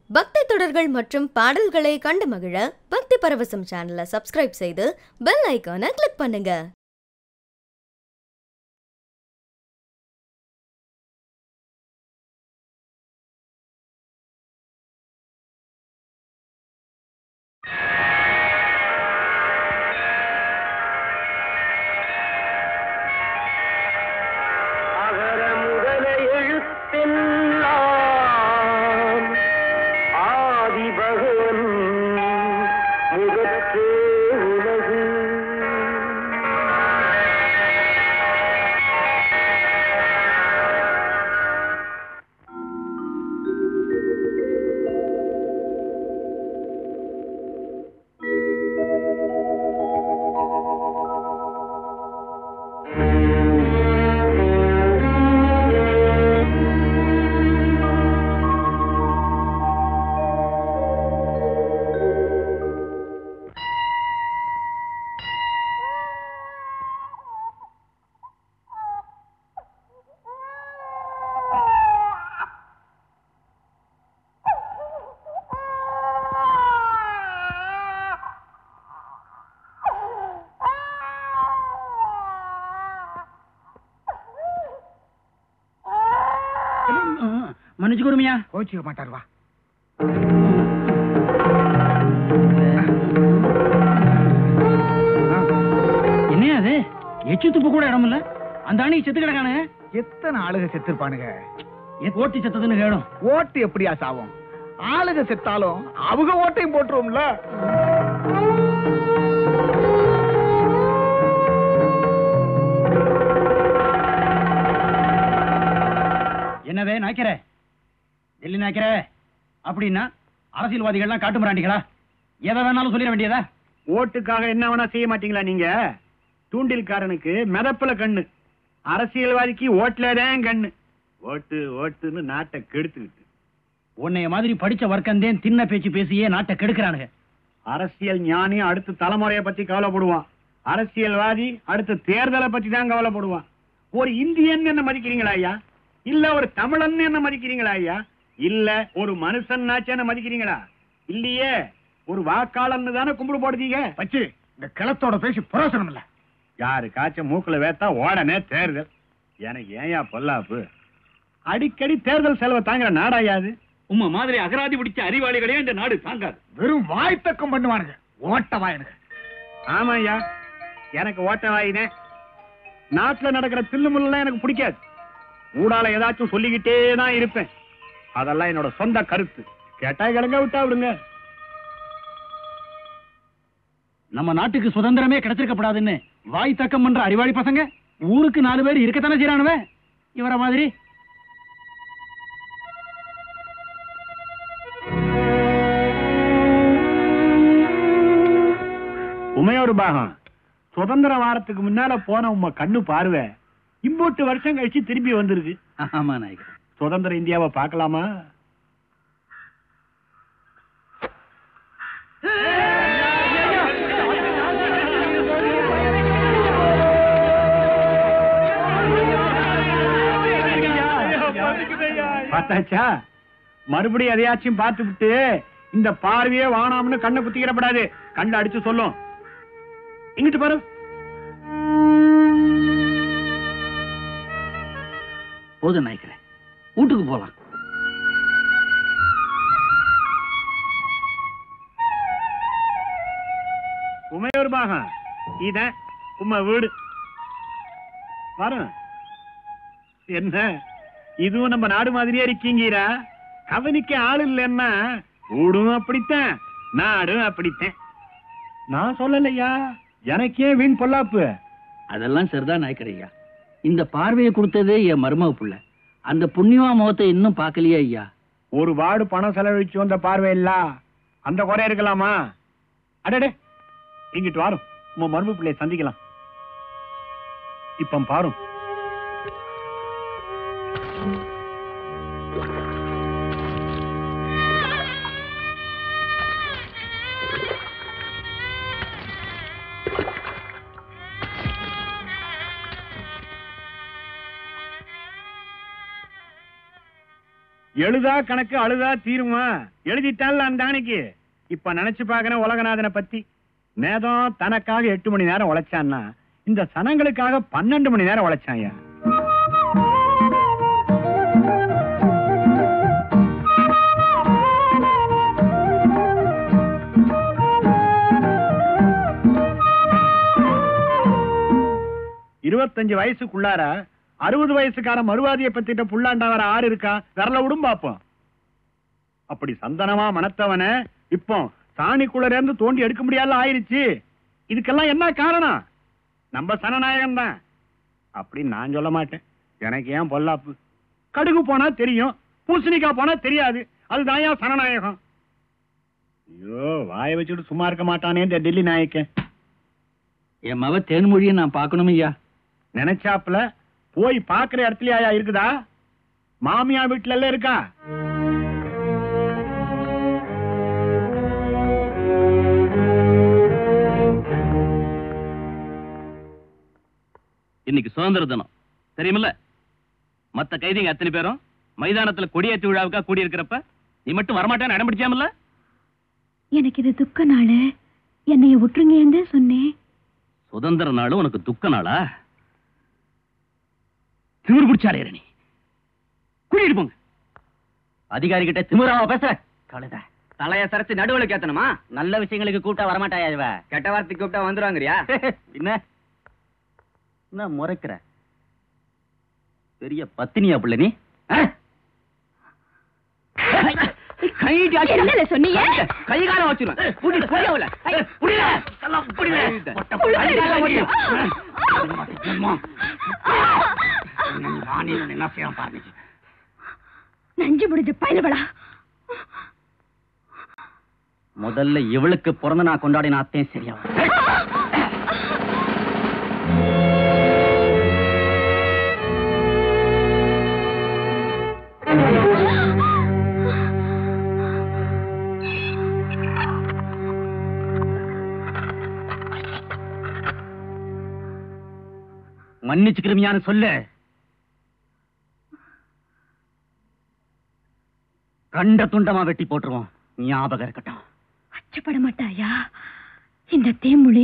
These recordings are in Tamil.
பக்தி தொடர்கள் மற்றும் பாடல்களை கண்டு மகிழ பக்தி பரவசம் சேனலை சப்ஸ்கிரைப் செய்து பெல் ஐகானை கிளிக் பண்ணுங்க. மன்னிச்சுக்கொடுமையா. கோச்சிக்க மாட்டார். வா. என்ன அது? எச்சு துப்பு கூட இடம் இல்ல. அந்த அணி செத்து கிடக்கானு. எத்தனை ஆளுக செத்துருப்பானுங்க. ஓட்டி செத்ததுன்னு கேடும். ஓட்டு எப்படியா சாவும்? ஆளுக செத்தாலும் அவங்க ஓட்டையும் போட்டுருவோம்ல. என்னவே நாய்க்கிற? டெல்லி நாய்க்கிற அப்படின்னா அரசியல்வாதிகள்லாம் காட்டு மிராண்டிகளா? எதை வேணாலும் சொல்லிட வேண்டியதா? ஓட்டுக்காக என்ன வேணா செய்ய மாட்டீங்களா நீங்க? தூண்டில்காரனுக்கு மிதப்புல கண்ணு, அரசியல்வாதிக்கு ஓட்டுலதான் கண்ணு. ஓட்டு ஓட்டுன்னு நாட்டை கெடுத்துக்கிட்டு உன்னைய மாதிரி படிச்ச வர்க்கந்தேன் தின்ன பேச்சு பேசியே நாட்டை கெடுக்கிறானுங்க. அரசியல் ஞானி அடுத்த தலைமுறையை பத்தி கவலைப்படுவான். அரசியல்வாதி அடுத்த தேர்தலை பத்தி தான் கவலைப்படுவான். ஒரு இந்தியன் என்ன மதிக்கிறீங்களா ஐயா? இல்ல ஒரு தமிழன் என்ன மதிக்கிறீங்களா ஐயா? இல்ல ஒரு மனுஷன் என்ன மதிக்கிறீங்களா? இல்லையே, ஒரு வாக்காளன்னு தானே கும்பிடு போடுறீங்க. வச்சு இந்த கிளத்தோட பேசி புரோசனம் இல்ல. யாரு காய்ச்ச மூக்குல வேத்தா உடனே தேர்தல். எனக்கு ஏயா பொல்லாப்பு? அடிக்கடி தேர்தல் செலவை தாங்கிற நாடாயாது. உம்ம மாதிரி அகராதி பிடிச்ச அறிவாளிகளே இந்த நாடு தாங்காது. வெறும் வாய்த்தக்கம் பண்ணுவானுங்க. ஓட்ட வாயனுங்க. ஆமா ஐயா, எனக்கு ஓட்ட வாயினே. நாட்டுல நடக்கிற தில்லுமுல்லாம் எனக்கு பிடிக்காது. ஊடால ஏதாச்சும் சொல்லிக்கிட்டே தான் இருப்பேன். அதெல்லாம் என்னோட சொந்த கருத்து. கேட்டா கிழங்க விட்டா விடுங்க. நம்ம நாட்டுக்கு சுதந்திரமே கிடைச்சிருக்கப்படாதுன்னு வாய் தக்கம் பண்ற அறிவாளி பசங்க ஊருக்கு 4 பேர் இருக்கத்தானே செய்யறானுவ. இவர மாதிரி உமையோரு பாகம் சுதந்திர வாரத்துக்கு முன்னால போன உங்க கண்ணு பார்வை 8 வருஷம் கழிச்சு திரும்பி வந்திருக்கு. ஆமா நாயகர். சுதந்திர இந்தியாவை பார்க்கலாமா? பார்த்தாச்சா? மறுபடியும் எதையாச்சும் பார்த்து விட்டு இந்த பார்வையே வானாம்னு கண்ணை குத்திக்கிறப்படாது. கண்ணை அடிச்சு சொல்லும். இங்கிட்டு பாரு. போதும் நாயக்கரே, வீட்டுக்கு போலாம். உமையோர் பாகம் இதான் உம்மை வீடு. பாரு, என்ன இதுவும் நம்ம நாடு மாதிரியே இருக்கீங்கீரா? கவனிக்க ஆள் இல்லைன்னா வீடும் அப்படித்தான், நாடும் அப்படித்தான். நான் சொல்லலையா, எனக்கே வீண் பொல்லாப்பு. அதெல்லாம் சரிதான் நாயக்கரையா. இந்த பார்வையை கொடுத்ததே என் மருமக புள்ள. அந்த புண்ணியமா முகத்தை இன்னும் பார்க்கலையா ஐயா? ஒரு வார்டு பணம் செலவழிச்சு வந்த பார்வை இல்ல, அந்த குறை இருக்கலாமா? அடடே, இங்கிட்டு வாரும், உங்க மருமக பிள்ளைய சந்திக்கலாம். இப்ப பாரும். எழுதா கணக்கு அழுதா தீருமா? எழுதிட்டால அந்த அன்னைக்கு. இப்ப நினைச்சு பாக்குறேன் உலகநாதனை பத்தி. நேதம் தனக்காக 8 மணி நேரம் உழைச்சான்னா இந்த சனங்களுக்காக 12 மணி நேரம் உழைச்சாயா. இருபத்தஞ்சு வயசுக்குள்ளார 60 வயசுக்கார மறுவாதியை பத்திட்ட புல்லாண்டாவர ஆறு இருக்கா? விரல விடும் பாப்போம். அப்படி சந்தனமா மனத்தவன இப்போ சாணிக்குள்ள இருந்து தோண்டி எடுக்க முடியாத ஆயிருச்சு. இதுக்கெல்லாம் என்ன காரணம்? நம்ம சனநாயகம் தான். அப்படி நான் சொல்ல மாட்டேன். எனக்கு ஏன் பொல்லாப்பு? கடுகு போனா தெரியும், பூசணிக்காய் போனா தெரியாது. அதுதான் ஏன் சனநாயகம். ஐயோ, வாயை வச்சுட்டு சும்மா இருக்க மாட்டானே இந்த டெல்லி நாயக்க. என் மவ தேன்மொழியை நான் பார்க்கணும் ஐயா. நினைச்சாப்புல போய் பாக்குற இடத்துலயா இருக்குதா? மாமியா வீட்டுல எல்லாம் இருக்கா? இன்னைக்கு சுதந்திர தினம் தெரியுமில்ல? மத்த கைதிங்க அத்தனை பேரும் மைதானத்துல கொடியேற்று விழாவுக்கா கூடி இருக்கிறப்ப நீ மட்டும் வரமாட்டேன்னு அடம் பிடிச்சாமல்ல? எனக்கு இது துக்க நாள், என்னைய விட்டுருங்க சொன்னேன். சுதந்திர நாள் உனக்கு துக்க நாளா? திமிர் பிடிச்சாலே நீ கூட்டிட்டு போங்க. அதிகாரி கிட்ட திமிராவ பேச கழுத தலைய சரத்து நடுவுல கேத்தணுமா? நல்ல விஷயங்களுக்கு கூப்பிட்டா வரமாட்டாயா? இவ கெட்ட வார்த்தைக்கு கூப்பிட்டா வந்துருவாங்கறியா? என்ன முறைக்கிற? பெரிய பத்தினியா புள்ள நீ? சொன்னீங்க கைகாலம் வச்சிருவேன். நஞ்சு முடிஞ்ச பயலுவலா. முதல்ல இவளுக்கு பிறந்த நான் கொண்டாடின அத்தையும் சரியா. மன்னிச்சுக்கிறமியான்னு சொல்லு. கண்ட துண்டமா வெட்டி போட்டுருவோம். ஞாபகம் இருக்கட்டும். அச்சப்பட மாட்டாயா இந்த தேமொழி?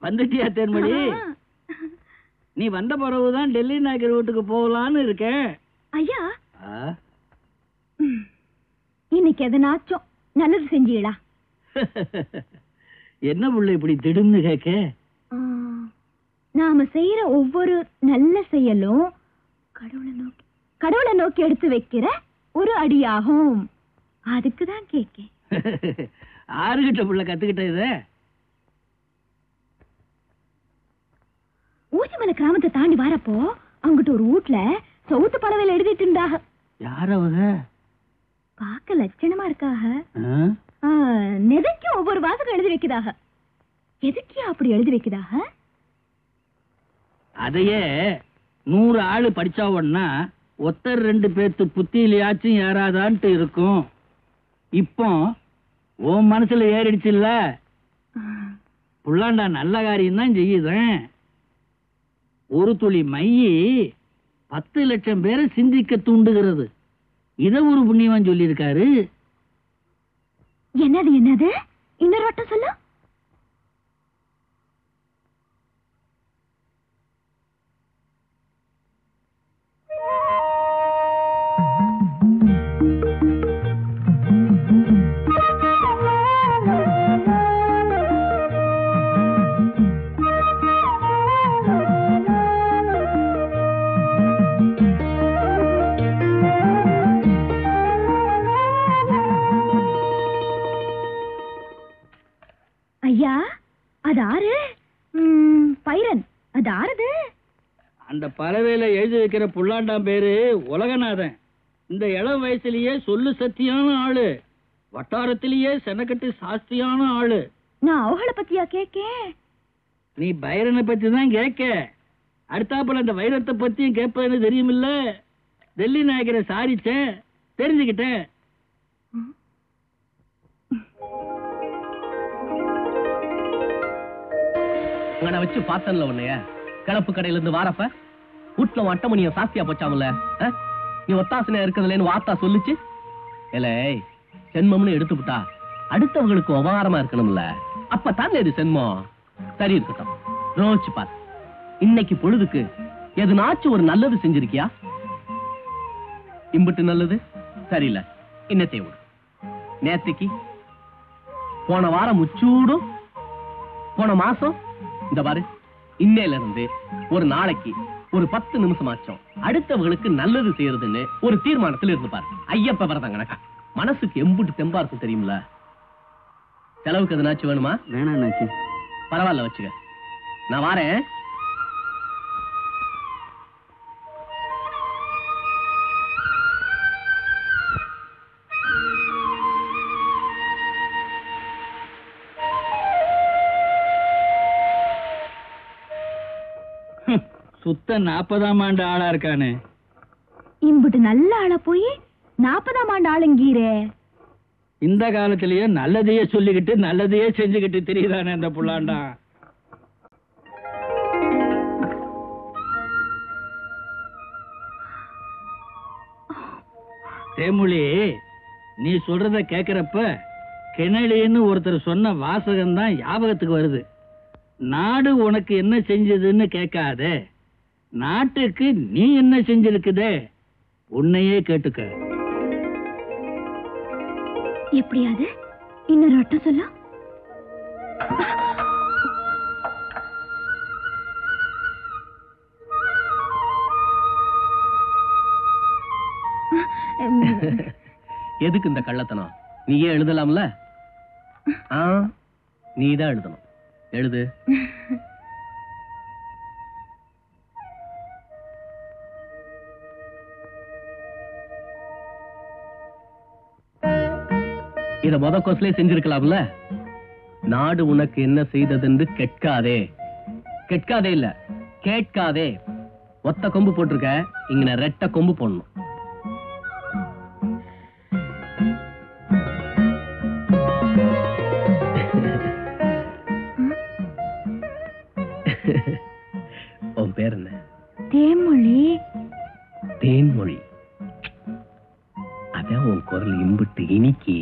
வந்துட்டியா தேன்மொழி? நீ வந்த பிறகுதான் டெல்லி நாயக்கர் வீட்டுக்கு போகலான்னு இருக்கேன். ஐயா, இன்னைக்கு எதனாச்சும் நல்லது செஞ்சீங்களா? என்ன புள்ள இப்படி திடும்னு கேட்க? நாம செய்யற ஒவ்வொரு நல்ல செயலும் கடவுளை நோக்கி எடுத்து வைக்கிற ஒரு அடியாகும். அதுக்குதான் கேட்க. ஆறுகிட்ட புள்ள கத்துக்கிட்ட இத? ஊசிமலை கிராமத்தை தாண்டி வரப்போ அங்கிட்ட ஒரு வீட்டுல சவுத்து பறவையில எழுதிட்டு இருந்தாக. யார் அவங்க? பார்க்க லட்சணமா இருக்காக. நெதைக்கும் ஒவ்வொரு வாசகம் எழுதி வைக்குதாக. எதுக்கே அப்படி எழுதி வைக்குதாக? அதையே 100 ஆளு படிச்சாவன்னா ஒத்தர் 2 பேர்த்து புத்தியிலையாச்சும் யாராதான்ட்டு இருக்கும். இப்போ உன் மனசுல ஏறிடுச்சு இல்ல? புள்ளாண்டா நல்ல காரியம் தான் செய்யுதேன். ஒரு துளி மையி 10 லட்சம் பேரை சிந்திக்க தூண்டுகிறது. இத ஒரு புண்ணியவான் சொல்லியிருக்காரு. என்னது என்னது? இன்னொரு வட்டம் சொல்ல. ஐயா, அது ஆறு பைரன். அது ஆறுது. அந்த பறவையில எழுதி வைக்கிற புல்லாண்டாம் பேரு உலகநாதன். இந்த இளம் வயசுலயே சொல்லு சத்தியான ஆளு, வட்டாரத்திலேயே செனக்கட்டு சாஸ்தியான ஆளு. நான் அவங்கள பத்தியா கேட்க? நீ பைரனை பத்தி தான் கேட்க. அடுத்தாப்புல அந்த வைரத்தை பத்தியும் கேட்பேன்னு தெரியுமில்ல? டெல்லி நாயக்கரை சாரிச்சேன், தெரிஞ்சுக்கிட்டேன். அங்கன வச்சு பார்த்தன்ல உன்னைய கிளப்பு கடையில இருந்து வாரப்ப வீட்டுல வட்டமணிய சாஸ்தியா போச்சாமல. நீ ஒத்தாசனையா இருக்கிறதுலன்னு வார்த்தா சொல்லுச்சு. ஏலே, சென்மம்னு எடுத்துவிட்டா அடுத்தவங்களுக்கு உபகாரமா இருக்கணும்ல. அப்ப தானே இது சென்மம். சரி இருக்கட்டும், ரோச்சு பார். இன்னைக்கு பொழுதுக்கு எதுனாச்சும் ஒரு நல்லது செஞ்சிருக்கியா? இம்பிட்டு நல்லது சரியில்ல, இன்னத்தை விடு. நேத்துக்கு போன வாரம் முச்சூடும், போன மாசம் இந்த பாரு, இன்னையில இருந்து ஒரு நாளைக்கு ஒரு 10 நிமிஷம் ஆச்சும் அடுத்தவங்களுக்கு நல்லது செய்யறதுன்னு ஒரு தீர்மானத்தில் இருந்து பாரு. ஐயப்ப வரதான் கணக்கா. மனசுக்கு எம்புட்டு தெம்பா இருக்கும் தெரியுமில்ல? செலவுக்கு எதுனாச்சும் வேணுமா? வேணாச்சு. பரவாயில்ல, வச்சுக்க. நான் வாரேன். சுத்த 40ஆம் ஆண்டு ஆளா இருக்கானே. இம்புட்டு நல்ல ஆள போய் 40ஆம் ஆண்டு ஆளுங்கீரே. இந்த காலத்திலேயே நல்லதையே சொல்லிக்கிட்டு நல்லதையே செஞ்சுக்கிட்டு தெரியுதானே அந்த புள்ளாண்டா. தேமொழி, நீ சொல்றத கேக்குறப்ப கிணலின்னு ஒருத்தர் சொன்ன வாசகம்தான் ஞாபகத்துக்கு வருது. நாடு உனக்கு என்ன செஞ்சதுன்னு கேட்காத, நாட்டுக்கு நீ என்ன செஞ்சிருக்குதே உன்னையே கேட்டுக்க. எப்படியாது இன்னொரு வட்டம் சொல்ல. எதுக்கு இந்த கள்ளத்தனம்? நீயே எழுதலாம்ல. நீதான் எழுதணும். எழுது. இத முத கோஸ்லே செஞ்சிருக்கலாம்ல. நாடு உனக்கு என்ன செய்ததென்று கேட்காதே. கேட்காதே இல்ல, கேட்காதே. ஒத்த கொம்பு போட்டிருக்க, இங்க நான் 2 கொம்பு போடணும். உன் பேர் என்ன? தேன்மொழி. தேன்மொழி. அதான் உன் குரல் இம்பிட்டு இனிக்கி.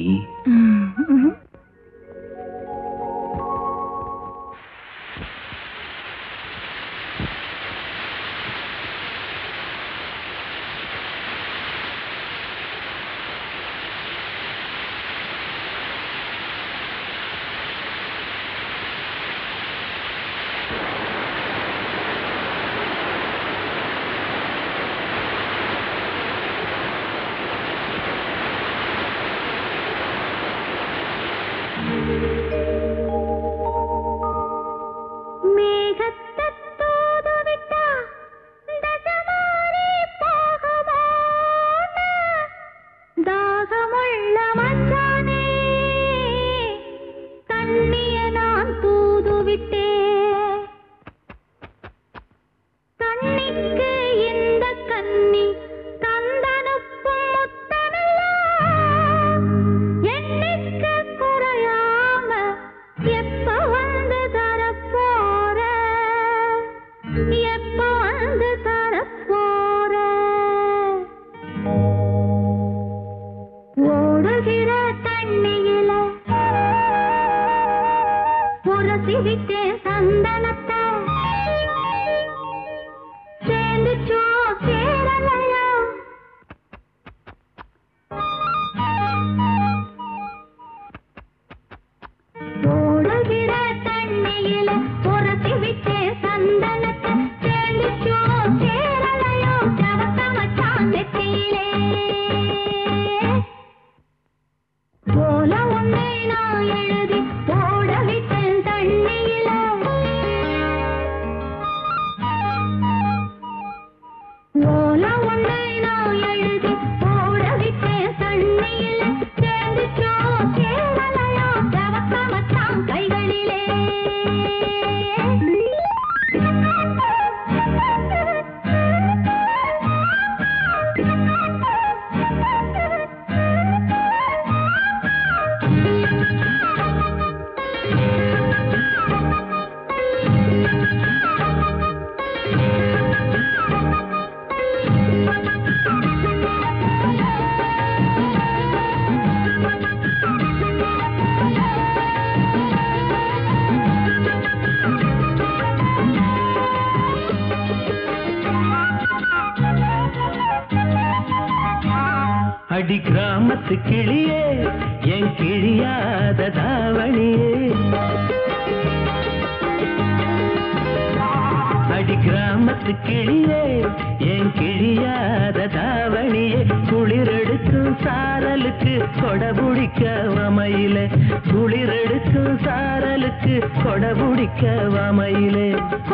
அடி கிராமத்து கிளியே என் கிழியாத தாவணியே அடி கிராமத்து கிளியே என் கிழியாத தாவணியே குளிரெடுக்கும் சாரலுக்கு கொடபுடிக்க வமையிலே குளிரெடுக்கும் சாரலுக்கு கொடபுடிக்க வமையிலே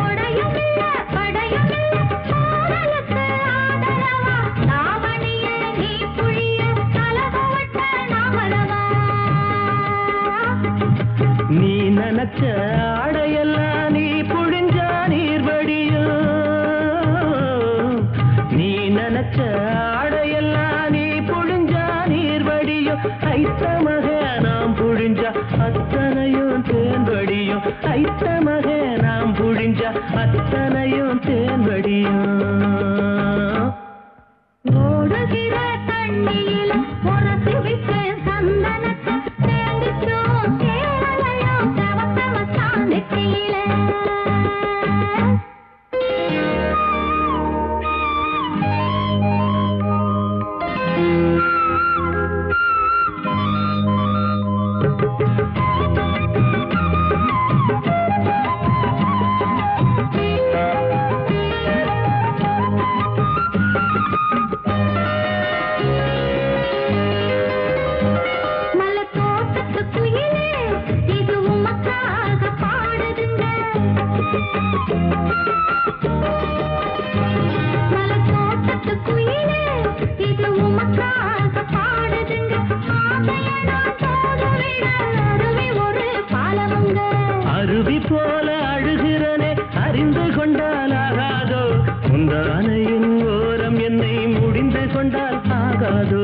நீ நினைச்ச ஆடையெல்லாம் நீ புழிஞ்சா நீர்வடியும் நீ நினைச்ச ஆடையெல்லாம் நீ புழிஞ்சா நீர்வடியும் ஐத்தமக நாம் புழிஞ்சா அத்தனையும் தேன்படியும் ஐத்தமக நாம் புழிஞ்சா அத்தனையும் தேன்படியும் ஓடுகிற தண்ணியில் உரசி விட்டு சந்தனத்தை தேடிச்சோம் கேரளையும் தவத்தமத்தான் நெற்றியிலே அருவி போல அழுகிறனே அறிந்து கொண்டால் ஆகாதோ உந்தானையின் ஓரம் என்னை முடிந்து கொண்டால் ஆகாதோ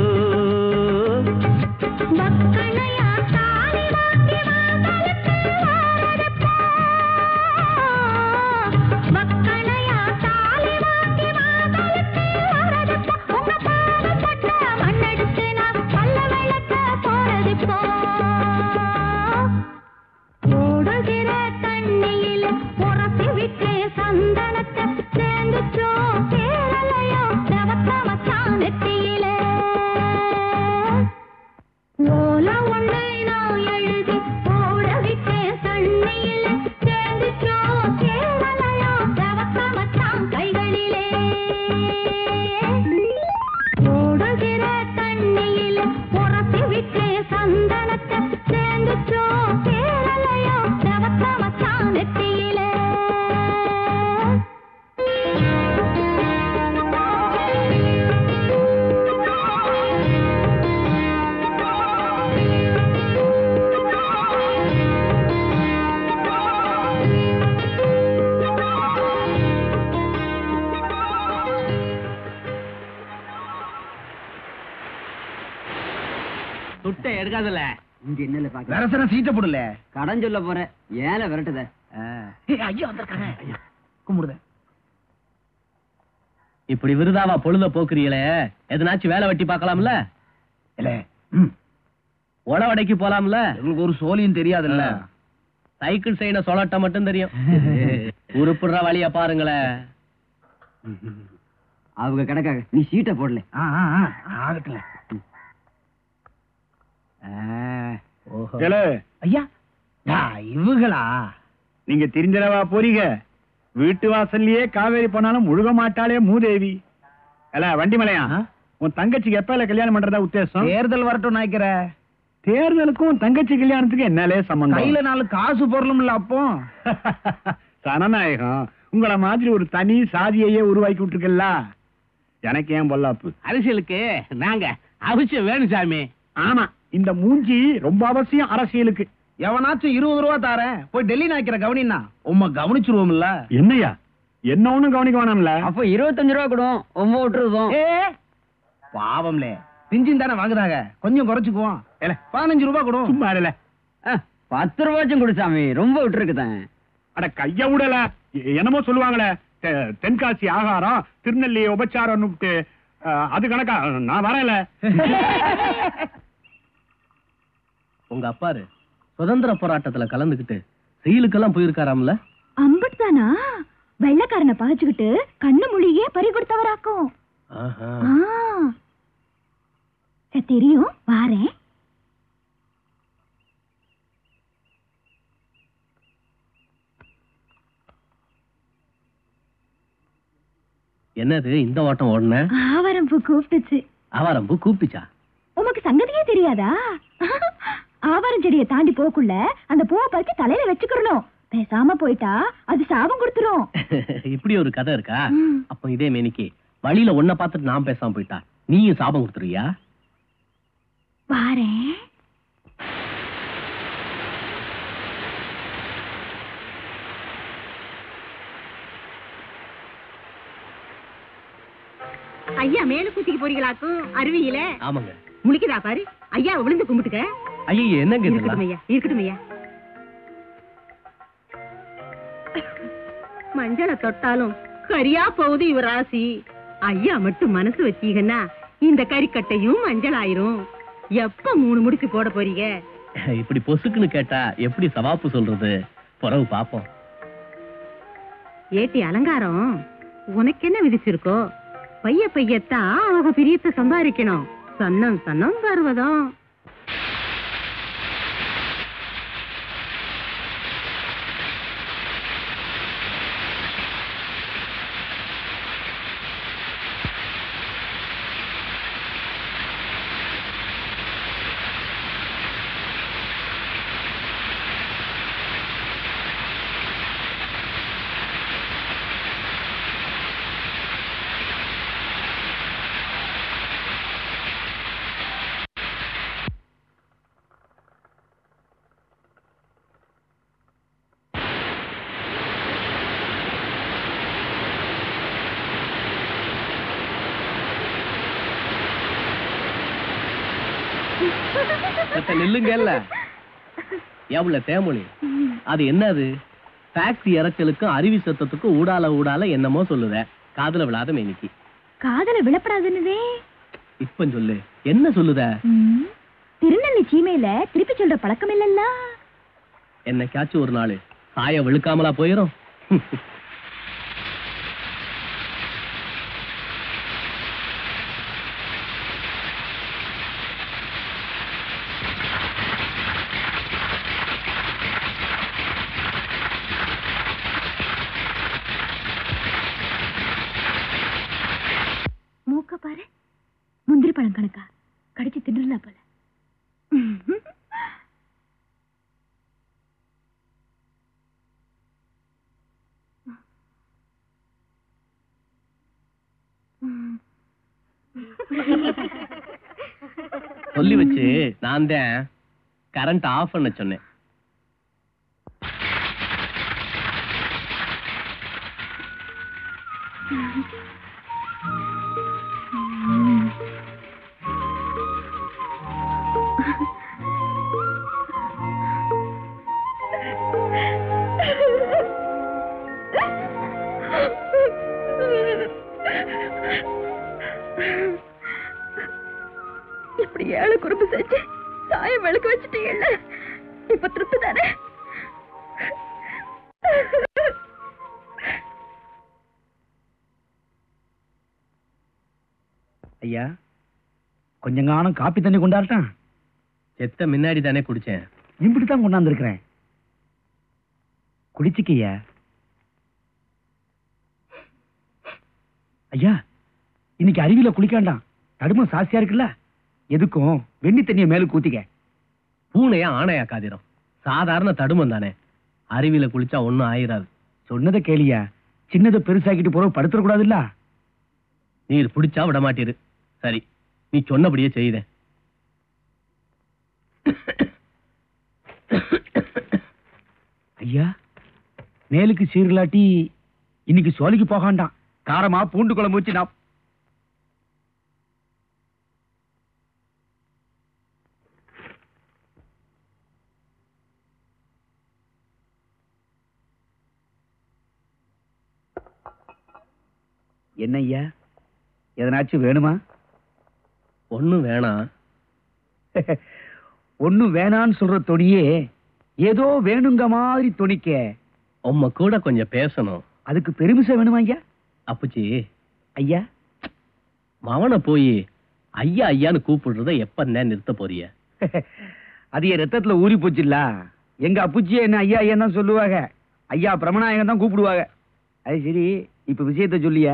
எடுக்காதல இங்க என்னல பாக்க வரசன சீட்ட போடல கடன் சொல்ல போற ஏல விரட்டுத ஐயா வந்திருக்காங்க ஐயா கும்பிடுத இப்படி விருதாவா பொழுத போக்குறீங்களே எதனாச்சும் வேலை வெட்டி பார்க்கலாம்ல இல்ல உழவடைக்கு போலாம்ல உங்களுக்கு ஒரு சோழியும் தெரியாதுல்ல சைக்கிள் செய்யற சொலட்ட மட்டும் தெரியும் உருப்புடுற வழிய பாருங்களேன் அவங்க கிடக்காக நீ சீட்டை போடல ஆகட்டுல ஐயா இவங்களா நீங்க தெரிஞ்சலவா போறீங்க வீட்டு வாசல்லயே காவேரி போனாலும் முழுக மாட்டாளே மூதேவி அல்ல வண்டிமலையா உன் தங்கச்சிக்கு எப்ப கல்யாணம் பண்றதா உத்தேசம் தேர்தல் வரட்டும் நினைக்கிற தேர்தலுக்கும் தங்கச்சி கல்யாணத்துக்கு என்னாலே சம்பந்தம் கையில 4 காசு பொருளும்ல அப்போ சனநாயகம் உங்களை மாதிரி ஒரு தனி சாதியையே உருவாக்கி விட்டுருக்கல எனக்கு ஏன் பொல்லாப்பு அரசியலுக்கு நாங்க அவசியம் வேணும் சாமி ஆமா இந்த மூஞ்சி ரொம்ப அவசியம் அரசியலுக்கு எவனாச்சும் 20 ரூபா தாரேன் போய் டெல்லி நாய்க்கிற கவனின்னா உம்மை கவனிச்சிருவோம்ல என்னையா என்ன ஒண்ணும் கவனிக்க வேணாம்ல அப்ப 25 ரூபா கொடும் ஒம்ப விட்டுருவோம் பாவம்லே பிஞ்சின் தானே வாங்குறாங்க கொஞ்சம் குறைச்சுக்குவோம் 15 ரூபா கொடும் சும்மா இல்ல 10 ரூபாச்சும் கொடு சாமி ரொம்ப விட்டுருக்குதான் அட கைய விடல என்னமோ சொல்லுவாங்களே தென்காசி ஆகாரம் திருநெல்லி உபச்சாரம் அது கணக்கா நான் வரல உங்க அப்பாரு சுதந்திர போராட்டத்துல கலந்துகிட்டு செயலுக்கெல்லாம் போயிருக்காராம்ல அம்பட் தானா வெள்ளக்காரனை பகைச்சுக்கிட்டு கண்ணு மொழியே பறி கொடுத்தவராக்கும் தெரியும், வாரேன். என்னது இந்த ஓட்டம் ஓடுன? ஆவாரம் பூ கூப்பிட்டுச்சு. ஆவாரம் பூ கூப்பிட்டுச்சா? உமக்கு சங்கதியே தெரியாதா? ஆவாரம் செடியை தாண்டி போக்குள்ள அந்த பூவை பறிச்சு தலையில வச்சுக்கிறணும். பேசாம போயிட்டா அது சாபம் கொடுத்துரும். இப்படி ஒரு கதை இருக்கா? அப்ப இதே மேனிக்கு வழியில ஒன்ன பார்த்துட்டு நான் பேசாம போயிட்டா நீயும் சாபம் கொடுத்துருவியா? வாரேன். ஐயா மேல கூட்டிக்கு போறீங்களாக்கும் அருவியில? ஆமாங்க. முழிக்குதா பாரு. ஐயா விழுந்து கும்பிட்டுக்க. ஐயா என்னங்க இருக்கட்டும் ஐயா, இருக்கட்டும் ஐயா. மஞ்சளை தொட்டாலும் கரியா போகுது இவர் ராசி. ஐயா மட்டும் மனசு வச்சீங்கன்னா இந்த கறிக்கட்டையும் மஞ்சள் ஆயிரும். எப்ப 3 முடிச்சு போட போறீங்க? இப்படி பொசுக்குன்னு கேட்டா எப்படி சவாப்பு சொல்றது? புறவு பாப்போம். ஏட்டி அலங்காரம் உனக்கு என்ன விதிச்சிருக்கோ? பையத்தான் அவங்க பிரியத்தை சம்பாதிக்கணும். சன்னம் சன்னம் வருவதும். நில்லுங்கல்ல எவ்வளவு தேமொழி. அது என்னது? டாக்ஸி இறச்சலுக்கும் அருவி சத்தத்துக்கும் ஊடால என்னமோ சொல்லுத. காதல விழாத மேனிக்கு. காதல விழப்படாதுன்னதே இப்ப சொல்லு, என்ன சொல்லுத? திருநெல்லி சீமையில திருப்பி சொல்ற பழக்கம் இல்லல்ல. என்னைக்காச்சும் ஒரு நாள் சாய விழுக்காமலா போயிரும். மூக்க பாரு, முந்திரி பழம் கணக்கா கடிச்சு தின்னுடலாம் போல. சொல்லி வச்சு நான் தான் கரண்ட் ஆஃப் பண்ண சொன்னேன். இப்படி 7 குறும்பு செஞ்சு சாயம் விளக்கு வச்சுட்டீங்கல்ல, இப்ப திருப்தி தானே? ஐயா கொஞ்சம் காலம் காப்பி தண்ணி கொண்டாடட்டான். செத்த முன்னாடி தானே குடிச்சேன். இப்படித்தான் கொண்டாந்து இருக்கிறேன். குடிச்சிக்கையா ஐயா. இன்னைக்கு அருவியில குளிக்காண்டாம், தடுமம் சாஸ்தியா இருக்குல்ல. எதுக்கும் வெண்ணி தண்ணிய மேல ஊத்திக்க. பூனையா ஆணையா காதிரம், சாதாரண தடுமம் தானே. அருவியில குளிச்சா ஒண்ணும் ஆயிராது. சொன்னதை கேளியா, சின்னதை பெருசாக்கிட்டு போற படுத்துற கூடாதுல்ல. நீர் பிடிச்சா விட மாட்டீரு. சரி, நீ சொன்னபடியே செய்த. ஐயா மேலுக்கு சீர்லாட்டி இன்னைக்கு சோலைக்கு போகாண்டாம். காரமா பூண்டு குழம்பு வச்சு நான் என்ன ஐயா, எதனாச்சும் வேணுமா? ஒண்ணும் வேணாம். ஒண்ணும் வேணான்னு சொல்ற தொனியே ஏதோ வேணுங்க மாதிரி தொனிக்க. உம்ம கூட கொஞ்சம் பேசணும். அதுக்கு பெருமிசம் வேணுமா ஐயா? அப்புச்சி ஐயா, மவனை போய் ஐயா ஐயான்னு கூப்பிடுறத எப்ப நிறுத்த போறிய? அது என் ரத்தத்துல ஊறி போச்சுல்ல. எங்க அப்புச்சியே என்ன ஐயா ஐயா தான் சொல்லுவாங்க. ஐயா பிரமநாயகம் தான் கூப்பிடுவாங்க. அது சரி, இப்ப விஷயத்த சொல்லிய.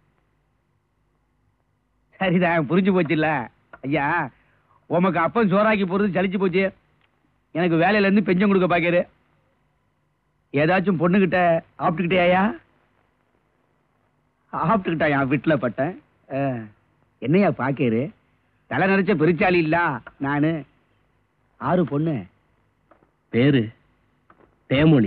சரிதான், புரிஞ்சு போச்சுல்ல. ஐயா, உமக்கு அப்பன் சோறாக்கி போறது சலிச்சு போச்சு. எனக்கு வேலையில இருந்து பெஞ்சம் கொடுக்க பாக்காரு. ஏதாச்சும் பொண்ணுகிட்ட ஆப்பிட்டுக்கிட்டே ஐயா? ஆப்பிட்டுக்கிட்டா வீட்டுல பட்டேன். என்னையா பாக்காரு? தலை நிறைச்ச பெருச்சாலி இல்ல நானு. 6 பொண்ணு. பேரு தேமொழி.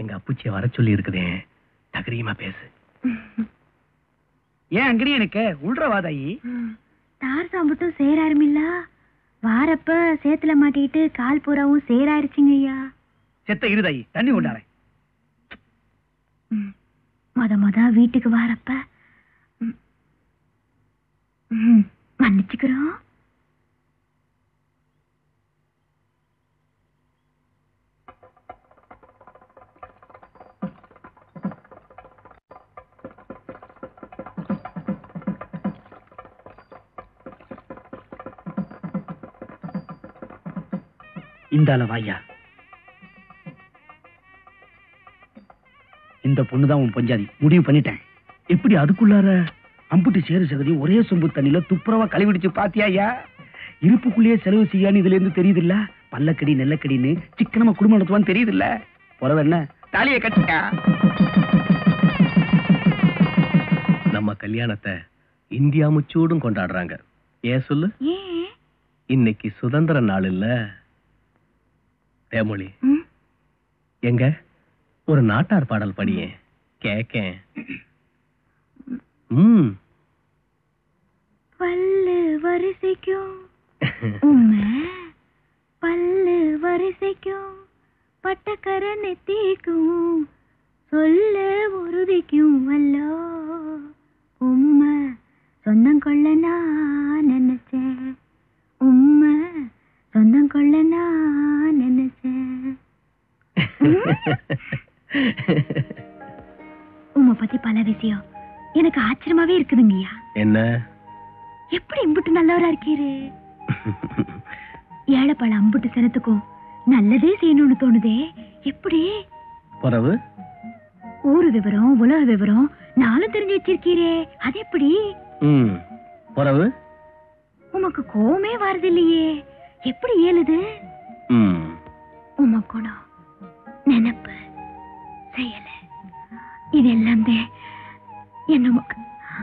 எங்க அப்புச்சிய வர சொல்லி இருக்குதேன், தகரியமா பேசு. ஏன் அங்கேயே எனக்கு உள்றவாதாயி தார் சாம்பிட்டும் சேராருமில்ல, வாரப்ப சேத்துல மாட்டிட்டு கால் பூராவும் சேராயிருச்சுங்க ஐயா. செத்த இருதாயி, தண்ணி கொண்டாரேன். மொத வீட்டுக்கு வாரப்ப மன்னிச்சுக்கிறோம். இந்தால வாயா, இந்த பொண்ணுதான் உன் பொஞ்சாதி, முடிவு பண்ணிட்டேன். எப்படி அதுக்குள்ளார அம்புட்டு சேரு சகதி ஒரே சொம்பு தண்ணியில துப்புரவா கழுவிடுச்சு பாத்தியா? இருப்புக்குள்ளேயே செலவு செய்யான்னு இதுல இருந்து தெரியுது இல்ல? பல்லக்கடி நெல்லக்கடின்னு சிக்கனமா குடும்பம் நடத்துவான்னு தெரியுது இல்ல? புறவ என்ன தாலியை கட்டிக்கா. நம்ம கல்யாணத்தை இந்தியா முச்சூடும் கொண்டாடுறாங்க. ஏன் சொல்லு? இன்னைக்கு சுதந்திர நாள் இல்ல? தேமொழி, எங்க ஒரு நாட்டார் பாடல் படியே கேக்கேன். பல்லு வரிசைக்கும் உம்மை, பல்லு வரிசைக்கும் பட்டக்கர நெத்திக்கும் சொல்ல உறுதிக்கும் அல்லோ உம்மை சொந்தம் கொள்ள நான் நினைச்சேன், உம்மை சொந்தம் கொள்ள நான் நினைச்சேன். உம்மை பத்தி பல விஷயம் எனக்கு ஆச்சரியமாவே இருக்குதுங்கய்யா. என்ன எப்படி இம்புட்டு நல்லவரா இருக்கீரு? ஏழைப்பழ அம்புட்டு சனத்துக்கும் நல்லதே செய்யணும்னு தோணுதே, எப்படி? பரவு ஊரு விவரம் உலக விவரம் நானும் தெரிஞ்சு வச்சிருக்கீரே, அது எப்படி? பரவு உமக்கு கோவமே வருது இல்லையே, எப்படி ஏழுது? உம குணம், நினைப்பு, செயல இதெல்லாம் என்னமுக்கு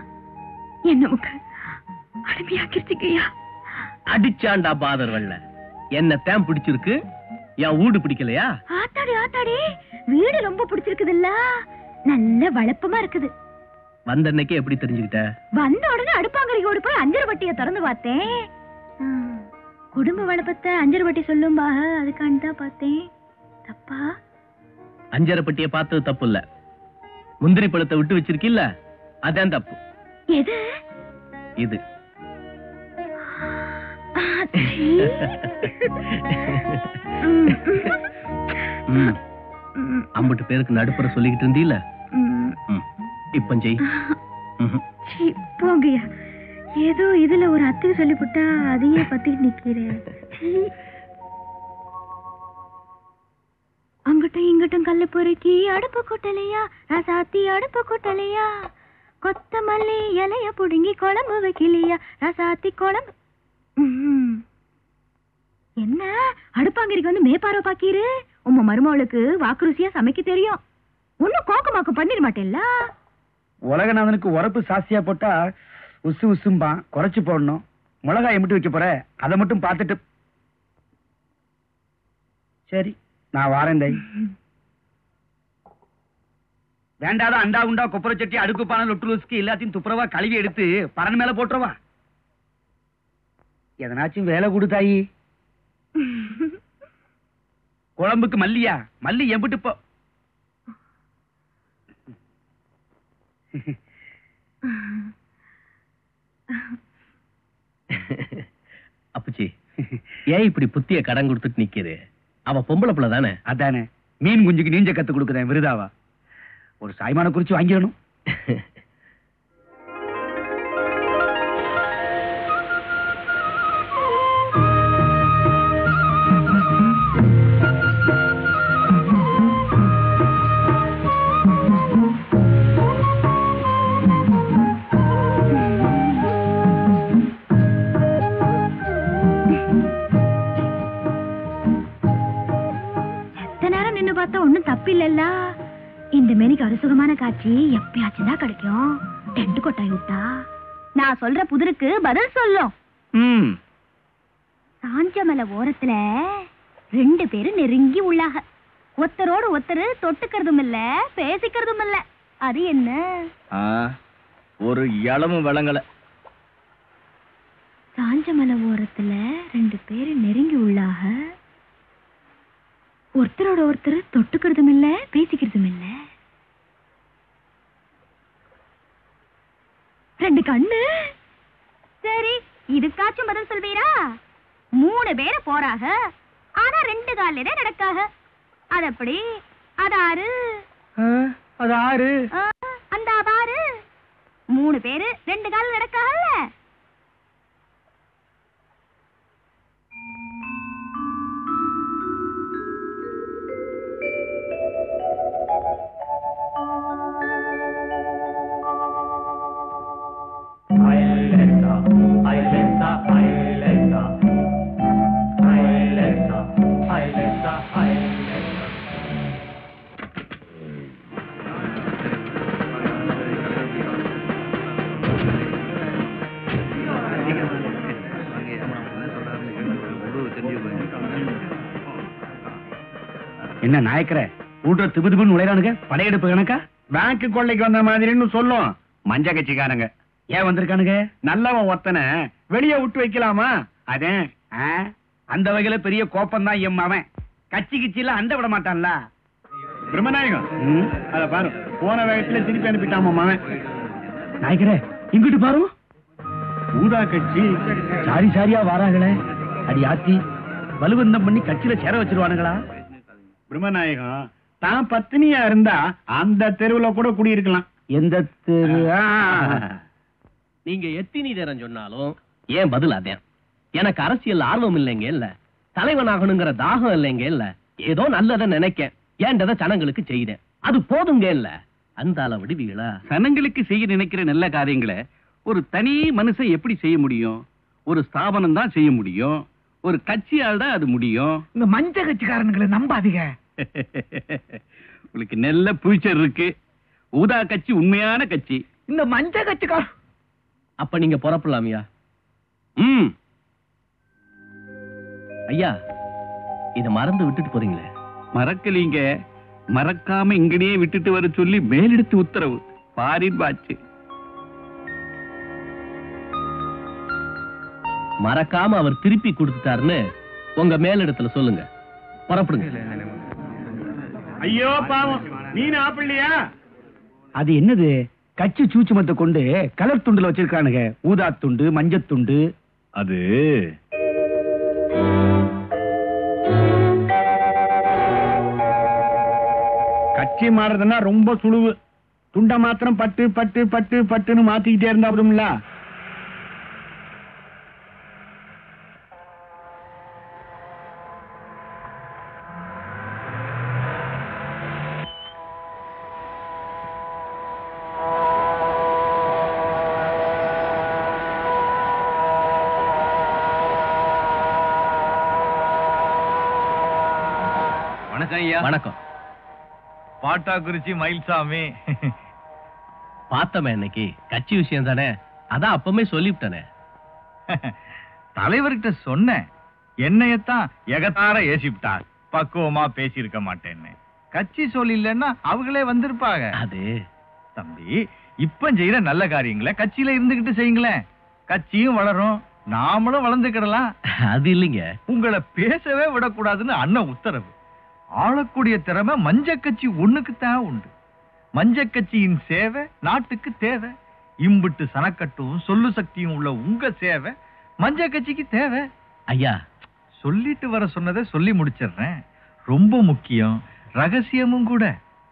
அடிமையாக்கிருச்சுக்கையா. அடிச்சாண்டா பாதர் வெள்ள, என்ன தேம் பிடிச்சிருக்கு, என் வீடு பிடிக்கலையா? ஆத்தாடி ஆத்தாடி, வீடு ரொம்ப பிடிச்சிருக்குது இல்ல, நல்ல வளப்பமா இருக்குது. வந்த அன்னைக்கே எப்படி தெரிஞ்சுக்கிட்ட? வந்த உடனே அடுப்பாங்கரையோடு போய் அஞ்சரை வட்டியை திறந்து பார்த்தேன். குடும்ப வளப்பத்தை அஞ்சரை வட்டி சொல்லும்பா, அதுக்காண்டி தான் பார்த்தேன். தப்பா? அஞ்சரை பட்டியை பார்த்தது தப்பு இல்ல, முந்திரி பழத்தை விட்டு வச்சிருக்கில்ல, அதான் தப்பு. எது? இது. அம்பட்டு பேருக்கு நடுப்புற சொல்லிக்கிட்டு இருந்தீல, இப்ப ஜெய். போங்கய்யா, ஏதோ இதுல ஒரு அத்தையை சொல்லிவிட்டா அதையே பத்தி நிக்கிறேன். அங்கிட்டும் இங்கிட்டும் கல்லு பொறுக்கி அடுப்பு கூட்டலையா, ரசாத்தி அடுப்பு கூட்டலையா, கொத்தமல்லி இலைய புடுங்கி குழம்பு வைக்கலையா, ரசாத்தி குழம்பு. என்ன அடுப்பாங்கரிக்கு வந்து மேப்பாரோ பாக்கீரு? உம்ம மருமவளுக்கு வாக்குருசியா சமைக்க தெரியும், ஒன்னும் கோக்கமாக்கு பண்ணிட மாட்டேல்ல? உலகநாதனுக்கு உரப்பு சாஸ்தியா போட்டா உசு உசும்பான், குறைச்சு போடணும். மிளகாய் மட்டும் வைக்க போற, அதை மட்டும் பார்த்துட்டு. சரி, நான் வாரேன் தாய். வேண்டாத அண்டா உண்டா கொப்பரை சட்டி அடுக்கு பானை லொட்டு எல்லாத்தையும் துப்புரவா கழுவி எடுத்து பறன் மேல போட்டுருவா. எதனாச்சும் வேலை கொடுத்தாயி. குழம்புக்கு மல்லியா? மல்லி எம்பிட்டு போ. அப்புச்சி, ஏன் இப்படி புத்திய கடன் கொடுத்துட்டு நிக்கிது? அவ பொம்பளை பிள்ளை தானே? அதானே, மீன் குஞ்சுக்கு நீஞ்ச கத்து கொடுக்குறேன் விருதாவா? ஒரு சாய்மான குறிச்சு வாங்கிடணும். ஒண்ணும் தப்பில்ல. இந்த மேனிக்கு அறுசுகமான காட்சி எப்பயாச்சும் தான் கிடைக்கும். டென்ட் கொட்டாய் விட்டா நான் சொல்ற புதிருக்கு பதில் சொல்லும். சாஞ்சமலை ஓரத்துல 2 பேரும் நெருங்கி உள்ளாக. ஒருத்தரோடு ஒருத்தர் தொட்டுக்கிறதும் இல்ல பேசிக்கிறதும் இல்ல. அது என்ன? ஒரு இளமும் விளங்கல. சாஞ்சமலை ஓரத்துல 2 பேரு நெருங்கி உள்ளாக, ஒருத்தரோட ஒருத்தர் தொட்டுக்கிறதும் இல்ல பேசிக்கிறதும் இல்ல. 2 கண்ணு. சரி, இதுக்காச்சும் பதில் சொல்வீரா? 3 பேரு போறாக, ஆனா 2 கால்ல தான் நடக்காக. அது அப்படி? அது ஆறு. அது ஆறு. அந்த பாரு, 3 பேரு 2 கால்ல நடக்காகல்ல. என்ன நாயக்கர ஊட்ட திபுதிபுன்னு நுழைறானுங்க? படையெடுப்பு கணக்கா? பேங்க் கொள்ளைக்கு வந்த மாதிரின்னு சொல்லும். மஞ்ச கட்சிக்காரங்க ஏன் வந்திருக்கானுங்க? நல்லவன் ஒத்தனை வெளியே விட்டு வைக்கலாமா? அதே அந்த வகையில பெரிய கோப்பம் தான் எம் அவன். கட்சி கிச்சில அண்ட விட மாட்டான்ல. பிரம்மநாயகம் அத பாரு, போன வேகத்துல திருப்பி அனுப்பிட்டாமா அவன். நாயக்கரே இங்கிட்டு பாரு, ஊதா கட்சி சாரி சாரியா வாராங்களே. அடி ஆத்தி, வலுவந்தம் பண்ணி கட்சியில சேர வச்சிருவானுங்களா? பிரம்மநாயகம் தான் பத்தினியா இருந்தா அந்த தெருவுல கூட குடியிருக்கலாம். எந்த தெரு? நீங்க எத்தினி நேரம் சொன்னாலும் ஏன் பதில் அதே. எனக்கு அரசியல் ஆர்வம் இல்லைங்க இல்ல, தலைவனாகணுங்கிற தாகம் இல்லைங்க இல்ல, ஏதோ நல்லதை நினைக்க ஏண்டதை ஜனங்களுக்கு செய்தேன், அது போதுங்க இல்ல. அந்த அளவு விடுவீங்களா? சனங்களுக்கு செய்ய நினைக்கிற நல்ல காரியங்களை ஒரு தனி மனுஷன் எப்படி செய்ய முடியும்? ஒரு ஸ்தாபனம் தான் செய்ய முடியும், ஒரு கட்சியால் தான் அது முடியும். இந்த மஞ்ச கட்சிக்காரனுங்களை நம்பாதீங்க. உங்களுக்கு நல்ல ஃபியூச்சர் இருக்கு. ஊதா கட்சி உண்மையான கட்சி. இந்த மஞ்ச கட்சிக்கார அப்ப நீங்க புறப்படலாமியா? ஐயா, இத மறந்து விட்டுட்டு போறீங்களே. மறக்கலீங்க, மறக்காம இங்கனே விட்டுட்டு வர சொல்லி மேலெடுத்து உத்தரவு. பாரின் பாச்சு. மறக்காம அவர் திருப்பி கொடுத்துட்டாருன்னு உங்க மேலிடத்துல சொல்லுங்க. புறப்படுங்க. ஐயோ பாவம், நீ ஆப்பிள்ளையா? அது என்னது? கட்சி சூச்சுமத்தை கொண்டு கலர் துண்டுல வச்சிருக்கானுங்க. ஊதா துண்டு, மஞ்சத்துண்டு. அது கட்சி மாறுறதுன்னா ரொம்ப சுழுவு. துண்ட மாத்திரம் பட்டு பட்டு பட்டு பட்டுன்னு மாத்திக்கிட்டே இருந்தா போதும்ல. வணக்கம். பாட்டாக்குறிச்சி மயில்சாமி. பார்த்தமே இன்னைக்கு கட்சி விஷயம் தானே, அதான் அப்பமே சொல்லிவிட்டனே. தலைவர்கிட்ட சொன்னேன், என்னையத்தான் எகத்தார ஏசிவிட்டார். பக்குவமா பேசியிருக்க மாட்டேன்னு. கட்சி சொல்லிலன்னா அவங்களே வந்திருப்பாங்க. அது தம்பி, இப்ப செய்யற நல்ல காரியங்களை கட்சியில இருந்துகிட்டு செய்யுங்களேன். கட்சியும் வளரும், நாமளும் வளர்ந்துக்கிடலாம். அது இல்லைங்க, உங்களை பேசவே விடக்கூடாதுன்னு அண்ணன் உத்தரவு. ஆளக்கூடிய திறமை மஞ்ச கட்சி ஒண்ணுக்குத்தான் உண்டு. மஞ்ச கட்சியின் சேவை நாட்டுக்கு தேவை. இம்புட்டு சனக்கட்டும் சொல்லு சக்தியும் உள்ள உங்க சேவை மஞ்ச கட்சிக்கு தேவை. ஐயா, சொல்லிட்டு வர சொன்னதை சொல்லி முடிச்சிடுறேன். ரொம்ப முக்கியம், ரகசியமும் கூட.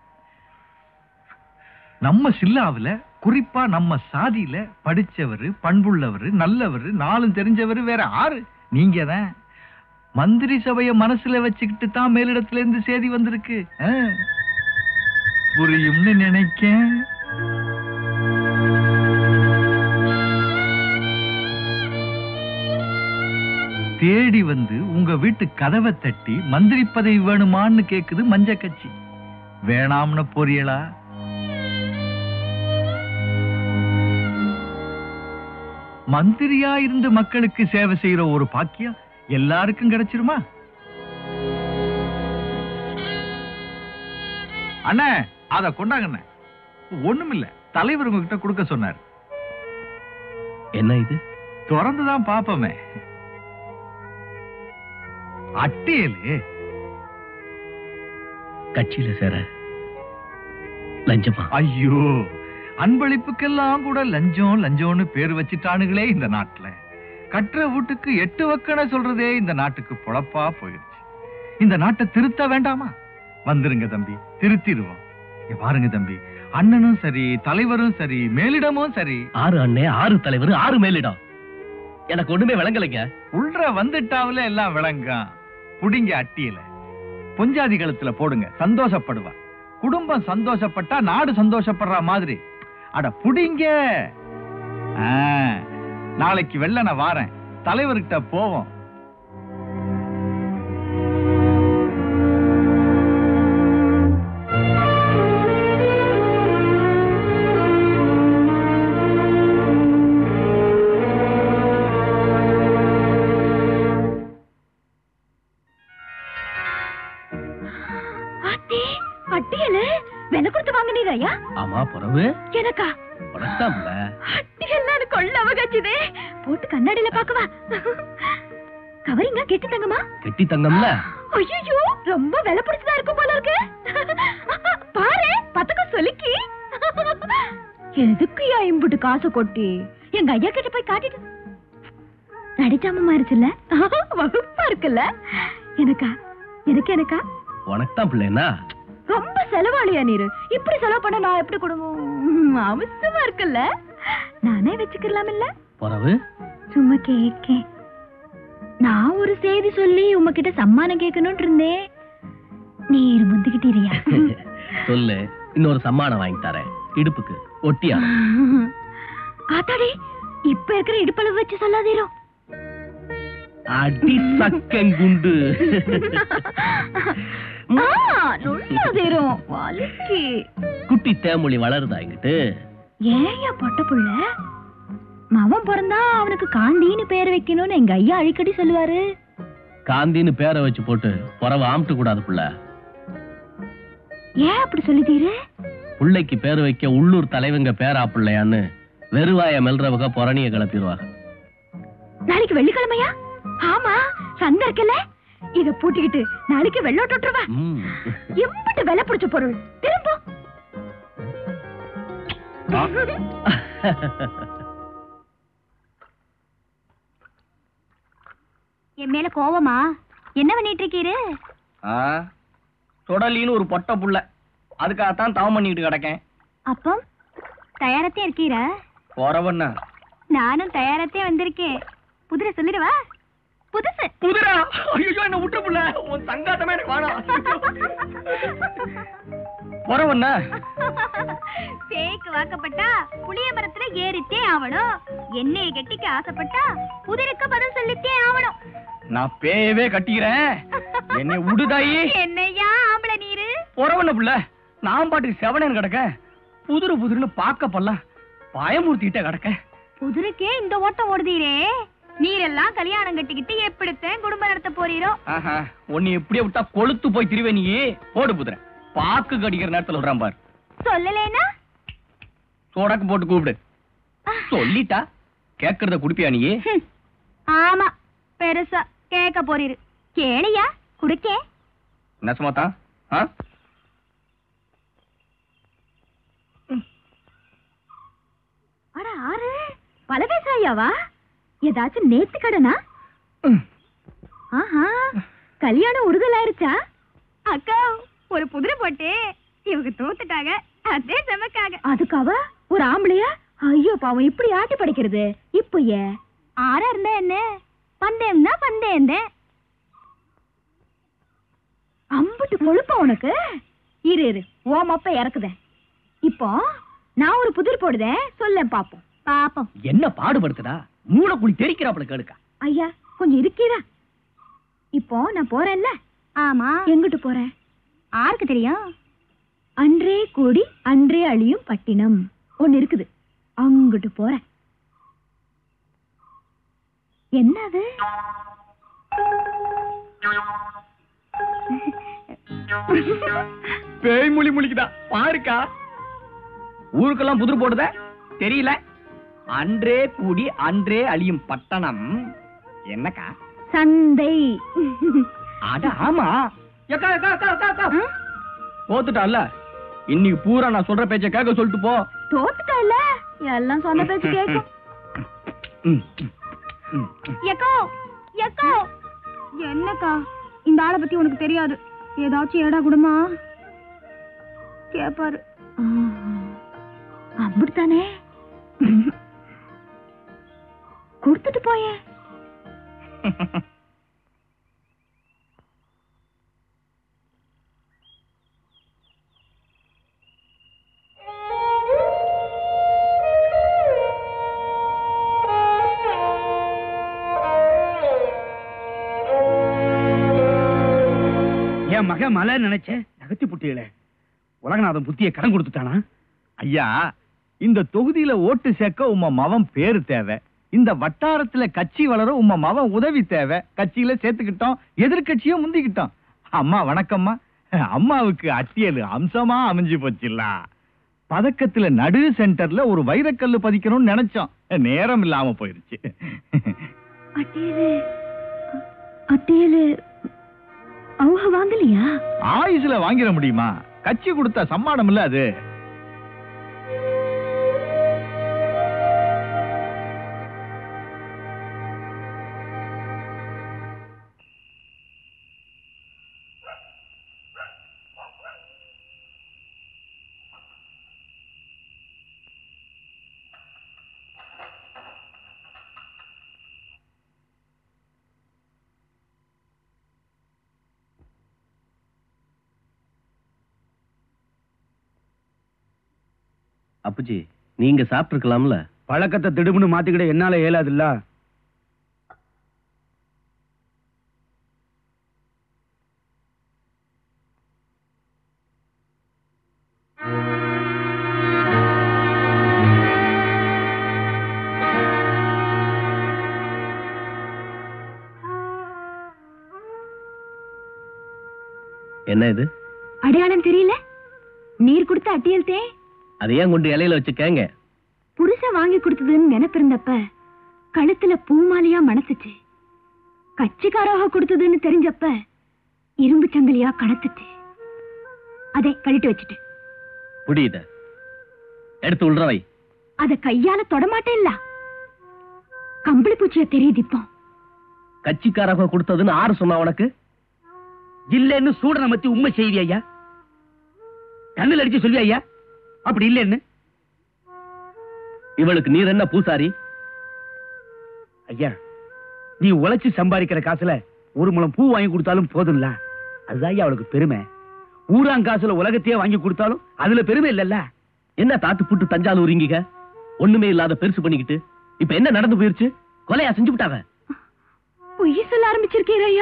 நம்ம சில்லாவுல, குறிப்பா நம்ம சாதியில படிச்சவரு, பண்புள்ளவரு, நல்லவரு, நாளும் தெரிஞ்சவரு வேற ஆறு நீங்க தான். மந்திரி சபைய மனசுல வச்சுக்கிட்டு தான் மேலிடத்துல இருந்து செய்தி வந்திருக்கு. புரியும்னு நினைக்கேன். தேடி வந்து உங்க வீட்டு கதவை தட்டி மந்திரி பதவி வேணுமான்னு கேக்குது மஞ்ச கட்சி. வேணாம்னு போறீங்களா? மந்திரியா இருந்து மக்களுக்கு சேவை செய்யற ஒரு பாக்கியம் எல்லாருக்கும் கிடைச்சிருமா? அண்ணே அத கொண்டாங்கண்ணே. ஒண்ணுமில்ல, தலைவர் உங்ககிட்ட கொடுக்க சொன்னார். என்ன இது? திறந்துதான் பாப்பமே. அட்டியலே கட்சியில சேர லஞ்சமா? ஐயோ, அன்பளிப்புக்கெல்லாம் கூட லஞ்சம் லஞ்சம்னு பேர் வச்சிட்டானுங்களே இந்த நாட்டுல. கட்டுற வீட்டுக்கு 8 வக்கணை சொல்றதே இந்த நாட்டுக்கு பொழப்பா போயிடுச்சு. இந்த நாட்டை திருத்த வேண்டாமா? வந்துருங்க தம்பி, திருத்திடுவோம். பாருங்க தம்பி, அண்ணனும் சரி, தலைவரும் சரி, மேலிடமும் சரி. 6 அண்ணே, 6 தலைவர், 6 மேலிடம். எனக்கு ஒண்ணுமே விளங்கலைங்க. உள்ற வந்துட்டாவில எல்லாம் விளங்க. புடிங்க அட்டியில, பொஞ்சாதி களத்துல போடுங்க, சந்தோஷப்படுவா. குடும்பம் சந்தோஷப்பட்டா நாடு சந்தோஷப்படுற மாதிரி. அட புடிங்க. நாளைக்கு வெள்ள நான் வாரேன், தலைவர்கிட்ட போவோம். ஆமா பொறவு எனக்கா உனக்காம்ல அட்டியெல்லாம் கொள்ள அவகாச்சுதே. போட்டு கண்ணாடியில பாக்கவா? கவரிங்க கெட்டி தங்கமா? கெட்டி தங்கம்ல. ஐயோ, ரொம்ப விலை பிடிச்சதா இருக்கும் போல இருக்கு. பாரு, பத்தக்கம் சொல்லிக்கி. எதுக்கு இம்புட்டு காசு கொட்டி எங்க ஐயா கிட்ட போய் காட்டிட்டு நடிச்சாம மாறிச்சுல்ல, வகுப்பா இருக்குல்ல. எனக்கா எனக்கா உனக்கு தான் பிள்ளைனா? ரொம்ப செலவாளியா நீரு. இப்படி செலவு பண்ண நான் எப்படி குடும்பம்? அவசியமா இருக்குல்ல, நானே வச்சுக்கலாம் இல்ல? பொறவு சும்மா கேக்கேன். நான் ஒரு செய்தி சொல்லி உங்ககிட்ட சம்மானம் கேட்கணும்னு இருந்தேன். நீர் முந்திக்கிட்டீரியா? சொல்லு, இன்னொரு சம்மானம் வாங்கி தரேன். இடுப்புக்கு ஒட்டியா? ஆத்தாடி, இப்ப இருக்கிற இடுப்பளவு வச்சு சொல்லாதீரோ. அடி சக்கங்குண்டு. குட்டி தேமொழி வளருதா இங்கிட்டு? ஏயா பொட்ட புள்ள, மவன் பிறந்தா அவனுக்கு காந்தின்னு பேர் வைக்கணும்னு எங்க ஐயா அடிக்கடி சொல்லுவாரு. காந்தின்னு பேரை வச்சு போட்டு பொறவை ஆமிட்டு கூடாது புள்ள. ஏன் அப்படி சொல்லிட்டீரு? புள்ளைக்கு பேர் வைக்க உள்ளூர் தலைவங்க பேரா பிள்ளையான்னு வெறுவாய மெல்றவங்க புறணிய கிளப்பிடுவாங்க. நாளைக்கு வெள்ளிக்கிழமையா? ஆமா, சந்தை இருக்கல. இத பூட்டிக்கிட்டு நாளைக்கு வெள்ளோட்டுவா. எம்பிட்டு வெலை பிடிச்ச பொருள். திரும்ப என் மேல கோவமா? என்ன பண்ணிட்டு இருக்கீரு? தொடலின்னு ஒரு பொட்ட புள்ள, அதுக்காகத்தான் தவம் பண்ணிட்டு கிடக்கேன். அப்போ தயாரத்தே இருக்கீரா? போறவண்ணா நானும் தயாரத்தே வந்திருக்கேன். குதிரை சொல்லிடுவா? புதுசு குதிரா? ஐயோ, என்ன விட்டு புள்ள, உன் சங்காத்தமே எனக்கு வேணாம். போறவண்ணா பேய்க்கு வாக்கப்பட்டா புளிய மரத்துல ஏறித்தே ஆவணும். என்னைய கட்டிக்க ஆசைப்பட்டா குதிரைக்கு பதில் சொல்லித்தே ஆவணும். நான் பேயவே கட்டிக்கிறேன், என்னை விடுதாயி. என்னையா ஆம்பளை நீரு? போறவண்ண புள்ள, நான் பாட்டுக்கு செவனேன்னு கிடக்க. புதுருன்னு பார்க்க பல்லாம் பயமூர்த்திக்கிட்டே கிடக்க. குதிரைக்கே இந்த ஓட்டம் ஓடுதீரே, நீரெல்லாம் கல்யாணம் கட்டிக்கிட்டு எப்படித்தான் குடும்பம் நடத்த போறீரோ? உன்னை எப்படியே விட்டா கொளுத்து போய் திருவே. நீ போடு புதுரை, பாக்கு கடிக்கிற நேரத்துல விடுறான் பாரு. சொல்லலேனா சோடாக்கு போட்டு கூப்பிடு. சொல்லிட்டா கேக்குறத குடிப்பியா நீ? ஆமா, பெருசா கேட்க போறீரு. கேளியா, குடுக்கே. நசமாத்தான். அட ஆறு பலவேசாயாவா? ஏதாச்சும் நேத்து கடனா? ஆஹா, கல்யாணம் உறுதலாயிருச்சா? அக்கா ஒரு புதிரை போட்டு இவங்க தோத்துட்டாங்க, அதே செமக்காக. அதுக்காக ஒரு ஆம்பளையா? ஐயோ பாவம், இப்படி ஆட்டி படிக்கிறது. இப்போ ஆறா இருந்தா என்ன, பந்தயம்னா பந்தயம். அம்புட்டு கொழுப்பா உனக்கு. இரு ஓமப்ப இறக்குதேன். இப்போ நான் ஒரு புதிர் போடுதேன், சொல்ல பாப்போம். பாப்போம் என்ன பாடுபடுத்துடா, மூளைக்குழி தெரிக்கிறாப்புல கேளுக்கா. ஐயா கொஞ்சம் இருக்கீரா? இப்போ நான் போறேன்ல. ஆமா, எங்கிட்டு போறேன்? ஆருக்கு தெரியும்? அன்றே கூடி அன்றே அழியும் பட்டினம் ஒன்னு இருக்குது, அங்கிட்டு போறேன். என்னது? பேய் மொழி முழிக்குதா பாருக்கா. ஊருக்கெல்லாம் புதிர் போடுத தெரியல. அன்றே கூடி அன்றே அழியும் பட்டணம் என்னக்கா? சந்தை. அட ஆமா. தோத்துட்டால, இன்னைக்கு பூரா நான் சொல்ற பேச்ச கேட்க சொல்லிட்டு போ. தோத்துட்டா இல்ல, எல்லாம் சொன்ன பேச்சு கேட்கும். Echo echo. என்னக்கா, இந்த ஆளை பத்தி உனக்கு தெரியாது. ஏதாச்சும் ஏடா குடுமா கேப்பாரு. அப்படித்தானே, கொடுத்துட்டு போயே. என் மக மலை நினைச்சேன், நகர்த்தி புட்டியில உலகநாதன் புத்திய கடன் கொடுத்துட்டானா? ஐயா, இந்த தொகுதியில ஓட்டு சேர்க்க உம்ம மவன் பேரு தேவை. இந்த வட்டாரத்துல கட்சி வளர உம்ம மவன் உதவி தேவை. கட்சியில சேர்த்துக்கிட்டோம், எதிர்கட்சியும் முந்திக்கிட்டோம். அம்மா வணக்கம்மா. அம்மாவுக்கு அட்டியல் அம்சமா அமைஞ்சு போச்சுல்ல. பதக்கத்துல நடு சென்டர்ல ஒரு வைரக்கல்லு பதிக்கணும்னு நினைச்சோம், நேரம் இல்லாம போயிருச்சு. அட்டியலு அவங்க வாங்கலையா? ஆயுசுல வாங்கிட முடியுமா? கட்சி கொடுத்த சம்மானம் இல்ல அது. அப்புஜி, நீங்க சாப்பிட்டுருக்கலாம்ல. பழக்கத்தை திடுமுன்னு மாத்திக்கிட என்னால இயலாதுல்ல. என்ன இது? அடையாளம் தெரியல? நீர் கொடுத்த அட்டியல் தே. அதையும் கொண்டு இலையில வச்சுக்கங்க. புருஷன் வாங்கி கொடுத்ததுன்னு நினைப்பிருந்தப்ப கழுத்துல பூமாலையா மணத்துச்சு. கட்சிக்காராக கொடுத்ததுன்னு தெரிஞ்சப்ப இரும்பு சங்கிலியா கணத்துச்சு. அதை கழட்டி வச்சுட்டு புடியுத எடுத்து உள்றவை. அத கையால தொடமாட்டேன்ல. கம்பளி பூச்சியா தெரியுது இப்போ. கட்சிக்காராக கொடுத்ததுன்னு ஆறு சொன்னா உனக்கு? இல்லன்னு சூடனை மத்தி உண்மை செய்தி ஐயா. கண்ணில் அடிச்சு சொல்லி ஐயா, அப்படி இல்லைன்னு. இவளுக்கு நீர் என்ன பூசாரி? ஐயா, நீ உழைச்சு சம்பாதிக்கிற காசுல ஒரு முழம் பூ வாங்கி கொடுத்தாலும் போதும்ல. அதுதான் ஐயா அவளுக்கு பெருமை. ஊராங் காசுல உலகத்தையே வாங்கி கொடுத்தாலும் அதுல பெருமை இல்லல்ல. என்ன தாத்து புட்டு தஞ்சாவூர் இங்கிக ஒண்ணுமே இல்லாத பெருசு பண்ணிக்கிட்டு இப்ப என்ன நடந்து போயிருச்சு? கொலையா செஞ்சு விட்டாங்க. பொய் சொல்ல ஆரம்பிச்சிருக்கீர் ஐயா.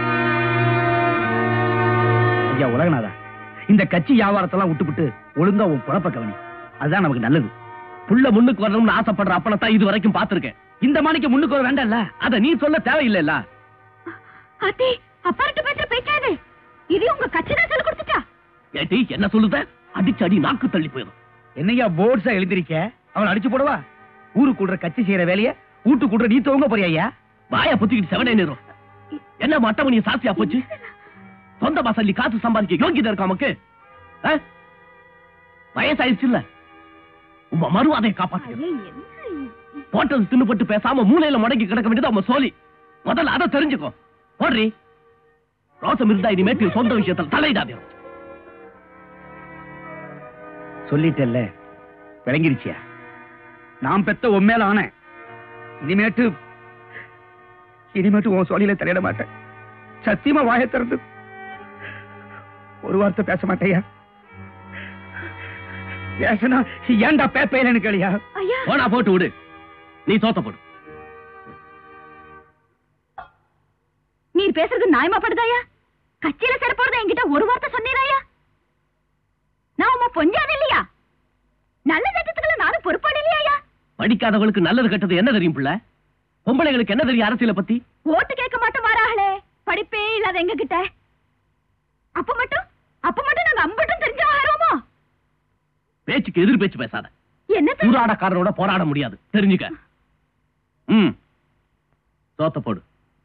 ஐயா உலகநாதா, இந்த கட்சி வியாபாரத்தெல்லாம் விட்டுவிட்டு ஒழுங்கா உன் பொழப்ப கவனி. அதுதான் நமக்கு நல்லது. புள்ள முன்னுக்கு வரணும்னு ஆசைப்படுற அப்பனத்தான் இது வரைக்கும் பாத்துருக்கேன். இந்த மாணிக்க முன்னுக்கு வர வேண்டாம்ல. அத நீ சொல்ல தேவையில்லைல்ல. அத்தி, அப்பார்ட்டு பேசுற பேச்சாது இது உங்க கட்சி தான் சொல்லி கொடுத்துட்டா. ஏட்டி என்ன சொல்லுத? அடிச்சு அடி நாக்கு தள்ளி போயிடும். என்னையா போர்ட்ஸா எழுதிருக்க? அவளை அடிச்சு போடவா? ஊரு கூடுற கட்சி செய்யற வேலைய வீட்டு கூடுற நீ துவங்க போறியா? வாயா புத்திக்கிட்டு செவனே நேரம். என்ன மட்டமணிய சாட்சியா போச்சு? சொந்த பாசல்லி காசு சம்பாதிக்க யோகிதா இருக்கா நமக்கு? வயசாயிருச்சு இல்ல, உங்க மறுவாதையை காப்பாத்து. போட்டது தின்னுபட்டு பேசாம மூலையில முடங்கி கிடக்க வேண்டியது அவங்க சோழி. முதல்ல அதை தெரிஞ்சுக்கோ. போடுறி ரோசம் இருந்தா இனிமேட்டு சொந்த விஷயத்தில் தலையிடாதே. சொல்லிட்டல்ல, விளங்கிருச்சியா? நான் பெத்த உண்மையில ஆன இனிமேட்டு உன் சோழியில தலையிட மாட்டேன். சத்தியமா வாயை திறந்து ஒரு வார்த்தை பேச மாட்டேயா? பேசனா ஏன்டா பேப்பையிலன்னு கேளியா? போனா போட்டு விடு, நீ தோத்த போடு. நீர் பேசுறது நியாயமா படுதாயா? கட்சியில சேர போறதா என்கிட்ட ஒரு வார்த்தை சொன்னீராயா? நான் உமா பொஞ்சாது இல்லையா? நல்ல சட்டத்துக்குள்ள நானும் பொறுப்பாடு இல்லையா? படிக்காதவங்களுக்கு நல்லது கெட்டது என்ன தெரியும் பிள்ளை? பொம்பளைகளுக்கு என்ன தெரியும் அரசியலை பத்தி? ஓட்டு கேட்க மாட்டோம் வாராகளே, படிப்பே இல்லாத எங்க கிட்ட. அப்ப மட்டும் நாங்க அம்பட்டும் தெரிஞ்ச ஆயிரமா? பேச்சுக்கு எதிர் பேச்சு பேசாத. என்ன சூதாடக்காரனோட போராட முடியாது, தெரிஞ்சுக்க. தோத்த போடு.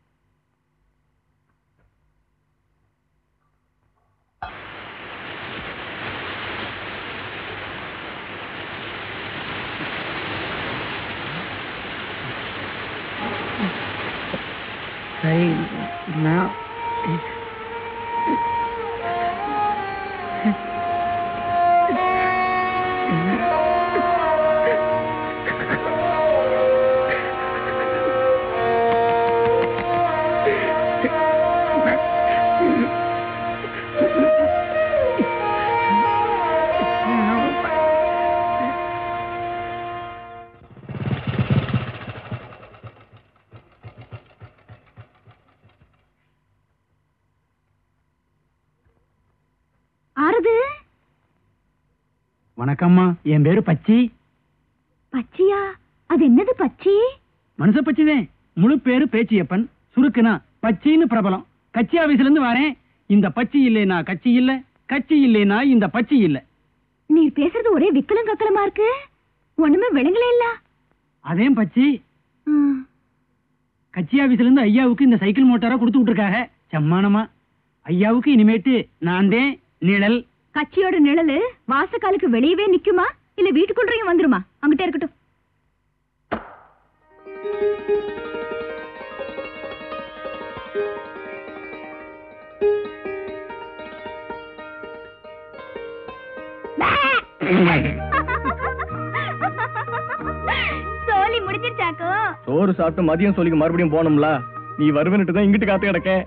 வணக்கம்மா, என் பேரு பச்சி. பச்சியா? அது என்னது பச்சி? மனுஷ பச்சிதான். முழு பேரு பேச்சியப்பன், சுருக்குனா பச்சின்னு பிரபலம். கட்சி ஆபீஸ்ல இருந்து வரேன். இந்த பச்சி இல்லைனா கட்சி இல்ல, கட்சி இல்லைனா இந்த பச்சி இல்ல. நீர் பேசுறது ஒரே விக்கலம் கக்கலமா இருக்கு, ஒண்ணுமே விளங்கல இல்ல. அதே பச்சி. கட்சி ஆபீஸ்ல இருந்து ஐயாவுக்கு இந்த சைக்கிள் மோட்டாரா கொடுத்து விட்டுருக்காங்க. சம்மானமா ஐயாவுக்கு இனிமேட்டு நான் தான் நிழல். கட்சியோட நிழலு வாசக்காலுக்கு வெளியவே நிக்குமா இல்ல வீட்டுக்குள்ளேயும் வந்துருமா? அங்கிட்ட இருக்கட்டும். சோலி முடிஞ்சிருச்சாக்கோ? சோறு சாப்பிட்டு மதியம் சொல்லிக்கு மறுபடியும் போனோம்ல. நீ வருவன்ட்டு தான் இங்கிட்டு காத்து கிடக்க.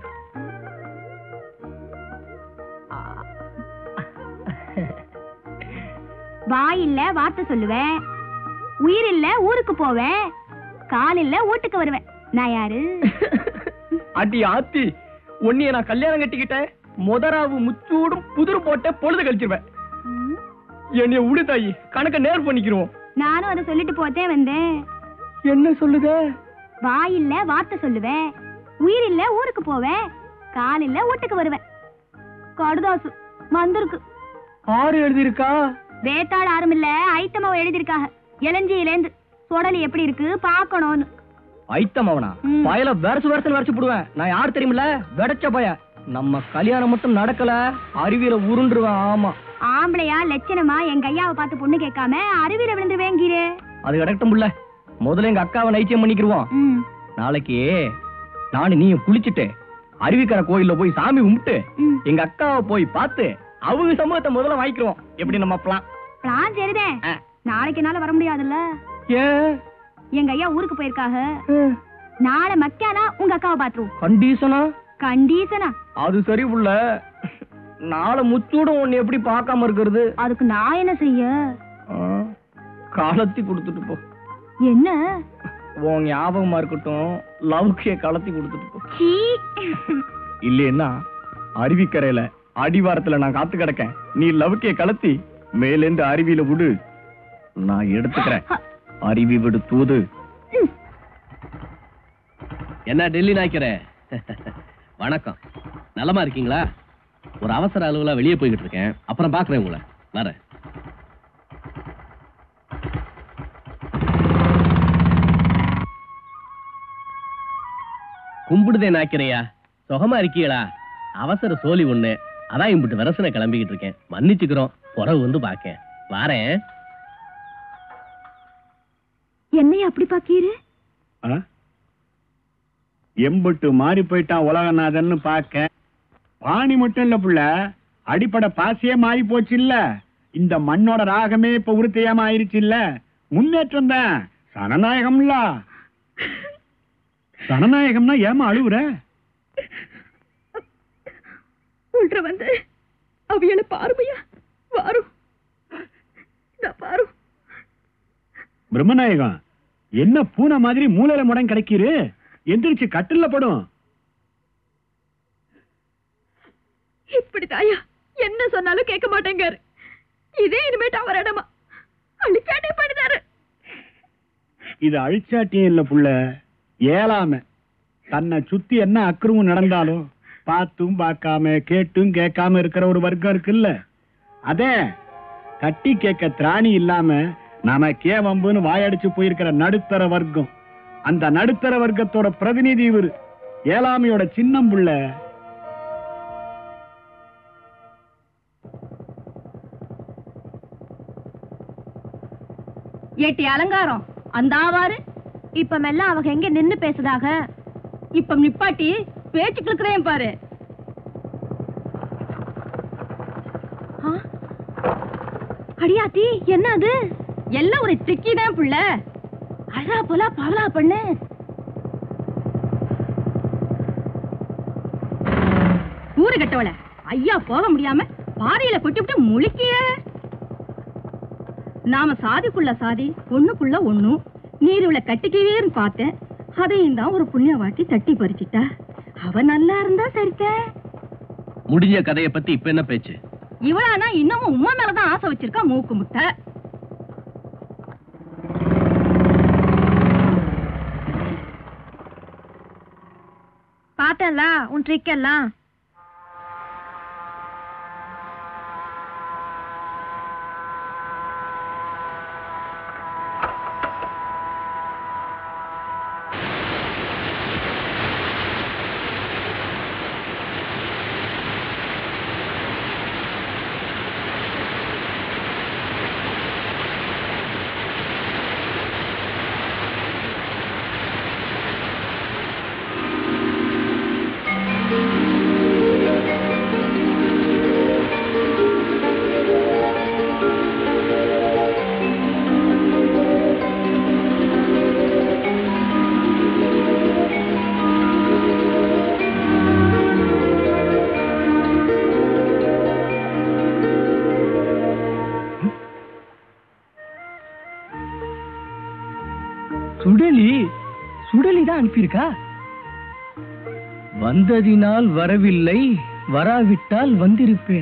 வாய் இல்ல வார்த்தை சொல்லுவேன், உயிர் இல்ல ஊருக்கு போவேன், கால் இல்ல வீட்டுக்கு வருவேன். நான் யாரு? அடி ஆத்தி, உன்னைய நான் கல்யாணம் கட்டிக்கிட்டேன். முதராவு முச்சூடும் புதிர் போட்ட பொழுது கழிச்சிருவேன். என்னைய உடு தாயி, கணக்க நேர் பண்ணிக்கிறோம். நானும் அதை சொல்லிட்டு போத்தே வந்தேன். என்ன சொல்லுத? வாய் இல்ல வார்த்தை சொல்லுவேன், உயிர் இல்ல ஊருக்கு போவேன், கால் இல்ல வீட்டுக்கு வருவேன். கடுதாசு வந்திருக்கு. ஆறு எழுதிருக்கா? வேத்தாள் ஆறும் இல்ல, ஐட்டமாவ எழுதிருக்காங்க. இளஞ்சியிலேந்து சொடலி எப்படி இருக்கு பாக்கணும்னு. ஐட்டமாவனா? பயல வருஷம் வரைச்சு போடுவேன். நான் யார் தெரியுமில்ல? வெடச்ச பய. நம்ம கல்யாணம் மட்டும் நடக்கல, அருவியில உருண்டுருவேன். ஆமா, ஆம்பளையா லட்சணமா எங்க ஐயாவை பார்த்து பொண்ணு கேட்காம அருவியில விழுந்துருவேங்கீரே. அது கிடக்கட்டும் புள்ள. முதல்ல எங்க அக்காவை நைச்சியம் பண்ணிக்கிருவோம். நாளைக்கு நானு நீயும் குளிச்சுட்டு அருவிக்கரை கோயில்ல போய் சாமி கும்பிட்டு எங்க அக்காவை போய் பார்த்து அவங்க சமூகத்தை முதல்ல வாங்கிக்கிறோம். எப்படி நம்ம பிளான் சரிதே. நாளைக்கு என்னால வர முடியாதுல்ல. எங்க ஐயா ஊருக்கு போயிருக்காக. நாளை மக்கானா உங்க அக்காவை பாத்துருவோம். கண்டிஷனா? கண்டிஷனா? அது சரி புள்ள. நாளை முச்சூடும் உன்னை எப்படி பார்க்காம இருக்கிறது? அதுக்கு நான் என்ன செய்ய? கலத்தி கொடுத்துட்டு போ. என்ன? உன் ஞாபகமா இருக்கட்டும், லவ்கே கலத்தி கொடுத்துட்டு போ. இல்லைன்னா அருவிக்கரையில அடிவாரத்துல நான் காத்து கிடக்கேன். நீ லவ்கே கலத்தி மேலேந்து அருவியில விடு, நான் எடுத்துக்கிறேன். அருவி விடு தூது. என்ன டெல்லி நாய்க்கிற? வணக்கம், நலமா இருக்கீங்களா? ஒரு அவசர அலுவலா வெளியே போய்கிட்டு இருக்கேன், அப்புறம் பாக்குறேன் உங்களை. வரேன். கும்பிடுதே நாய்க்கிறையா, சுகமா இருக்கீங்களா? அவசர சோழி ஒண்ணு, அதான் இம்பிட்டு வரசனை கிளம்பிக்கிட்டு இருக்கேன். மன்னிச்சுக்கிறோம், புறவு வந்து பாக்கேன். வாரேன். என்னைய அப்படி பாக்கீரு? எம்புட்டு மாறி போயிட்டான் உலகநாதன்னு பாக்க. பாணி மட்டும் இல்ல புள்ள, அடிப்படை பாசியே மாறி போச்சு இல்ல. இந்த மண்ணோட ராகமே இப்ப உருத்தையாம ஆயிருச்சு இல்ல. முன்னேற்றம் தான். சனநாயகம்ல. சனநாயகம்னா ஏமா அழுவுற? உள்ற வந்து அவியல பாருமையா வாரும் பாரு. பிரம்மநாயகம், என்ன பூனை மாதிரி மூலையில முடம் கிடைக்கிறு? எந்திரிச்சு கட்டில்ல படும். இப்படிதாயா என்ன சொன்னாலும் கேட்க மாட்டேங்காரு. இதே இனிமேட்டு அவர் இடமா அழிச்சாட்டே பண்ணினாரு. இது அழிச்சாட்டியும் இல்ல புள்ள, ஏலாம. தன்னை சுத்தி என்ன அக்கிரமும் நடந்தாலும் பார்த்தும் பார்க்காம கேட்டும் கேட்காம இருக்கிற ஒரு வர்க்கம் இருக்குல்ல, அதே தட்டி கேட்க திராணி இல்லாம நாம கேவம்புன்னு வாயடிச்சு போயிருக்கிற நடுத்தர வர்க்கம். அந்த நடுத்தர வர்க்கத்தோட பிரதிநிதி இவரு, ஏழாமையோட சின்னம் புள்ள. ஏட்டி அலங்காரம் அந்த ஆவாரு இப்ப மெல்ல அவங்க எங்க நின்னு பேசுதாக. இப்ப நிப்பாட்டி பேச்சு கிழக்குறேன் பாரு. அடியாத்தி என்ன அது? எல்லாம் ஒரு திக்கிதான் புள்ள. அழா போல பவலா பண்ணு. ஊரு கட்டவள ஐயா போக முடியாம பாறையில கொட்டிவிட்டு முழிக்கிய. நாம சாதிக்குள்ள சாதி ஒண்ணுக்குள்ள ஒண்ணும் நீருல கட்டிக்குவேன்னு பார்த்தேன். அதையும் தான் ஒரு புண்ணியவாட்டி தட்டி பறிச்சிட்டா. அவ நல்லா இருந்தா சரித்த. முடிஞ்ச கதையை பத்தி இப்ப என்ன பேச்சு? இவளானா இன்னமும் உமா மேலதான் ஆசை வச்சிருக்கா மூக்கு முட்டை. பார்த்தல உன் ட்ரிக் எல்லாம். சுடலிதான் அனுப்பியிருக்கா. வந்ததினால் வரவில்லை, வராவிட்டால் வந்திருப்பேன்.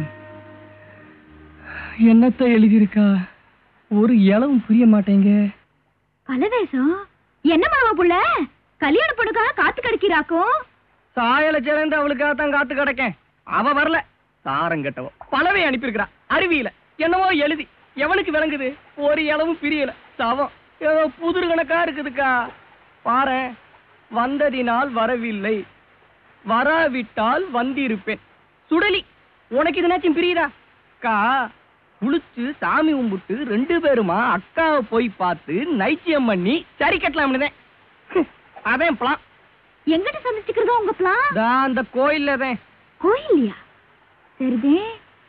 என்னத்தை எழுதியிருக்கா? ஒரு இளவும் புரிய மாட்டேங்க. கலவேசம் என்ன மாமா புள்ள கல்யாண பொண்ணுக்காக காத்து கிடைக்கிறாக்கும். சாயல சேர்ந்து அவளுக்காகத்தான் காத்து கிடக்கேன். அவ வரல, சாரம் கட்டவோ பலவை அனுப்பியிருக்கிறா. அறிவியல என்னவோ எழுதி எவனுக்கு விளங்குது? ஒரு இளவும் பிரியல. சவம் ஏதோ புதிர் கணக்கா இருக்குதுக்கா. பாரு, வந்ததினால் வரவில்லை, வராவிட்டால் வந்திருப்பேன். சுடலி, உனக்கு இதுனாச்சும் பிரியுதா? அக்கா குளிச்சு சாமி கும்பிட்டு 2 பேருமா அக்காவை போய் பார்த்து நைச்சியம் பண்ணி சரி கட்டலாம்னு. அதான் பிளான். எங்கிட்ட சந்திச்சுக்கிறதா உங்க பிளான்? அந்த கோயில்ல தான். கோயில்லையா? சரிதே.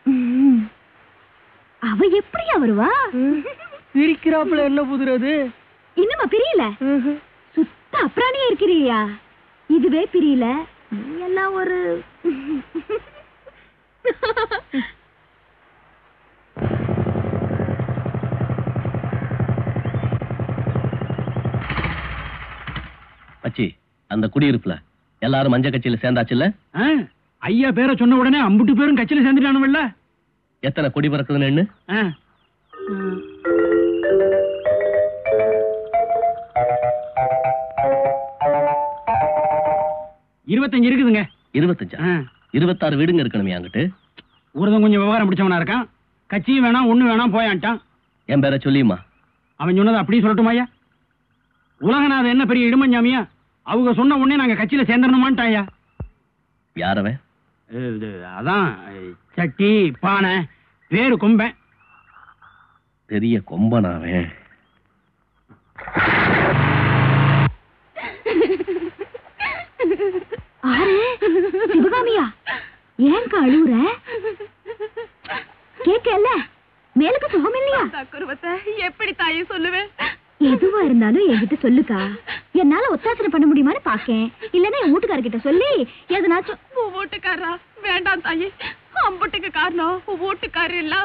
அவ எப்படியா வருவா? பிரிக்கிறாப்புல என்ன புதுறது? இன்னுமா பிரியல? சுத்த அப்ராணியா இருக்கிறியா? இதுவே பிரியல, நீ எல்லாம் ஒரு அச்சி, அந்த குடியிருப்புல எல்லாரும் மஞ்ச கட்சியில சேர்ந்தாச்சுல்ல? ஐயா பேரை சொன்ன உடனே அம்புட்டு பேரும் கட்சியில சேர்ந்துட்டானுல்ல? எத்தனை கொடி பறக்குதுன்னு? 25 இருக்குதுங்க. 25? 26 வீடுங்க இருக்கணுமே அங்கிட்டு. ஊரதம் கொஞ்சம் விவகாரம் பிடிச்சவனா இருக்கான். கட்சியும் வேணாம் ஒண்ணு வேணாம் போயான்ட்டான். என் பேரை சொல்லியுமா? அவன் சொன்னதை அப்படியே சொல்லட்டுமா ஐயா? உலகநாதன் என்ன பெரிய இடுமஞ்சாமியா? அவங்க சொன்ன உடனே நாங்க கட்சியில சேர்ந்துடணுமான்ட்டாயா. யாரவன்? அதான் சட்டி பானை, பேரு கொம்பன். பெரிய கொம்பனாவன். சிவகாமியா, ஏன் அழுவுற? கேட்கல, மேலுக்கு சுகம் இல்லையா? எப்படி தாயே சொல்லுவேன்? எதுவா இருந்தாலும் என்கிட்ட சொல்லுக்கா. என்னால ஒத்தாசனை பண்ண முடியுமான்னு பாக்கேன். இல்லன்னா என் வீட்டுக்காரர்கிட்ட சொல்லி எதனாச்சும். வீட்டுக்காரா? வேண்டாம் தாயே, அம்புட்டுக்கு காரணம் வீட்டுக்காரர் இல்ல.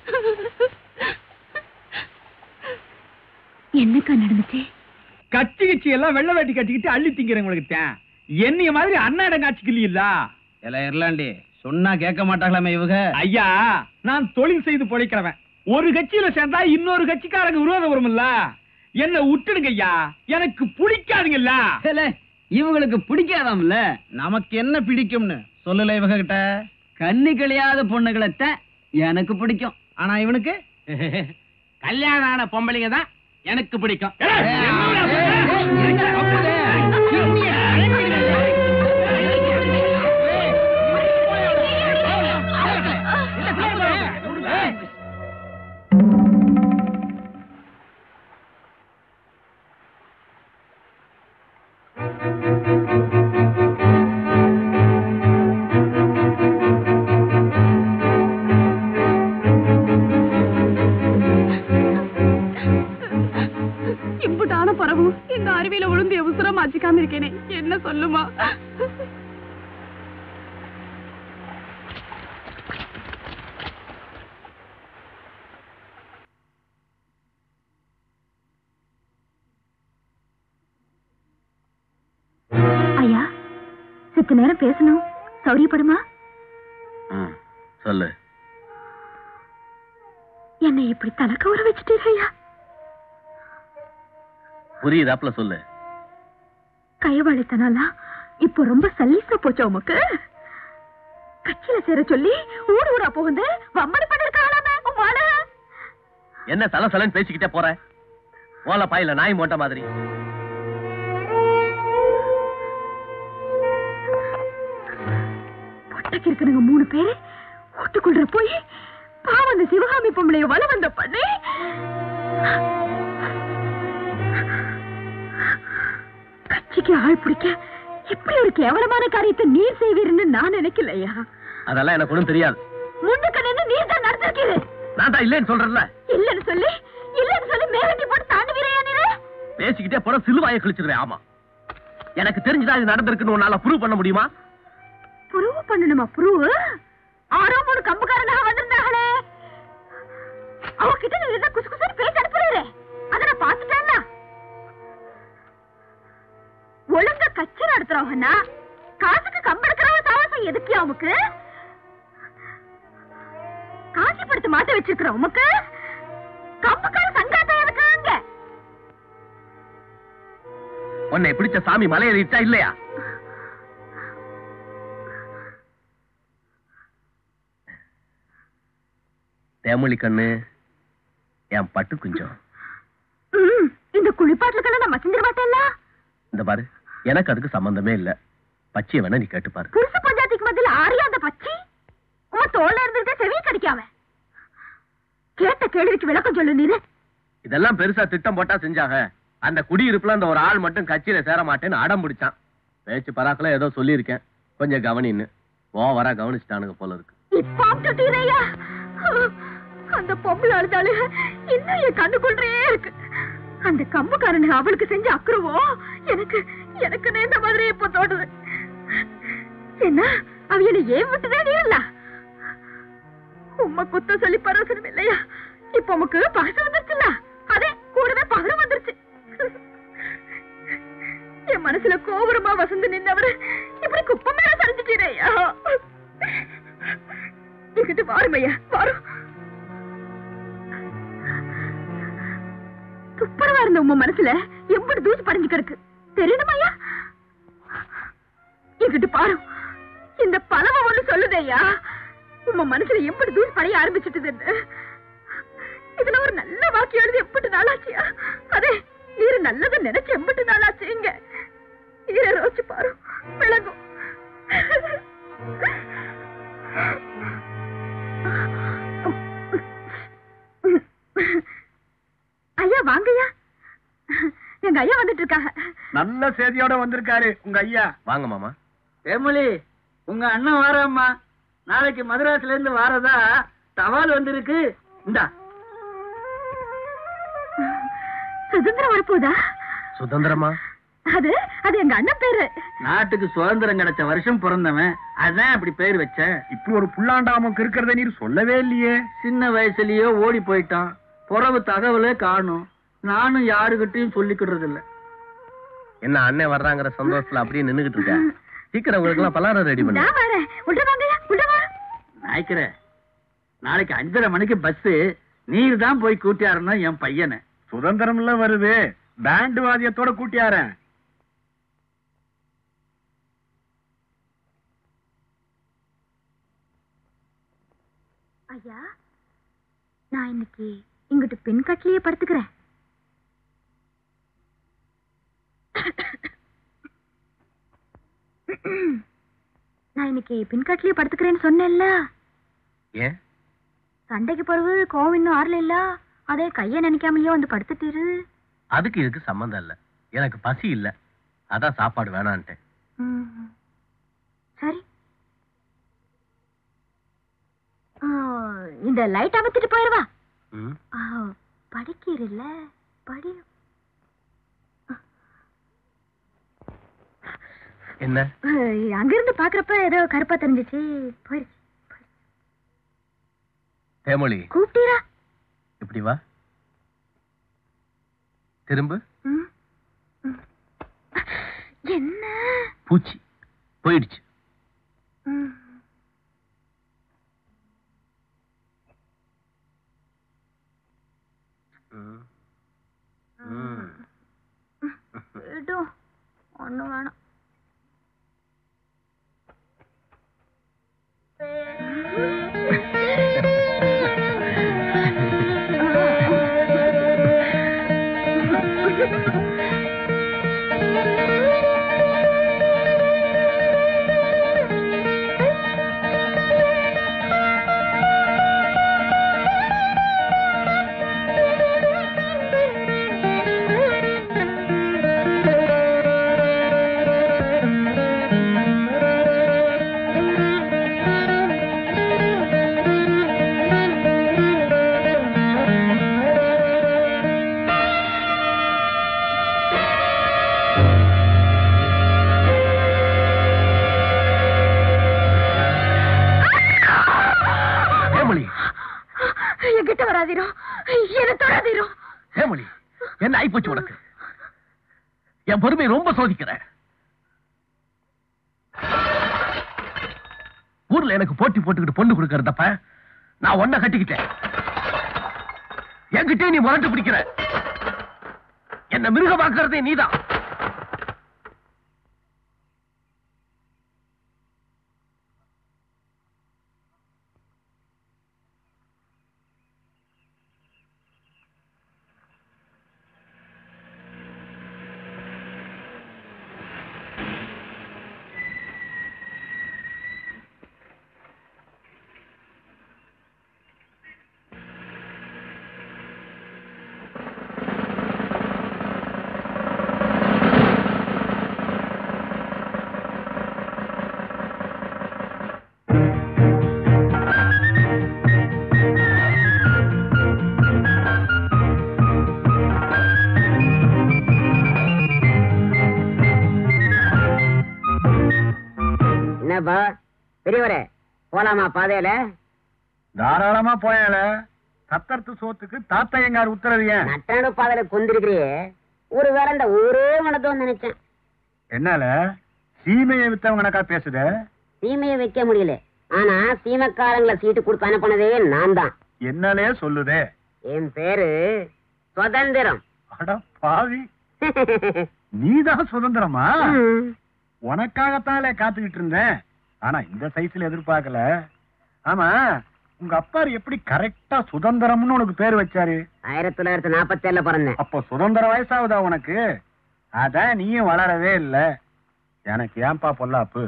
என்னக்கா நடந்துச்சு? கட்சி எல்லாம் வெள்ள வேட்டி கட்டிக்கிட்டு அள்ளி திங்கிறவங்களுக்கு என்னைய மாதிரி அண்ணாடம் காட்சிக்கு இல்ல. எல்லாம் இருளாண்டி சொன்னா கேட்க மாட்டாங்களாமே இவங்க. ஐயா, நான் தொழில் செய்து பொழைக்கிறவன். ஒரு கட்சியில சேர்ந்தா இன்னொரு கட்சிக்காரங்க விரோதம் வரும்ல. என்ன விட்டுடுங்க ஐயா, எனக்கு பிடிக்காதுங்கல்ல. இவங்களுக்கு பிடிக்காதாம்ல, நமக்கு என்ன பிடிக்கும்னு சொல்லல இவங்க கிட்ட. கண்ணி கிளியாத பொண்ணுகளைத்தான் எனக்கு பிடிக்கும். ஆனா இவனுக்கு கல்யாணம் ஆன பொம்பளைங்க தான் எனக்கு பிடிக்கும். இருக்கேனே, என்ன சொல்லுமா? ஐயா, சித்த நேரம் பேசணும், சௌரியப்படுமா? சொல்லு. என்னை இப்படி தலக்க ஊற வச்சுட்டீங்க ஐயா. புரியுதாப்ல சொல்லு. கைவாளித்தனாலா இப்போ ரொம்ப சல்லீசா போச்சா உமக்கு? கட்சியில சேர சொல்லி ஊடு ஊரா போகுது வம்படி பண்ணிருக்காளாமே உமால. என்ன தல சலன்னு பேசிக்கிட்டே போற? ஓல பாயில நாய் மோட்ட மாதிரி. பொட்டக்கு இருக்கிறவங்க 3 பேரு ஓட்டுக்குள்ள போய் பாவம் அந்த சிவகாமி பொம்பளைய வள வந்த பண்ணி கட்சிக்கு ஆள் பிடிக்க இப்படி ஒரு கேவலமான காரியத்தை நீர் செய்வீர்னு நான் நினைக்கலையா. அதெல்லாம் எனக்கு ஒண்ணும் தெரியாது. முன்னுக்கு நின்று நீர் தான் நடந்திருக்கீரு. நான் தான் இல்லைன்னு சொல்றேன்ல. இல்லன்னு சொல்லி மேகட்டி போட்டு தாண்டுவீரையா நீரு? பேசிக்கிட்டே போட சிலுவாயை கிழிச்சிருவேன். ஆமா, எனக்கு தெரிஞ்சுதான் இது நடந்திருக்குன்னு உன்னால ப்ரூவ் பண்ண முடியுமா? ப்ரூவ் பண்ணணுமா? ப்ரூவ்? 6 கம்புக்காரனாக வந்திருந்தாங்களே, அவகிட்ட நீங்க குசு குசுன்னு பேசி அனுப்புறீரே, அதை நான் பார்த்துட்டேன்னா. ஒழுங்கா கட்சி நடத்துறவங்கன்னா காசுக்கு கம்பு எடுக்கிறவங்க சாவாசம் எதுக்கு? அவனுக்கு காசி படுத்து மாட்ட வச்சிருக்கிற உமக்கு கம்புக்கார சங்காத்தம் எதுக்குங்க? உன்னை பிடிச்ச சாமி மலையேறிச்சா இல்லையா? தேமொழி கண்ணு, என் பட்டு குஞ்சம். இந்த குளிப்பாட்டுல நான் மச்சிந்திர மாட்டேன்ல. இந்த பாரு, எனக்கு அதுக்கு சம்பந்தமே இல்ல. பச்சைய வேணா நீ கேட்டு பாரு. புருஷ பஞ்சாயத்துக்கு மத்தியில ஆரியா அந்த பச்சி உமா தோல்ல இருந்துட்டு செவி கடிக்காம கேட்ட கேள்விக்கு விளக்கம் சொல்லு நீரு. இதெல்லாம் பெருசா திட்டம் போட்டா செஞ்சாங்க. அந்த குடியிருப்புல அந்த ஒரு ஆள் மட்டும் கட்சியில சேர மாட்டேன்னு அடம் பிடிச்சான். பேச்சு பராக்கல ஏதோ சொல்லியிருக்கேன், கொஞ்சம் கவனின்னு. ஓவரா கவனிச்சுட்டானுங்க போல இருக்கு. அந்த பொம்பளை அழுதாளு இன்னும் என் கண்ணுக்குள்ளே இருக்கு. அந்த கம்புக்காரனுக்கு அவளுக்கு செஞ்ச அக்குறவோ எனக்கு நேர்ந்த மாதிரி இப்ப தோடுது. என்ன அவ என்ன ஏன் விட்டுதான் இல்ல? உம்மை குத்த சொல்லி பரவசனம் இல்லையா? இப்ப உமக்கு பாசம் வந்துருச்சுல்ல, அதே கூடவே பகரம் வந்துருச்சு. என் மனசுல கோபுரமா வசந்து நின்னவரு இப்படி குப்பை மேல சரிஞ்சிட்டீரையா. இங்கிட்டு வாருமையா, வாரும். துப்பரவா இருந்த உங்க மனசுல எப்படி தூசி பறிஞ்சு கிடக்கு தெரியணுமையா? இங்கிட்டு பாரு, இந்த பலவ ஒண்ணு சொல்லுதையா, உங்க மனசுல எப்படி தூசி படைய ஆரம்பிச்சுட்டுதுன்னு. இதுல ஒரு நல்ல வாக்கியம் எழுதி எப்படி நாளாச்சியா? அதே நீரு நல்லதை நினைச்சு எம்பிட்டு நாளாச்சு. இங்க நீரை ரோச்சு பாரு, விளங்கும். ஐயா வாங்கய்யா, எங்க ஐயா வந்துட்டு இருக்காங்க. நல்ல செய்தியோட வந்திருக்காரு உங்க ஐயா. வாங்க மாமா. தேமொழி, உங்க அண்ணன் வாராம்மா. நாளைக்கு மதராஸ்ல இருந்து வாரதா தபால் வந்திருக்கு. இந்தா. சுதந்திரம் வரப்போதா? சுதந்திரமா? அது எங்க அண்ணன் பேரு. நாட்டுக்கு சுதந்திரம் கிடைச்ச வருஷம் பிறந்தவன், அதான் அப்படி பேர் வச்சேன். இப்படி ஒரு புல்லாண்டாமக்கு இருக்கிறத நீர் சொல்லவே இல்லையே. சின்ன வயசுலயே ஓடி போயிட்டான். புறவு தகவலே காணும். நானும் யாருகிட்டையும் சொல்லிக்கிடுறது இல்ல. என்ன அண்ணன் வர்றாங்கிற சந்தோஷத்துல அப்படியே நின்னுகிட்டு இருக்க. சீக்கிரம் உங்களுக்கு எல்லாம் பலாரம் ரெடி பண்ணு. நாய்க்கிற, நாளைக்கு 5:30 மணிக்கு பஸ். நீர் தான் போய் கூட்டியாருன்னா என் பையனை. சுதந்திரம் எல்லாம் வருது, பேண்ட் வாதியத்தோட கூட்டியாரன். ஐயா, நான் இன்னைக்கு இங்கிட்டு பெண் கட்டிலேயே படுத்துக்கிறேன். நான் இன்னைக்கு பின்காட்டிலேயே படுத்துக்கிறேன்னு சொன்னேன்ல. ஏன்? சண்டைக்கு பிறகு கோவம் இன்னும் ஆறல இல்ல, அதே கைய நினைக்காமலையோ வந்து படுத்துட்டீரு. அதுக்கு இதுக்கு சம்பந்தம் இல்ல. எனக்கு பசி இல்ல, அதான் சாப்பாடு வேணான்ட்டேன். சரி, இந்த லைட் அமர்த்திட்டு போயிருவா. படிக்கிறல்ல, படி. என்ன? அங்கிருந்து பாக்குறப்ப ஏதோ கருப்பா தெரிஞ்சிச்சு, போயிருச்சு. தேமொழி கூப்பிட்டீரா? இப்படி வா, திரும்ப. என்ன? பூச்சி போயிடுச்சு. ஒண்ணு வேணும். என்ன ஆயிப்போச்சு உனக்கு? என் பொறுமை ரொம்ப சோதிக்கிற. ஊர்ல எனக்கு போட்டி போட்டுக்கிட்டு பொண்ணு கொடுக்கறதப்ப நான் ஒன்ன கட்டிக்கிட்டேன். என்கிட்டே நீ முரட்டு பிடிக்கிற. என்ன மிருகமாக்குறதே நீதான். பெரியவரே, போலாமா பாதையில? தாராளமா போயால. சத்தர்த்து சோத்துக்கு தாத்தையங்கார் உத்தரவு. ஏன் நட்டாடு பாதையில கொந்திருக்கிறியே, ஒருவேளை இந்த ஊரே உனதோ நினைச்சேன். என்னால சீமையை வித்தவங்கனக்கா பேசுத? சீமையை வைக்க முடியல, ஆனா சீமக்காரங்களை சீட்டு கொடுத்து அனுப்பினதே நான் தான். என்னாலே சொல்லுதே? என் பேரு சுதந்திரம். அட பாவி, நீதான் சுதந்திரமா? உனக்காகத்தாலே காத்துக்கிட்டு இருந்தேன், ஆனா இந்த சைஸ்ல எதிர்பார்க்கல. ஆமா, உங்க அப்பா எப்படி கரெக்டா சுதந்திரம்னு உனக்கு பேர் வச்சாரு? 1947 பிறந்தேன். அப்போ சுதந்திர வயசாகுதா உனக்கு? அதான் நீயும் வளரவே இல்ல. எனக்கு ஏன்பா பொல்லாப்பு?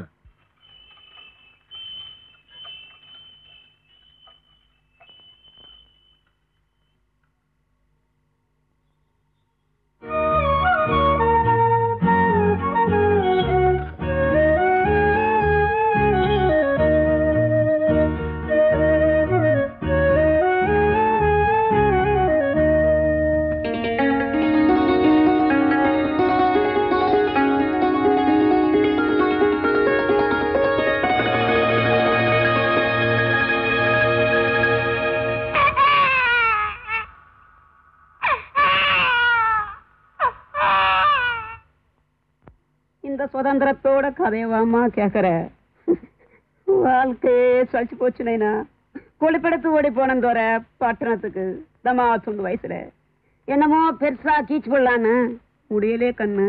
சுதந்திரத்தோட கதையவாமா கேக்குற? வாழ்க்கையே சளிச்சு போச்சு நைனா. கொழுப்பெடுத்து ஓடி போனந்தோற பட்டணத்துக்கு தமா 9 வயசுல. என்னமோ பெருசா கீச்சு போடலான்னு முடியலே கண்ணு.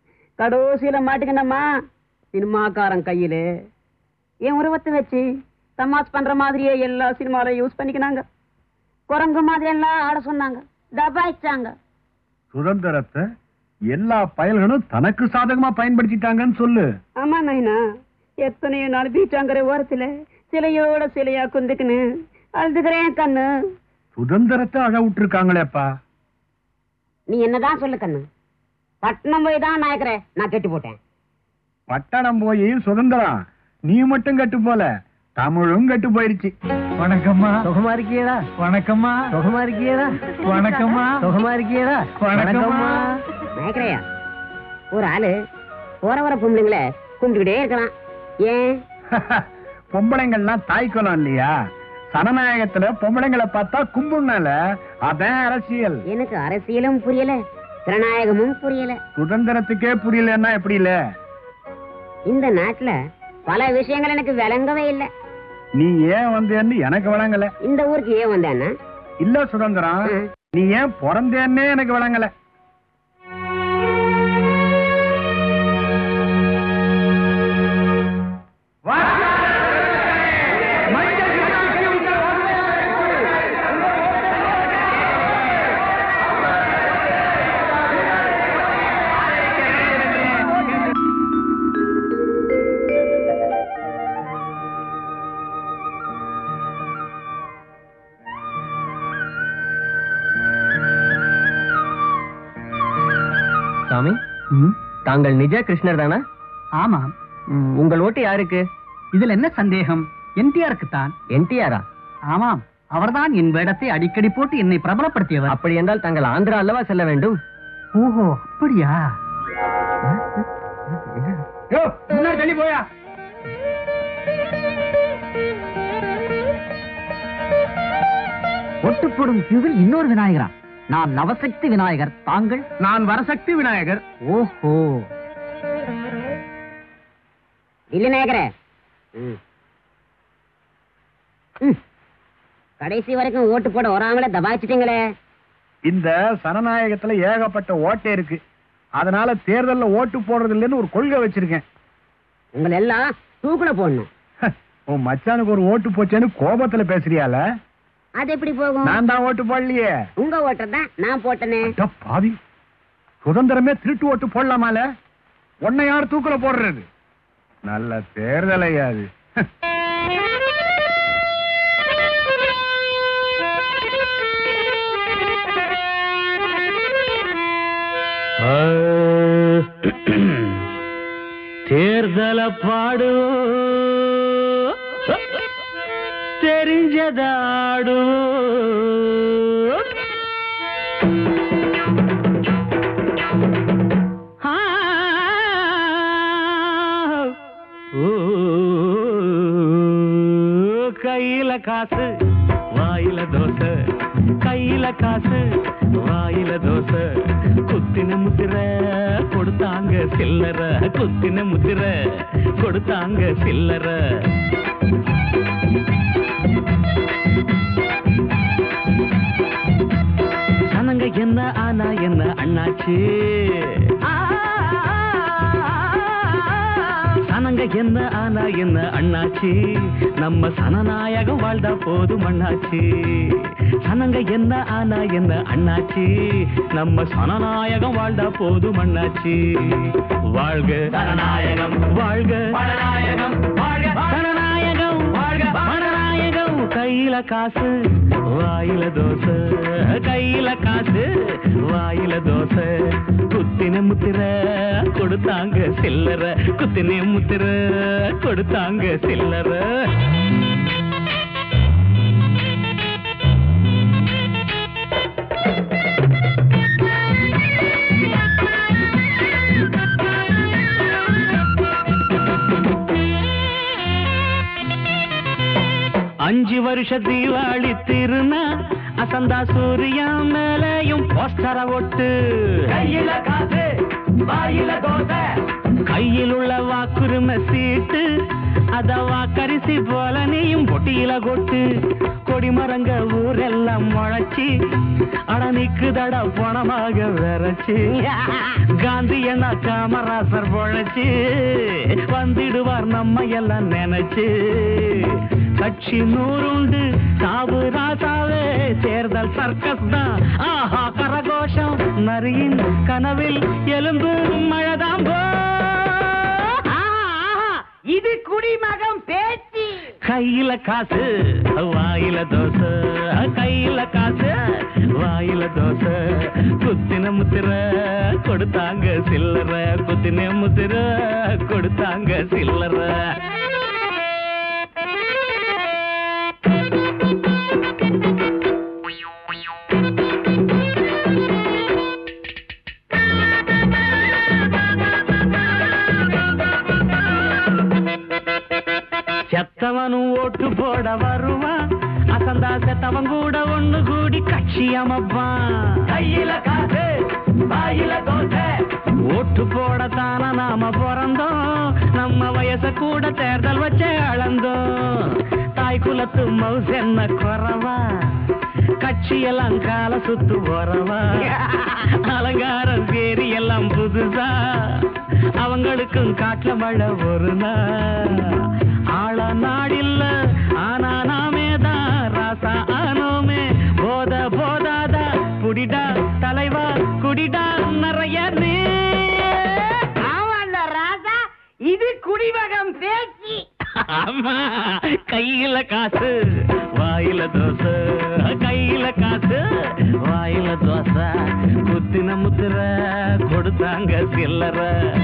கடைசியில மாட்டுக்கணுமா சினிமாக்காரன் கையில. என் உருவத்தை வச்சு தமாஸ் பண்ற மாதிரியே எல்லா சினிமாவிலும் யூஸ் பண்ணிக்கினாங்க. குரங்கு மாதிரி எல்லாம் ஆட சொன்னாங்க, டபாய்ச்சாங்க. சுதந்திரத்தை எல்லா பயல்களும் தனக்கு சாதகமா பயன்படுத்திட்டாங்கன்னு சொல்லு. ஆமா நைனா, எத்தனையோ நாள் பீச்சாங்கிற ஓரத்துல சிலையோட சிலையா குந்துக்குன்னு அழுதுகிறேன் கண்ணு. சுதந்திரத்தை அழ விட்டுருக்காங்களேப்பா. நீ என்னதான் சொல்லு கண்ணு, பட்டணம் போய் தான் நாயக்கரே நான் கெட்டு போட்டேன். பட்டணம் போய் சுதந்திரம் நீ மட்டும் கெட்டு போல, தமிழும் கெட்டு போயிருச்சு. வணக்கம்மா. சுகமா இருக்கீடா? வணக்கம்மா. சுகமா இருக்கீடா? வணக்கம்மா. சுகமா இருக்கீடா? வணக்கம்மா. நாயக்கரையா, ஒரு ஆளு போற வர பொம்பளைங்களை கும்பிட்டுக்கிட்டே இருக்கலாம். ஏன்? பொம்பளைங்கள்லாம் தாய்க்குலம் இல்லையா? சனநாயகத்துல பொம்பளைங்களை பார்த்தா கும்புனால அதான் அரசியல். எனக்கு அரசியலும் புரியல, ஜனநாயகமும் புரியல. சுதந்திரத்துக்கே புரியலன்னா எப்படி இல்ல? இந்த நாட்டுல பல விஷயங்கள் எனக்கு விளங்கவே இல்லை. நீ ஏன் வந்தேன்னு எனக்கு விளங்கல. இந்த ஊருக்கு ஏன் வந்தேன்னா? இல்ல சுதந்திரம், நீ ஏன் பிறந்தேன்னே எனக்கு விளங்கல. சாமி, தாங்கள் நிஜ கிருஷ்ணர் தானா? ஆமாம். உங்கள் ஓட்டு யாருக்கு? இதுல என்ன சந்தேகம்? என்டிஆருக்கு தான். என்டிஆரா? ஆமாம், அவர்தான் என் வேடத்தை அடிக்கடி போட்டு என்னை பிரபலப்படுத்தியவர். அப்படி என்றால் தாங்கள் ஆந்திரா அல்லவா செல்ல வேண்டும்? ஓஹோ, அப்படியா? தள்ளி போயா. ஒட்டு போடும் கியூவில் இன்னொரு விநாயகரா? நான் நவசக்தி விநாயகர், தாங்கள்? நான் வரசக்தி விநாயகர். ஓஹோ. இல்ல நாயகரே, கடைசி வரைக்கும் ஓட்டு போட வராமலே தபாய்ச்சிட்டீங்களே. இந்த சனநாயகத்துல ஏகப்பட்ட ஓட்டே இருக்கு, அதனால தேர்தல்ல ஓட்டு போடுறது இல்லைன்னு ஒரு கொள்கை வச்சிருக்கேன். உங்களை எல்லாம் தூக்குல போடணும். உன் மச்சானுக்கு ஒரு ஓட்டு போச்சேன்னு கோபத்துல பேசுறியால? அது எப்படி போகும்? நான் தான் ஓட்டு போடலையே. உங்க ஓட்டர் தான் நான் போட்டனே. பாவி, சுதந்திரமே திருட்டு ஓட்டு போடலாமால? உன்னை யார் தூக்குல போடுறது? நல்ல தேர்தலையாது. தேர்தல பாடு தெரிஞ்சதாடு கையில காசு வாயில தோசை, கையில காசு வாயில தோசை, குத்தின முத்திர கொடுத்தாங்க சில்லற, குத்தின முத்திர கொடுத்தாங்க சில்லற. சனங்க என்ன ஆனா என்ன அண்ணாச்சு, சனங்க என்ன ஆனா என்ன அண்ணாச்சி, நம்ம சனநாயகம் வாழ்ந்தா போதும் அண்ணாச்சி. சனங்க என்ன ஆனா என்ன அண்ணாச்சி, நம்ம சனநாயகம் வாழ்ந்தா போதும் அண்ணாச்சி. வாழ்க சனநாயகம், வாழ்க பணநாயகம், வாழ்க சனநாயகம், வாழ்க பணநாயகம். கையில காசு வாயில தோசை, கையில காசு வாயில தோசை, குத்தின முத்திர கொடுத்தாங்க சில்லற, குத்தின முத்திர கொடுத்தாங்க சில்லற. அஞ்சு வருஷ தீபாவளி திருநா அசந்தா சூரியா மேலையும் போஸ்டர ஒட்டு, கையில காசு வாயில தோசை, கையில் உள்ள வாக்குரிமை சீட்டு அத வாக்கரிசி போல நீயும் பொட்டியில கொட்டு. கொடிமரங்க ஊரெல்லாம் முளைச்சி அடனிக்கு தட பணமாக விரைச்சி, காந்தி என்ன காமராசர் பொழைச்சி வந்துடுவார் நம்ம எல்லாம் நினைச்சு. கட்சி நூறுண்டு சாவு ராசாவே தேர்தல் சர்க்கஸ் தான் ஆஹா கரகோஷம் நரியின் கனவில் எலும்பு மழதாம்போ இது குடிமகம் பேச்சு கையில காசு வாயில தோசை கையில காசு வாயில தோசை குத்தின முத்திர கொடுத்தாங்க சில்லற குத்தின முத்திர கொடுத்தாங்க சில்லற செத்தவனும் ஓட்டு போட வருவான் அசந்தா செத்தவன் கூட ஒண்ணு கூடி கட்சி அமைப்பான் கையில காசு வாயில தோசை ஓட்டு போடத்தான நாம பிறந்தோம் நம்ம வயச கூட தேர்தல் வச்சே அளந்தோம் தாய் குலத்து மவுசு என்ன குறவா கட்சியெல்லாம் கால சுத்து போறவா அலங்காரம் பேரி எல்லாம் புதுசா அவங்களுக்கும் காட்டுல மழை ஒரு நாள் ஆள நாடில்ல ஆனா நாமேதான் ராசா ஆனோமே போத போதாதா புடிடா தலைவா குடிடா நிறைய ராசா இது குடிமகம் பேச்சு ஆமா கையில காசு வாயில தோசை கையில காசு வாயில தோசை குத்தின முத்திர கொடுத்தாங்க சில்லற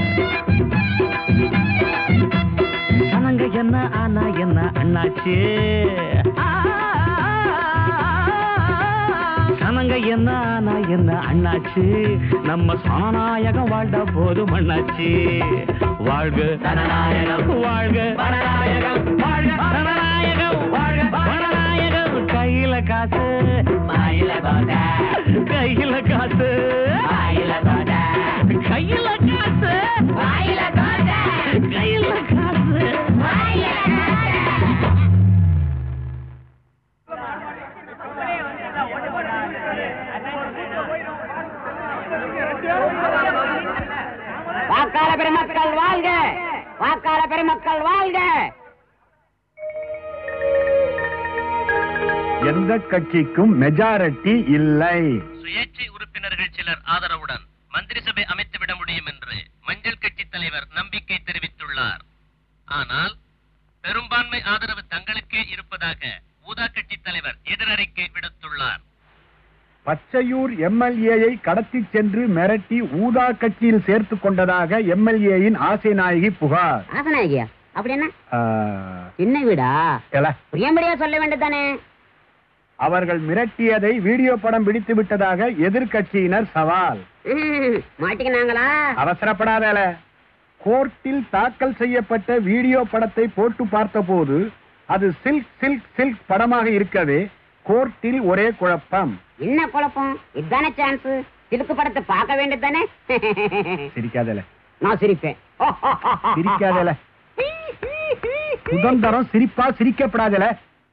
சனங்க என்ன ஆனா என்ன அண்ணாச்சு சனங்க என்ன ஆனா என்ன அண்ணாச்சு நம்ம சனநாயகம் வாழ்ந்த போது மண்ணாச்சு வாழ்க சனநாயகம் வாழ்க பரநாயகம் வாழ்க சனநாயகம் வாழ்க பரநாயகம் கையில காசு வாயில தோசை கையில காசு வாயில தோசை கையில காசு வாயில தோசை கையில காசு வாயில வாக்காள பெருமக்கள் வாழ்க வாக்காள பெருமக்கள் வாழ்க எந்த கட்சிக்கும் மெஜாரிட்டி இல்லை சுயேட்சை உறுப்பினர்கள் சிலர் ஆதரவுடன் மந்திரி சபை அமைத்துவிட முடியும் என்று மஞ்சள் கட்சி தலைவர் நம்பிக்கை தெரிவித்துள்ளார். ஆனால் பெரும்பான்மை ஆதரவு தங்களுக்கே இருப்பதாக ஊதா கட்சி தலைவர் எதிரறிக்கை விடுத்துள்ளார். பச்சையூர் எம்எல்ஏயை கடத்தி சென்று மிரட்டி ஊதா கட்சியில் சேர்த்து கொண்டதாக எம்எல்ஏயின் ஆசைநாயகி புகார். ஆசைநாயகியா? அப்படி என்ன சின்ன வீடா? பிரியம்படியா சொல்ல வேண்டியதானே. அவர்கள் மிரட்டியதை வீடியோ படம் பிடித்து விட்டதாக எதிர்கட்சியினர் சவால். மாட்டிக்கினாங்களா? அவசரப்படாத. கோர்ட்டில் தாக்கல் செய்யப்பட்ட வீடியோ படத்தை போட்டு பார்த்த போது அது சில்க் சில்க் சில்க் படமாக இருக்கவே கோர்ட்டில் ஒரே குழப்பம். என்ன குழப்பம்? இதுதானே சான்ஸ். சிலுக்கு படத்தை பார்க்க வேண்டியதானே. சிரிக்காதல. நான் சிரிப்பேன். சிரிக்காதல. சுதந்திரம் சிரிப்பா சிரிக்கப்படாதல.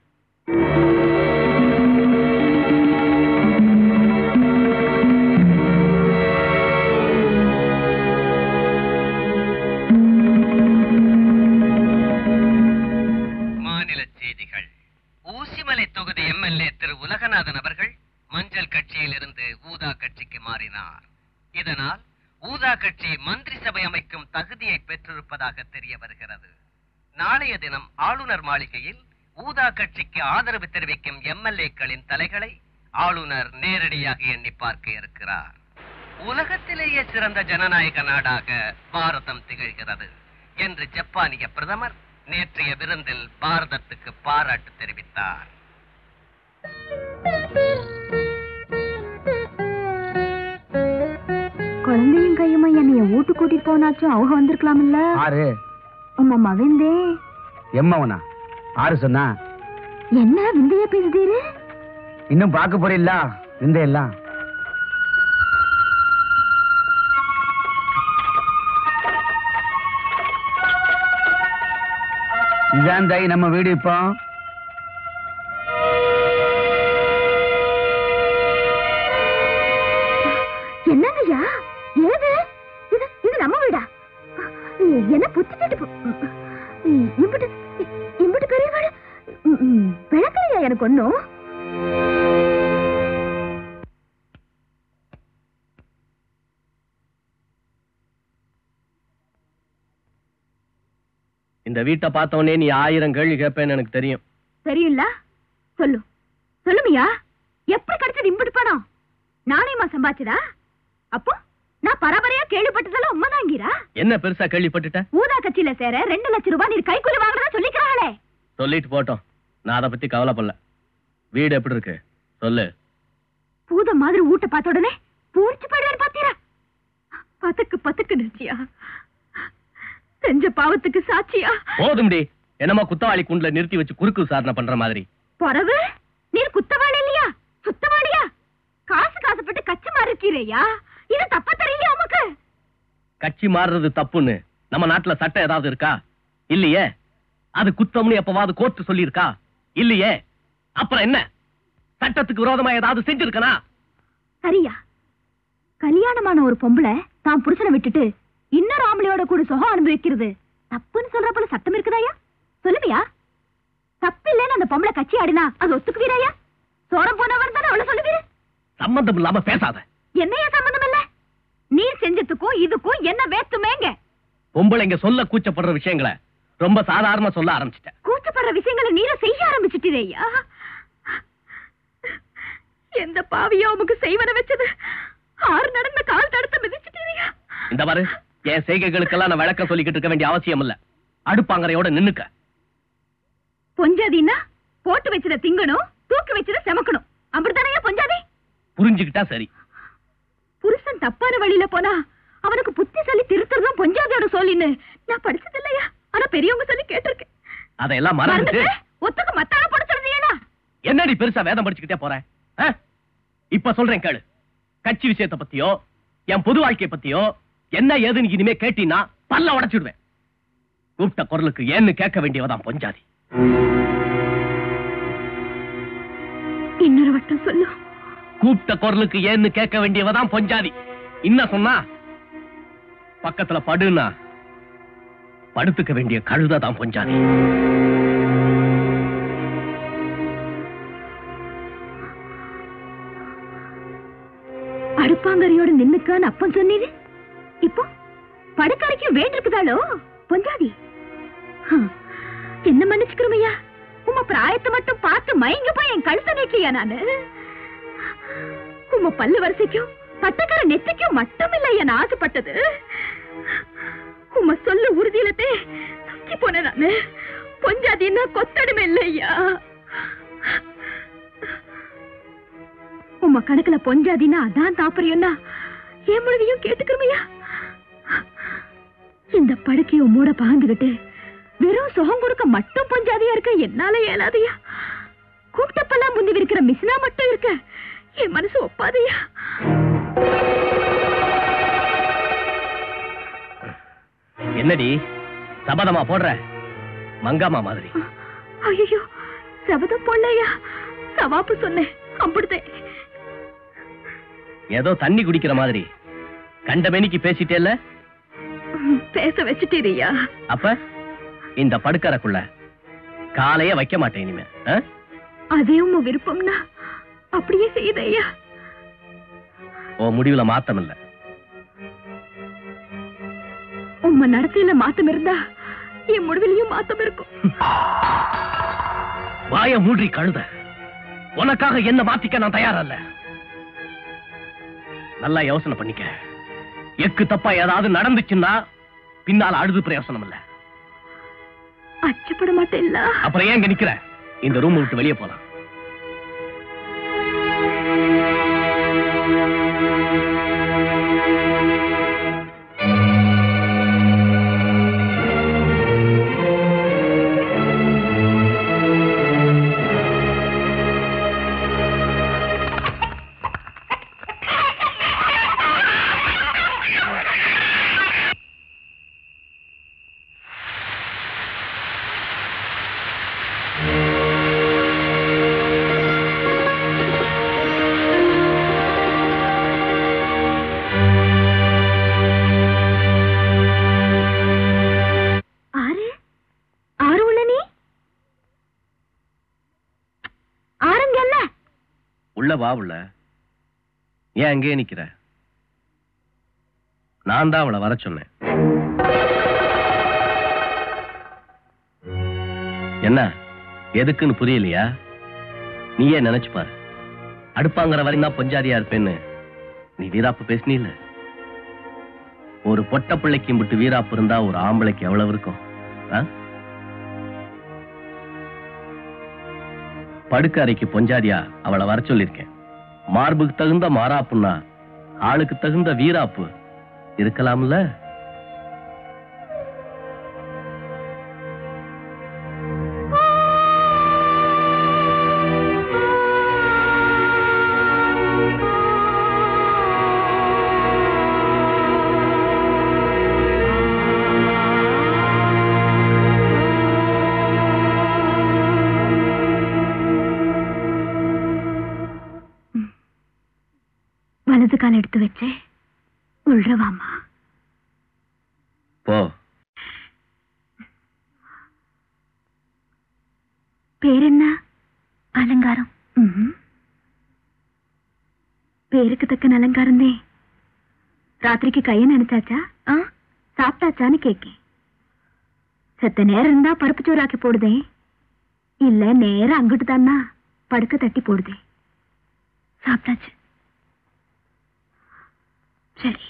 மாநில செய்திகள். ஊசிமலை தொகுதி எம்எல்ஏ திரு உலகநாதன் அவர்கள் மஞ்சள் கட்சியில் இருந்து ஊதா கட்சிக்கு மாறினார். இதனால் ஊதா கட்சி மந்திரி சபை அமைக்கும் தகுதியை பெற்றிருப்பதாக தெரிய வருகிறது. நாளைய தினம் ஆளுநர் மாளிகையில் ஊதா கட்சிக்கு ஆதரவு தெரிவிக்கும் எம்எல்ஏக்களின் தலைகளை ஆளுநர் நேரடியாக எண்ணி பார்க்க இருக்கிறார். உலகத்திலேயே சிறந்த ஜனநாயக நாடாக பாரதம் திகழ்கிறது என்று ஜப்பானிய பிரதமர் நேற்றைய விருந்தில் பாரதத்துக்கு பாராட்டு தெரிவித்தார். குழந்தையும் கையுமா என்னைய வீட்டு கூட்டிட்டு போனாச்சும் அவங்க வந்திருக்கலாம் இல்ல? ஆறு உங்க மகந்தே எம்மவனா? ஆறு சொன்னா என்ன விந்தைய பேசுதீரு? இன்னும் பார்க்க போறீங்களா விந்தையெல்லாம்? இதான் தாய் நம்ம வீடு. இப்போ என்னங்கய்யா? ஏது இது? இது நம்ம வீடா? என்ன புத்திட்டு இம்புட்டு பெரிய வீடு விளக்கலையா எனக்கு ஒண்ணும்? இந்த வீட்டை பார்த்தவனே நீ 1000 கேள்வி கேட்பேன்னு எனக்கு தெரியும். தெரியும்ல? சொல்லு சொல்லுமியா, எப்படி கிடைச்சது இம்புட்டு பணம்? நானேமா சம்பாதிச்சதா? அப்போ நான் பரபரையா கேள்விப்பட்டதெல்லாம் உண்மைதாங்கிறா? என்ன பெருசா கேள்விப்பட்டுட்ட? ஊதா கட்சியில சேர 2 லட்சம் ரூபாய் நீ கைக்கூலி வாங்குறதா சொல்லிக்கிறாளே. சொல்லிட்டு போட்டோம், நான் அதை பத்தி கவலைப்படல. வீடு எப்படி இருக்கு சொல்லு. பூத மாதிரி ஊட்ட பார்த்த உடனே பூரிச்சு போயிடுவேன் பாத்தீரா? பத்துக்கு நிறுத்தியா? செஞ்ச பாவத்துக்கு சாட்சியா? போதும்டி, என்னமா குத்தவாளி குண்டுல நிறுத்தி வச்சு குறுக்கு விசாரணை பண்ற மாதிரி. பொறவு நீர் குத்தவாளி இல்லையா, சுத்தவாளியா? காசுப்பட்டு கட்சி மாறிக்கிறேயா? இது தப்ப தெரியலையா உமக்கு? கட்சி மாறுறது தப்புன்னு நம்ம நாட்டுல சட்டம் ஏதாவது இருக்கா? இல்லையே. அது குத்தம்னு எப்பவாவது கோர்ட்டு சொல்லி இருக்கா? இல்லையே. அப்புறம் என்ன, சட்டத்துக்கு விரோதமா ஏதாவது செஞ்சிருக்கனா? சரியா, கல்யாணமான ஒரு பொம்பளை தான் புருஷனை விட்டுட்டு இன்னொரு ஆம்பளையோட கூட சுகம் அனுபவிக்கிறது தப்புன்னு சொல்ற போல சட்டம் இருக்குதாயா? சொல்லுவியா? தப்பு இல்லைன்னு அந்த பொம்பளை கட்சி ஆடினா அது ஒத்துக்குவீராயா? சோரம் போனவர் தானே அவளை சொல்லுவீரு. சம்பந்தம் இல்லாம பேசாத. என்னையா சம்பந்தம் இல்ல? நீர் செஞ்சதுக்கும் இதுக்கும் என்ன வேத்துமேங்க? பொம்பளைங்க சொல்ல கூச்சப்படுற விஷயங்களை ரொம்ப சாதாரணமா சொல்ல ஆரம்பிச்சிட்ட. கூச்சப்படுற விஷயங்களை நீரும் செய்ய ஆரம்பிச்சிட்டீரையா? எந்த பாவியோ உமக்கு செய்வன வச்சது? 6 நடந்த கால் தடுத்து மிதிச்சிட்டீரையா? இந்த பாரு, என் செய்கைகளுக்கெல்லாம் நான் விளக்கம் சொல்லிக்கிட்டு இருக்க வேண்டிய அவசியம் இல்ல. அடுப்பாங்கரையோட நின்னுக்க. பொஞ்சாதின்னா போட்டு வச்சத திங்கணும், தூக்கி வச்சத செமக்கணும், அப்படித்தானே பொஞ்சாதி? புரிஞ்சுக்கிட்டா சரி. புருஷன் தப்பான வழியில போனா அவனுக்கு புத்தி சொல்லி திருத்துறதும் பொஞ்சாதியோட சொல்லின்னு நான் படிச்சது இல்லையா? ஆனா பெரியவங்க சொல்லி கேட்டிருக்கேன். அதையெல்லாம் மறந்துட்டு ஒத்துக்கு மத்தால போட சொல்றீங்களா? என்னடி பெருசா வேதம் படிச்சுக்கிட்டே போறேன்? இப்ப சொல்றேன் கேளு. கட்சி விஷயத்தை பத்தியோ என் பொது வாழ்க்கை பத்தியோ என்ன ஏதுன்னு இனிமே கேட்டீன்னா பல்ல உடைச்சிடுவேன். கூப்பிட்ட குரலுக்கு ஏன்னு கேட்க வேண்டியவதான் பொஞ்சாதி. இன்னொரு வட்டம் சொல்லு. கூப்பிட்ட குரலுக்கு ஏன்னு கேட்க வேண்டியவதான் பொஞ்சாதி. இன்னும் சொன்னா பக்கத்துல படுனா படுத்துக்க வேண்டிய கழுதான் பொஞ்சாதி. அடுப்பாங்கரையோட நின்னுக்கான்னு அப்பன் சொன்னீரு, இப்போ படுக்கறைக்கு வேண்டிருக்குதாளோ பொஞ்சாதி? என்ன மன்னிச்சுக்கிறோமையா, உம்ம பிராயத்தை மட்டும் பார்த்து மயங்க போய் என் கழுத்த நீட்டியா? நானு உம்ம பல்லு வரிசைக்கும் பட்டக்கார நெத்திக்கும் மட்டும் இல்லையா நான் ஆசைப்பட்டது. உம்ம சொல்லு உறுதியிலத்தே தூக்கி போன நானு. பொஞ்சாதின்னா கொத்தடுமே இல்லையா? உம்ம கணக்குல பொஞ்சாதினா அதான் தாப்பறியும்னா ஏன் முழுதையும் கேட்டுக்கிறமையா? இந்த படுக்கைய மூட பாந்துகிட்டு வெறும் சுகம் கொடுக்க மட்டும் பொஞ்சாதியா இருக்க என்னால இயலாதையா? கூப்பிட்டப்பெல்லாம் முந்தி இருக்கிற மிஸ்னா மட்டும் இருக்க என் மனசு ஒப்பாதையா? என்னடி சபதமா போடுற? மங்காமா மாதிரி. ஐயோ, சபதம் போடலையா, சவாப்பு சொன்னேன். அப்படித்தேன். ஏதோ தண்ணி குடிக்கிற மாதிரி கண்டமேனிக்கு பேசிட்டேல்ல? பேச வச்சுட்டீரியா? அப்ப இந்த படுக்கறைக்குள்ள காலையே வைக்க மாட்டேன் இனிமே. அதே உங்க விருப்பம்னா அப்படியே செய்யுதையா? ஓ முடிவுல மாத்தம் இல்ல. உம்ம நடத்தையில மாத்தம் இருந்தா என் முடிவிலையும் மாத்தம் இருக்கும். வாய மூடி கழுத. உனக்காக என்ன மாத்திக்க நான் தயாரல்ல. நல்லா யோசனை பண்ணிக்க. எக்கு தப்பா ஏதாவது நடந்துச்சுன்னா பின்னால அழுது பிரயோசனம் இல்ல. அச்சப்பட மாட்டேன். அப்புறம் ஏன் இங்க நிக்கிற? இந்த ரூம் விட்டு வெளியே போலாம். உள்ள வா உள்ள. ஏன் அங்கே நிக்கிற? நான் தான் அவளை வர சொன்னேன். என்ன எதுக்குன்னு புரியலையா? நீயே நினைச்சு பாரு. அடுப்பாங்கிற வரைக்கும் தான் பொஞ்சாதியா இருப்பேன்னு நீ வீராப்பு பேசினில்ல. ஒரு பொட்ட பிள்ளைக்கு விட்டு வீராப்பு இருந்தா ஒரு ஆம்பளைக்கு எவ்வளவு இருக்கும்? படுக்க அறைக்கு பொஞ்சாதியா அவளை வர சொல்லிருக்கேன். மார்புக்கு தகுந்த மாறாப்புன்னா ஆளுக்கு தகுந்த வீராப்பு இருக்கலாம்ல. வலது கால் எடுத்து வச்சே உள்றவாமா. போ. பேரென்ன? அலங்காரம். பேருக்கு தக்க அலங்காரம் தே. ராத்திரிக்கு கைய நினைச்சாச்சா? சாப்பிட்டாச்சான்னு கேக்கேன். செத்த நேரம் இருந்தா பருப்பு சோறாக்கி போடுதே, இல்ல நேரம் அங்கிட்டு தானா படுக்க தட்டி போடுதே. சாப்பிட்டாச்சு. சரி.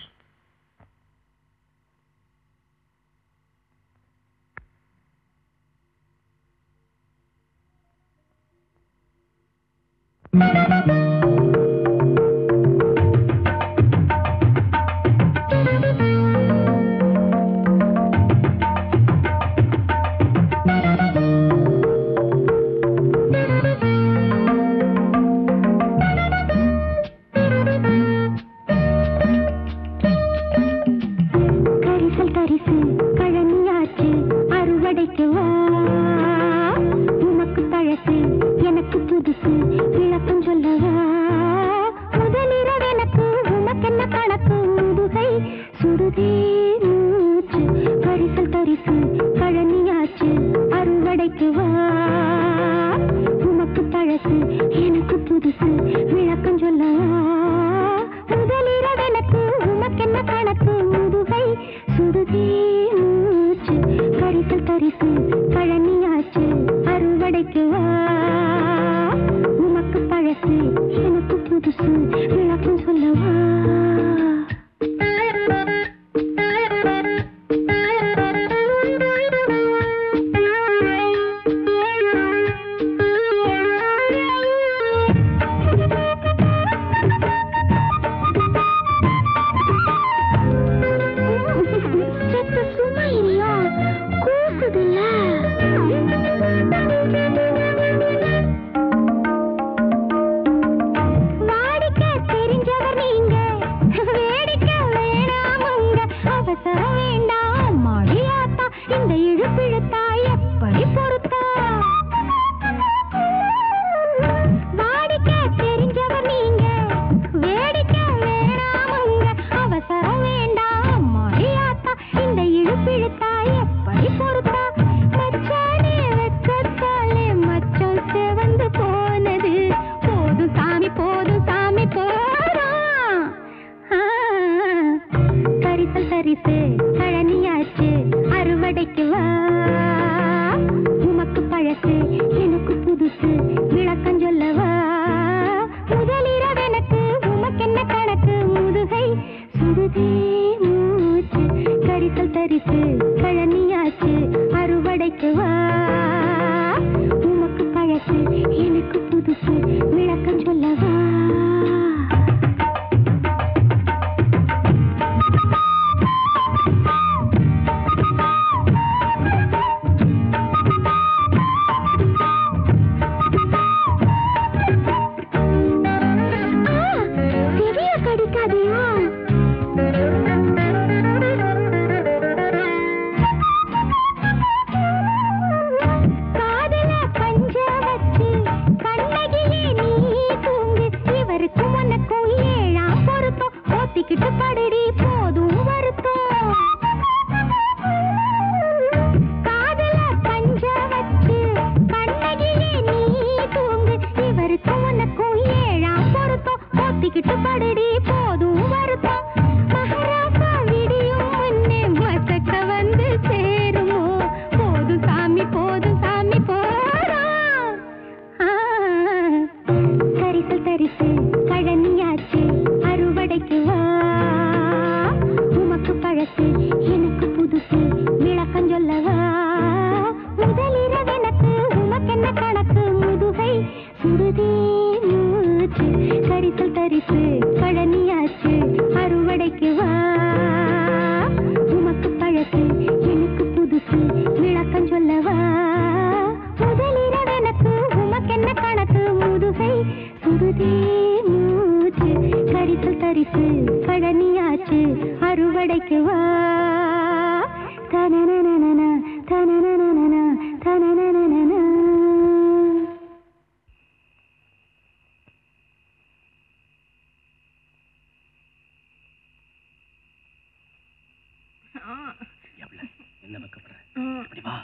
என்ன வைக்கப்படுற அப்படி வா.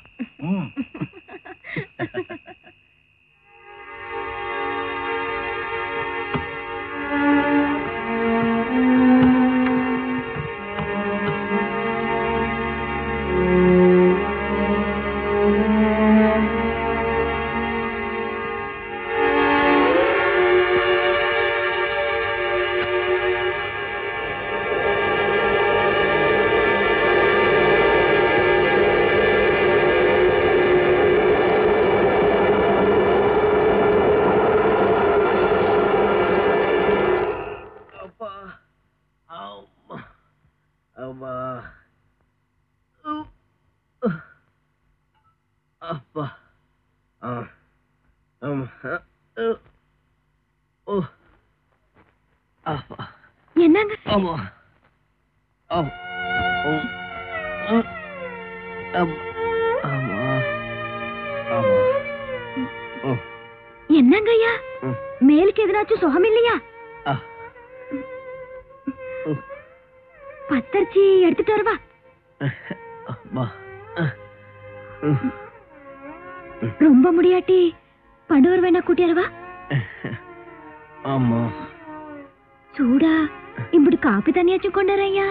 என்னங்க என்னங்க ஐயா மேலுக்கு எதனாச்சும் சுகம் இல்லையா? பத்தரிச்சி எடுத்துட்டு வருவா. ரொம்ப முடியாட்டி பண்டவர் வேணா கூட்டியறவா. ஆமா சூடா இப்படி காப்பி தண்ணியாச்சும் கொண்டாரையா.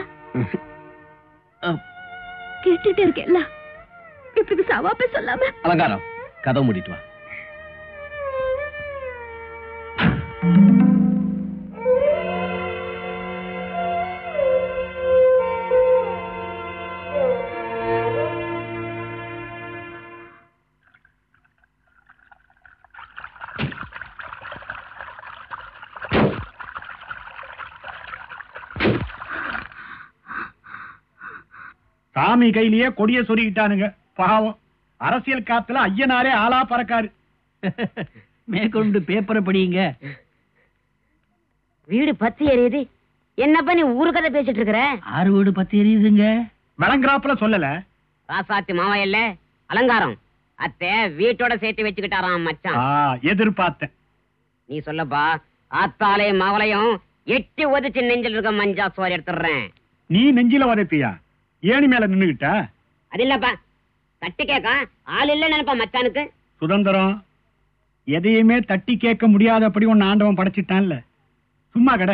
கேட்டுட்டு இருக்கேல்ல இப்படி சவாப்பே சொல்லாம. அலங்காரம் கதை மூடிட்டு வா. சாமி கையிலேயே கொடிய சொருகிட்டானுங்க. பாவம் அரசியல் காத்துல ஐயனாரே ஆளா பறக்காரு. மேற்கொண்டு பேப்பரை படியுங்க. வீடு பத்தி எரியுது. என்னப்பா நீ ஊரு கதை பேசிட்டு இருக்கிற? 6 வீடு 10 எரியுதுங்க. விளங்குறாப்புல சொல்லல. ராசாத்தி மாவையில்ல அலங்காரம் அத்தை வீட்டோட சேர்த்து வச்சுக்கிட்டாராம் மச்சான். எதிர்பார்த்தேன். நீ சொல்லப்பா. ஆத்தாலையும் மாவளையும் எட்டி ஒதிச்சு நெஞ்சில் இருக்க மஞ்சா சோறு எடுத்துடுறேன். நீ நெஞ்சில உதைப்பியா? ஏணி மேல நின்னுகிட்ட? அது இல்லப்பா தட்டி கேட்க ஆள் இல்ல நினைப்பா மச்சானுக்கு. சுதந்திரம் எதையுமே தட்டி கேட்க முடியாதபடி உன் ஆண்டவன் படைச்சிட்டான்ல. சும்மா கட.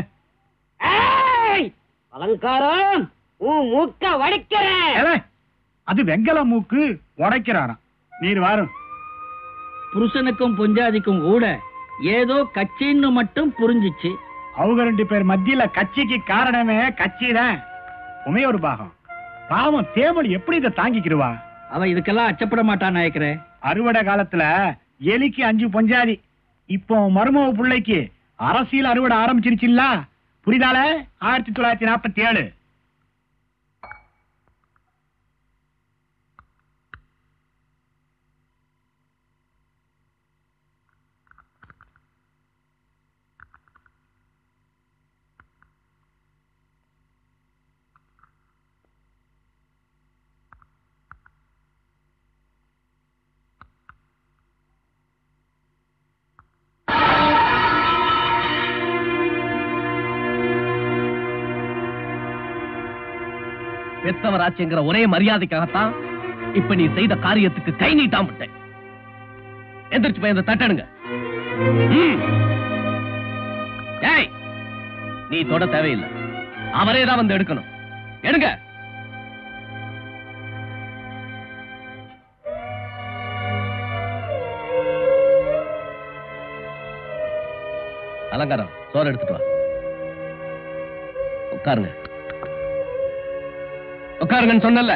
அலங்காரம் உன் மூக்க வடிக்கிறேன். அது வெங்கல மூக்கு உடைக்கிறாராம். நீர் வாரும். புருஷனுக்கும் பொஞ்சாதிக்கும் கூட ஏதோ கட்சின்னு மட்டும் புரிஞ்சிச்சு. அவங்க 2 பேர் மத்தியில கட்சிக்கு காரணமே கட்சிதான். உமையோரு பாகம் பாவம் தேவல் எப்படி இதை தாங்கிக்கிடுவா? அவ இதுக்கெல்லாம் அச்சப்பட மாட்டான் நினைக்கிறேன். அறுவடை காலத்துல எலிக்கு 5 பொஞ்சாதி. இப்போ மருமக பிள்ளைக்கு அரசியல் அறுவடை ஆரம்பிச்சிருச்சுல்ல. புரிதால? 1947. பெத்தவராச்சுங்கிற ஒரே மரியாதைக்காகத்தான் இப்ப நீ செய்த காரியத்துக்கு கை நீட்டாம விட்டேன். எந்திரிச்சு போய் அந்த தட்டனுங்க. ஏய் நீ தொட தேவையில்லை. அவரே தான் வந்து எடுக்கணும். எடுங்க. அலங்காரம் சோறு எடுத்துட்டு வா. உட்காருங்க. உட்காருங்கன்னு சொன்னல.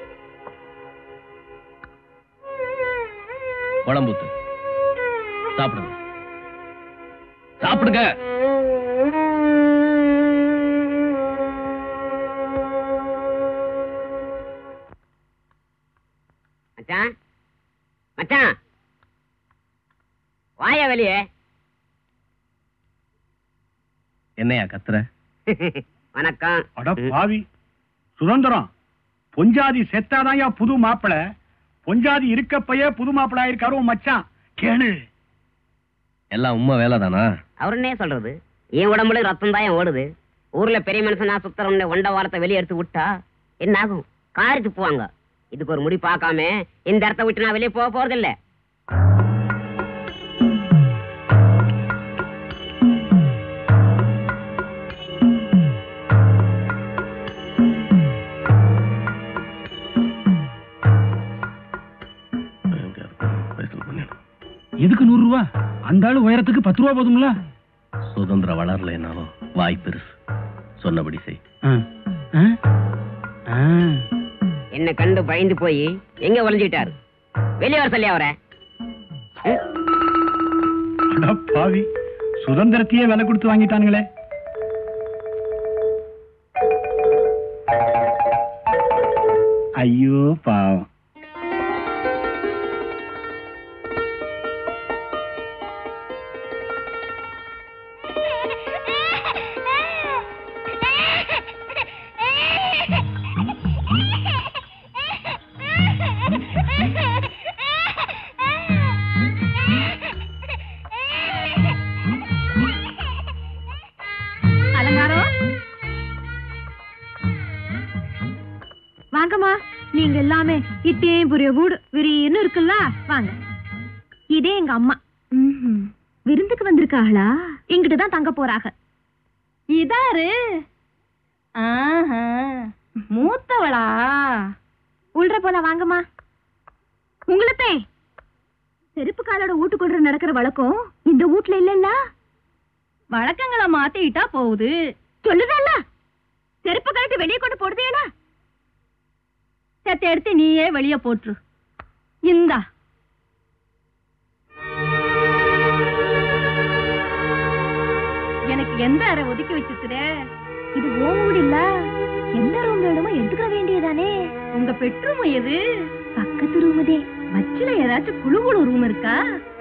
குழம்புத்து சாப்பிடுங்க. சாப்பிடுங்க. மச்சான் மச்சான் வாயா வெளியே. என்னையா கத்துற? வணக்கம். அட பாவி சுதந்திரம். பொஞ்சாதி செத்தாதான் புது மாப்பிள. பொஞ்சாதி இருக்கப்பயே புது மாப்பிள ஆயிருக்காரு மச்சான். கேளு. எல்லாம் உண்மை வேலைதானா? அவருன்னே சொல்றது. என் உடம்புல ரத்தம் தான் ஓடுது. ஊர்ல பெரிய மனுஷனா சுத்தரம் ஒண்ட வாரத்தை வெளியே எடுத்து விட்டா என்ன ஆகும்? காரிட்டு போவாங்க. இதுக்கு ஒரு முடி பார்க்காம இந்த இடத்த விட்டு நான் வெளியே போக போறதில்ல. எதுக்கு 100 ரூபா? அந்த ஆளு உயரத்துக்கு 10 ரூபா போதும்ல. சுதந்திரம் வளரலைனாலும் வாய் பெருசு, சொன்னபடி செய். என்ன கண்டு பயந்து போய் எங்க ஒளிஞ்சுக்கிட்டாரு? வெளியே வர சொல்லி அவரை. பாவி, சுதந்திரத்தையே விலை கொடுத்து வாங்கிட்டானுங்களே. ஐயோ பாவம். வாங்கம்மா, நீங்க எல்லாமே இட்டே புரிய வீடு விரின்னு இருக்குல்ல, வாங்க. இதே எங்க அம்மா விருந்துக்கு வந்திருக்காங்களா? இங்கிட்டுதான் தங்க போறாங்க. இதாரு மூத்தவளா? உள்ற போல வாங்கம்மா. உங்களத்தே செருப்பு காலோட வீட்டுக்குள்ள நடக்கிற வழக்கம் இந்த வீட்டுல இல்லல்ல. வழக்கங்களை மாத்திட்டா போகுது சொல்லுதல்ல. செருப்பு கழட்டி வெளியே கொண்டு போடுதேடா. செத்த எடுத்து நீயே வெளியே போட்டுரு. இந்தா எனக்கு எந்த அறை ஒதுக்கி வச்சிருக்கிற? இது ஓ வீடு இல்ல, எந்த ரூம் வேணுமோ எடுத்துக்க வேண்டியதானே. உங்க பெட்ரூம் எது? பக்கத்து ரூமுதே. மச்சில ஏதாச்சும் குழு குழு ரூம் இருக்கா?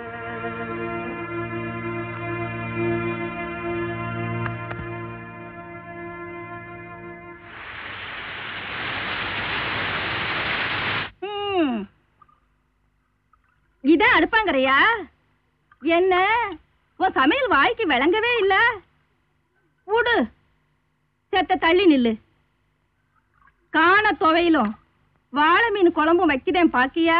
இதான் அடுப்பாங்கறையா? என்ன உன் சமையல் வாய்க்கு விளங்கவே இல்ல. உடு, செத்த தள்ளி நில்லு. காண துவையிலும் வாழை மீன் குழம்பும் வைக்கிறேன் பாக்கியா?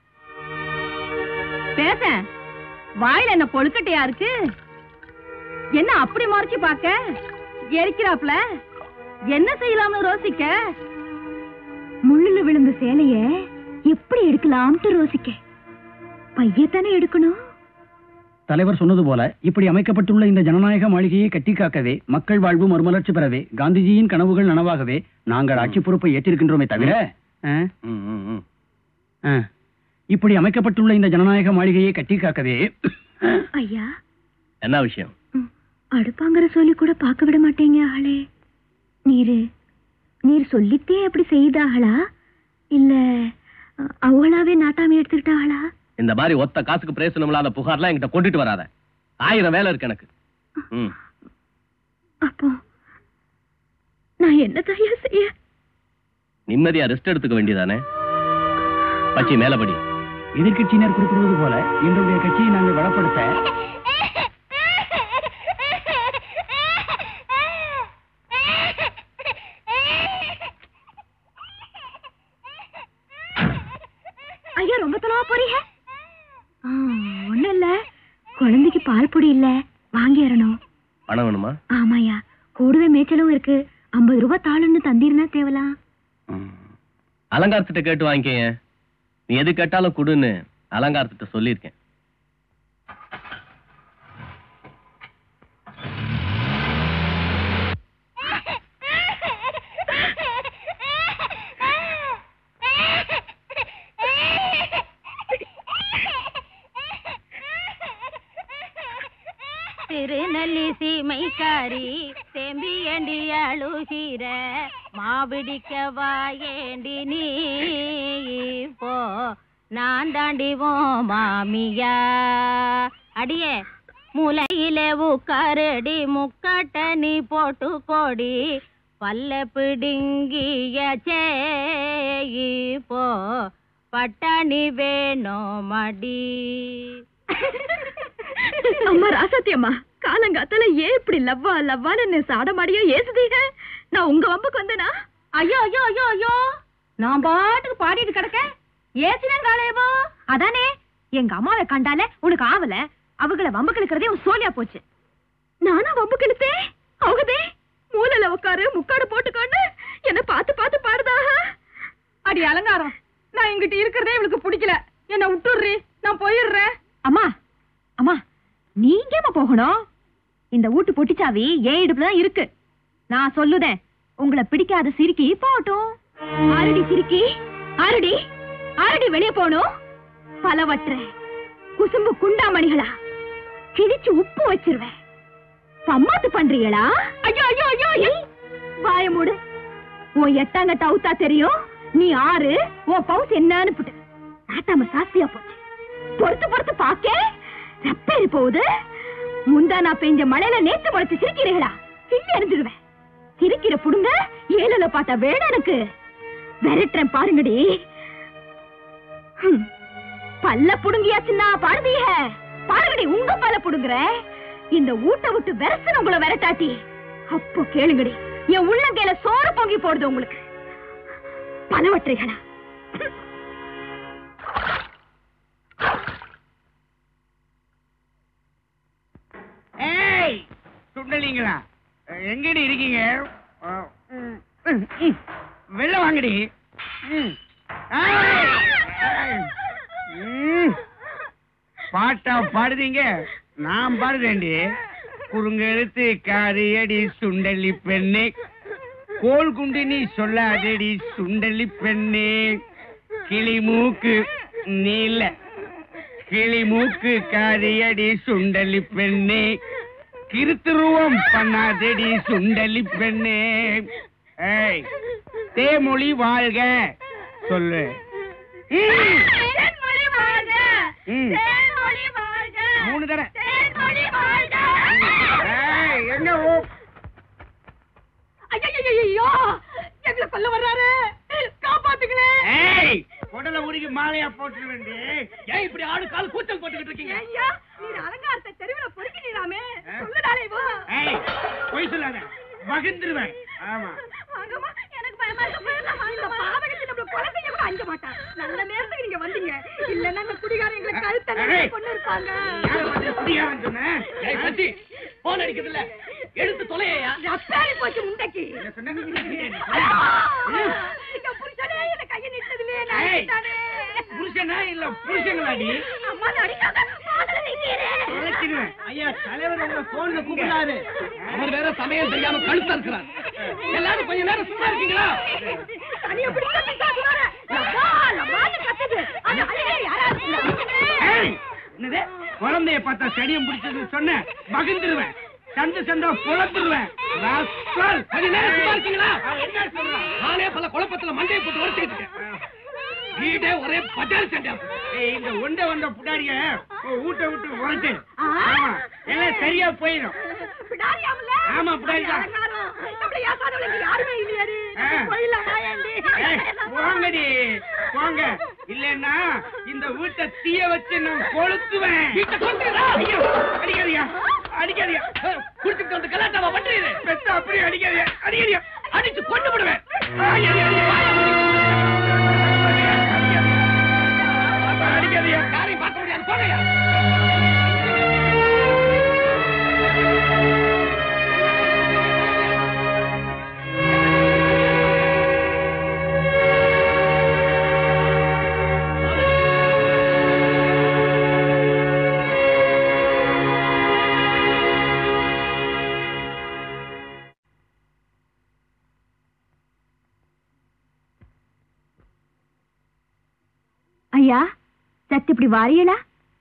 பேச வாயில என்ன பொழுக்கட்டையா இருக்கு? என்ன அப்படி மறைச்சு பாக்க எரிக்கிறாப்ல? என்ன செய்யலாம்னு ரோசிக்க? முள்ளுல விழுந்த சேலைய எப்படி எடுக்கலாம்னு ரோசிக்க. பையத்தானே எடுக்கணும். தலைவர் சொன்னது போல இப்படி அமைக்கப்பட்டுள்ள இந்த ஜனநாயக மாளிகையை கட்டி காக்கவே, மக்கள் வாழ்வு மறுமலர்ச்சி பெறவே, காந்திஜியின் கனவுகள் நனவாகவே நாங்கள் ஆட்சி பொறுப்பை ஏற்றிருக்கின்றோமே தவிர, இப்படி அமைக்கப்பட்டுள்ள இந்த ஜனநாயக மாளிகையை கட்டி காக்கவே. ஐயா, என்ன விஷயம்? அடுப்பாங்கிற சொல்லி கூட பார்க்க விட மாட்டீங்க ஆளே. நீர் சொல்லித்தே அப்படி செய்தாங்களா இல்ல அவளாவே நாட்டாம எடுத்துக்கிட்டாங்களா? இந்த மாதிரி ஒத்த காசுக்கு பிரயோசனம் இல்லாத புகார்லாம் என்கிட்ட கொண்டுட்டு வராத. 1000 வேலை இருக்கு எனக்கு. அப்போ நான் என்ன தயா செய்ய? நிம்மதியா ரெஸ்ட் எடுத்துக்க வேண்டியதானே. பச்சி மேலபடி. எதிர்கட்சியினர் குறிப்பிடுவது போல எங்களுடைய கட்சியை நாங்கள் வளப்படுத்த ஐயா ரொம்ப தொலைவா போறீங்க? ஒண்ணும் இல்ல, குழந்தைக்கு பால் பொடி இல்ல, வாங்கிடணும். பணம் வேணுமா? ஆமாயா, கூடவே மேய்ச்சலும் இருக்கு. 50 ரூபாய் தாளுன்னு தந்திருந்தா தேவலாம். அலங்காரத்திட்ட கேட்டு வாங்கிக்கங்க. நீ எது கேட்டாலும் கொடுன்னு அலங்காரத்திட்ட சொல்லியிருக்கேன். திருநெல்லி சீமைக்காரி தேம்பி ஏண்டி அழுகிற, மாவிடிக்க வாயேண்டி நீ போ, நான் தாண்டிவோம் மாமியா. அடியே மூலையிலே உக்காரடி, முக்காட்ட நீ போட்டு கோடி, பல்ல பிடுங்கிய சேயி போ, பட்டாணி வேணும் மடி. அம்மா ராசாத்தியம்மா, காலங்காத்தால ஏன் இப்படி லவ்வா லவ்வான்னு சாட மாடியா ஏசுதீங்க? நான் உங்க வம்புக்கு வந்தேனா? ஐயோ ஐயோ ஐயோ ஐயோ, நான் பாட்டுக்கு பாடிட்டு கிடக்க ஏசினங்காலேவோ அதானே எங்க அம்மாவை கண்டாலே உனக்கு ஆவல அவங்கள வம்பு கிழக்கிறதே உன் சோழியா போச்சு. நானா வம்பு கிழத்தேன்? அவகதே மூலையில உட்காரு முக்காடு போட்டுக்கொண்டு என்ன பார்த்து பார்த்து பாடுதாக. அடி அலங்காரம், நான் இங்கிட்ட இருக்கிறதே இவளுக்கு பிடிக்கல. என்ன விட்டுடுறி, நான் போயிடுறேன். அம்மா அம்மா நீங்க போகணும். இந்த வீட்டு பொட்டிச்சாவி ஏன் இடுப்புதான் இருக்கு. நான் சொல்லுதேன், உங்களை பிடிக்காத சிரிக்கி போட்டும். ஆரடி சிரிக்கி, ஆரடி ஆரடி வெளியே போகணும். பலவற்ற குசும்பு குண்டாமணிகளா கிழிச்சு உப்பு வச்சிருவேன். பம்மாத்து பண்றீங்களா? ஐயோ ஐயோ ஐயோ, வாய மூடு. உன் எட்டாங்கட்ட அவுத்தா தெரியும். நீ ஆறு, உன் பவுஸ் என்னன்னு புட்டு நாட்டாம சாஸ்தியா போச்சு. பொறுத்து பொறுத்து பாக்க ரப்பேறி போகுது. முந்தா நான் பெஞ்ச மழையில நேத்து முளைச்சு சிரிக்கிறீங்களா? சில்லி அறிஞ்சிடுவேன். சிரிக்கிற புடுங்க ஏழல பார்த்தா வேணும் எனக்கு. விரட்டுறேன் பாருங்கடி. பல்ல புடுங்கியாச்சுன்னா பாடுவீக. பாருங்கடி, உங்க பல்ல புடுங்குற. இந்த ஊட்ட விட்டு விரசன உங்களை விரட்டாட்டி அப்போ கேளுங்கடி, என் உள்ளங்கையில சோறு பொங்கி போடுது உங்களுக்கு. பலவற்றைகளா சுண்டலிங்களா, எங்கடி இருக்கீங்க? வெளில வாங்கடி. பாட்டா பாடுதீங்க, நான் பாடுறேன்டி. குறுங்க எழுத்து காரியடி சுண்டலி பெண்ணே, கோல் குண்டு நீ சொல்லாதடி சுண்டலி பெண்ணே. கிளி மூக்கு நீல, கிளி மூக்கு காரியடி சுண்டலி பெண்ணே. கிருத்துருவம் பண்ணாதடி சுண்டலி பெண்ணே. ஏய், தேமொழி வாழ்க சொல்லு. மூணு தர என்ன? ஐயோ, எங்களை கொல்ல வர்றாரு, காப்பாத்துங்களேன். உடல உருகி மாலையா போட்டு வேண்டி ஏன் இப்படி ஆடு கால் கூச்சல் போட்டுக்கிட்டு இருக்கீங்க? ஐயா, நீ அலங்காரத்தை தெருவில பொறுக்கினீராமே, சொல்லுடாலே போ. போய் சொல்லாத, மகிழ்ந்துருவேன். ஆமா, எனக்கு பயமா இருக்கு. இந்த பாதகத்தை நம்மள கொலை செய்ய கூட அஞ்ச மாட்டான். நல்ல நேரத்துக்கு நீங்க வந்தீங்க, இல்லன்னா அந்த குடிகாரன் எங்களை கழுத்தை கொண்டு இருப்பாங்க. குடிகாரன் சொன்ன போன் அடிக்கிறது இல்ல, எடுத்து தொலையா. ரப்பேறி போச்சு முண்டைக்கு. புருஷனே கையை நிட்டதுலே புருஷனா இல்ல புருஷங்களாடி? அம்மா அடிக்காத, ஐயா தலைவர் உங்களை போன்ல கூப்பிடாரு. அவர் வேற சமயம் தெரியாம கழுத்தா இருக்கிறார். எல்லாரும் கொஞ்ச நேரம் சும்மா இருக்கீங்களா? குழந்தைய பார்த்தா சடியம் பிடிச்சது சொன்ன மகிழ்ந்துருவேன். சண்டை சண்டை புலந்துருவேன். கொஞ்ச நேரம் சும்மா இருக்கீங்களா? என்ன சொல்றேன், நானே பல குழப்பத்துல மண்டையை போட்டு உரைச்சுக்கிட்டு வீடே ஒரே பட்டால் சண்டை. இந்த ஒண்ட ஒண்ட புடாரிய ஊட்ட விட்டு உரைச்சு எல்லாம் சரியா போயிடும். ஆமா, புடாரிதான். போங்கடி போங்க, இல்லன்னா இந்த வீட்டை தீய வச்சு நான் கொளுத்துவேன். அடிக்காதியா அடிக்காதியா, குடிச்சுட்டு வந்து கலாட்டாவா பண்றீங்க? பெத்த அப்படியே அடிக்காதியா அடிக்காதியா, அடிச்சு கொண்டு விடுவேன். அடிக்காதியா, யாரையும் பார்க்க முடியாது, போகையா. ஐயா, சத்து இப்படி வாரியலா?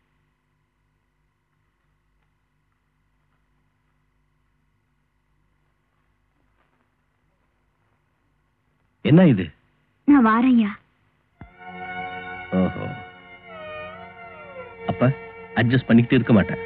என்ன இது? நான் வாரையா. ஓஹோ, அப்ப அட்ஜஸ்ட் பண்ணிக்கிட்டு இருக்க மாட்டேன்.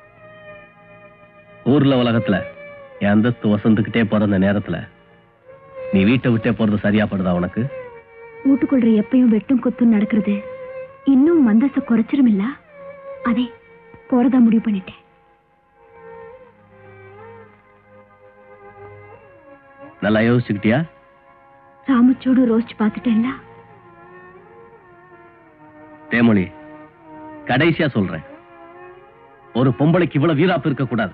ஊர்ல உலகத்துல என் அந்தஸ்து வசந்துக்கிட்டே போற அந்த நேரத்துல நீ வீட்டை விட்டே போறது சரியா படுதா உனக்கு? வீட்டுக்குள்ள எப்பயும் வெட்டும் கொத்தும் நடக்கிறது இன்னும் மந்தச குறைச்சிரும் இல்ல? அதே போறதா முடிவு பண்ணிட்டேன். நல்லா யோசிச்சுக்கிட்டியா? சாமுச்சோடு ரோஸ்ட் பார்த்துட்டேன்னா? தேமொழி, கடைசியா சொல்றேன், ஒரு பொம்பளைக்கு இவ்வளவு வீராப்பு இருக்க கூடாது.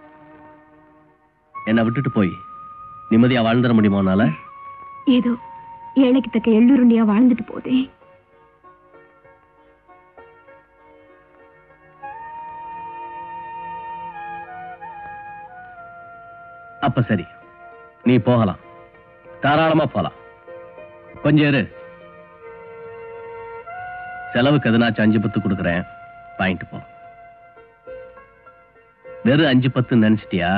என்ன விட்டுட்டு போய் நிம்மதியா வாழ்ந்துட முடியுமானால? ஏதோ ஏழைக்கு தக்க எள்ளுருண்டியா வாழ்ந்துட்டு போதே. அப்ப சரி, நீ போகலாம், தாராளமா போலாம். கொஞ்சம் இரு, செலவுக்கு எதனாச்சும் 5-10 கொடுக்குறேன், வாங்கிட்டு போ. வெறும் 5-10 நினைச்சிட்டியா?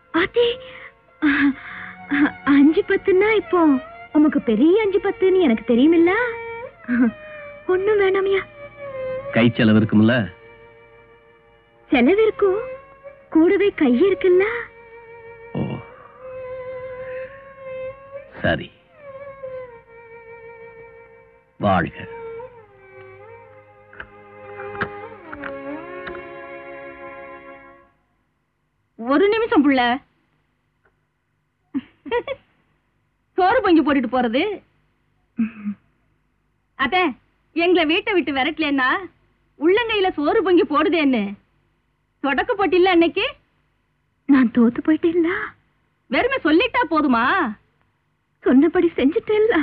5-10ன்னா இப்போ உமக்கு பெரிய 5-10ன்னு எனக்கு தெரியுமில்ல. ஒண்ணும் வேணாமியா. கை செலவு இருக்கும்ல? செலவு இருக்கும், கூடவே கை இருக்குல்ல. ஓ சரி, வாழ்க. ஒரு நிமிஷம் புள்ள, சோறு பொங்கி போட்டுட்டு போறது. அத்த, எங்களை வீட்டை விட்டு விரட்டலன்னா உள்ளங்கையில சோறு பொங்கி போடுதேன்னு தொடக்க போட்டில்ல அன்னைக்கு. நான் தோத்து போயிட்டேன்ல. வெறுமை சொல்லிட்டா போதுமா? சொன்னபடி செஞ்சுட்டேன்ல.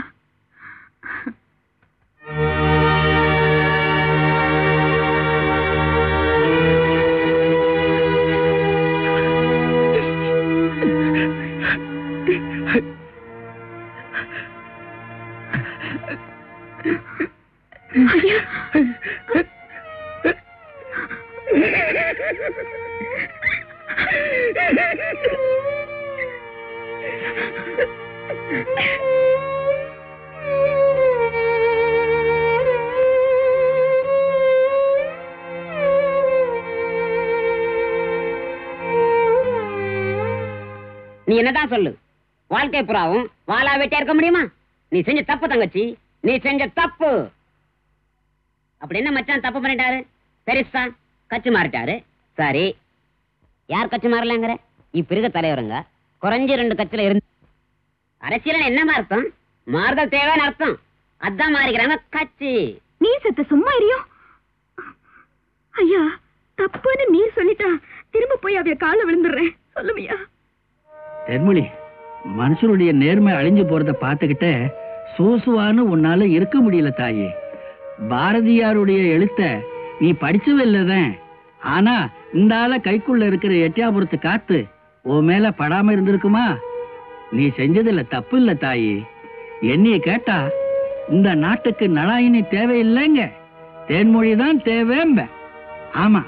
நீ என்னதான் சொல்லு, வாழ்க்கை புறாவும் வாளா வெட்டியா இருக்க முடியுமா? நீ செஞ்ச தப்பு தங்கச்சி, நீ செஞ்ச தப்பு. அப்படி என்ன மச்சான் தப்பு பண்ணிட்டாரு? பெருசா கட்சி மாறிட்டாரு. சரி, யார் கட்சி மாறலங்கிற? இப்ப இருக்க தலைவருங்க குறைஞ்ச 2 கட்சியில இருந்து அரசியல் என்னமா அர்த்தம்? மாறுதல் தேவைன்னு அர்த்தம். அதான் மாறிக்கிறாங்க கட்சி. நீ செத்த சும்மா இருக்கியோ? ஐயா, தப்புன்னு நீ சொல்லிட்டா திரும்ப போய் அவைய கால விழுந்துடுறேன். சொல்லுவியா? தென்மொழி, மனுஷனுடைய நேர்மை அழிஞ்சு போறத பார்த்துக்கிட்ட சோசுவான்னு உன்னால இருக்க முடியல தாயே. பாரதியாருடைய எழுத்த நீ படிச்சவே இல்லதான். ஆனா இந்த ஆள கைக்குள்ள இருக்கிற எட்டியாபுரத்து காத்து உன் மேல படாம இருந்திருக்குமா? நீ செஞ்சதுல தப்பு இல்ல தாயே. என்னைய கேட்டா இந்த நாட்டுக்கு நலாயினி தேவையில்லைங்க, தேன்மொழிதான் தேவைம்ப. ஆமா.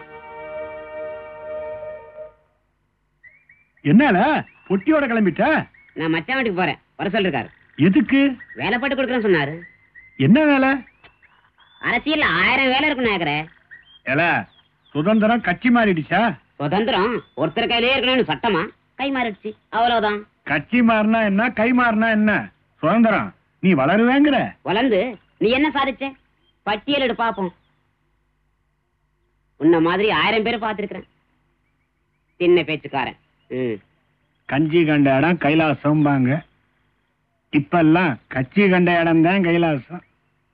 என்னால பொட்டியோட கிளம்பிட்ட? நான் மச்சான் வீட்டுக்கு போறேன், வர சொல்லிருக்காரு. எதுக்கு? வேலை போட்டு கொடுக்குறேன்னு சொன்னாரு. என்ன வேலை? அரசியல் 1000 வேலை இருக்கும் நினைக்கிறேன். ஏல, சுதந்திரம் கட்சி மாறிடுச்சா? சுதந்திரம் ஒருத்தர் கையிலே இருக்கணும்னு சட்டமா? கை மாறிடுச்சு, அவ்வளவுதான். கட்சி மாறினா என்ன, கை மாறினா என்ன? சுதந்திரம் நீ வளருவேங்கிற? வளர்ந்து நீ என்ன சாதிச்ச? பட்டியலிடு பாப்போம். உன்ன மாதிரி 1000 பேர் பார்த்திருக்கிறேன். சின்ன பேச்சுக்காரன். கஞ்சி கண்ட இடம் கைலாசம்பாங்க. இப்பெல்லாம் கட்சி கண்ட இடம் தான் கைலாசம்.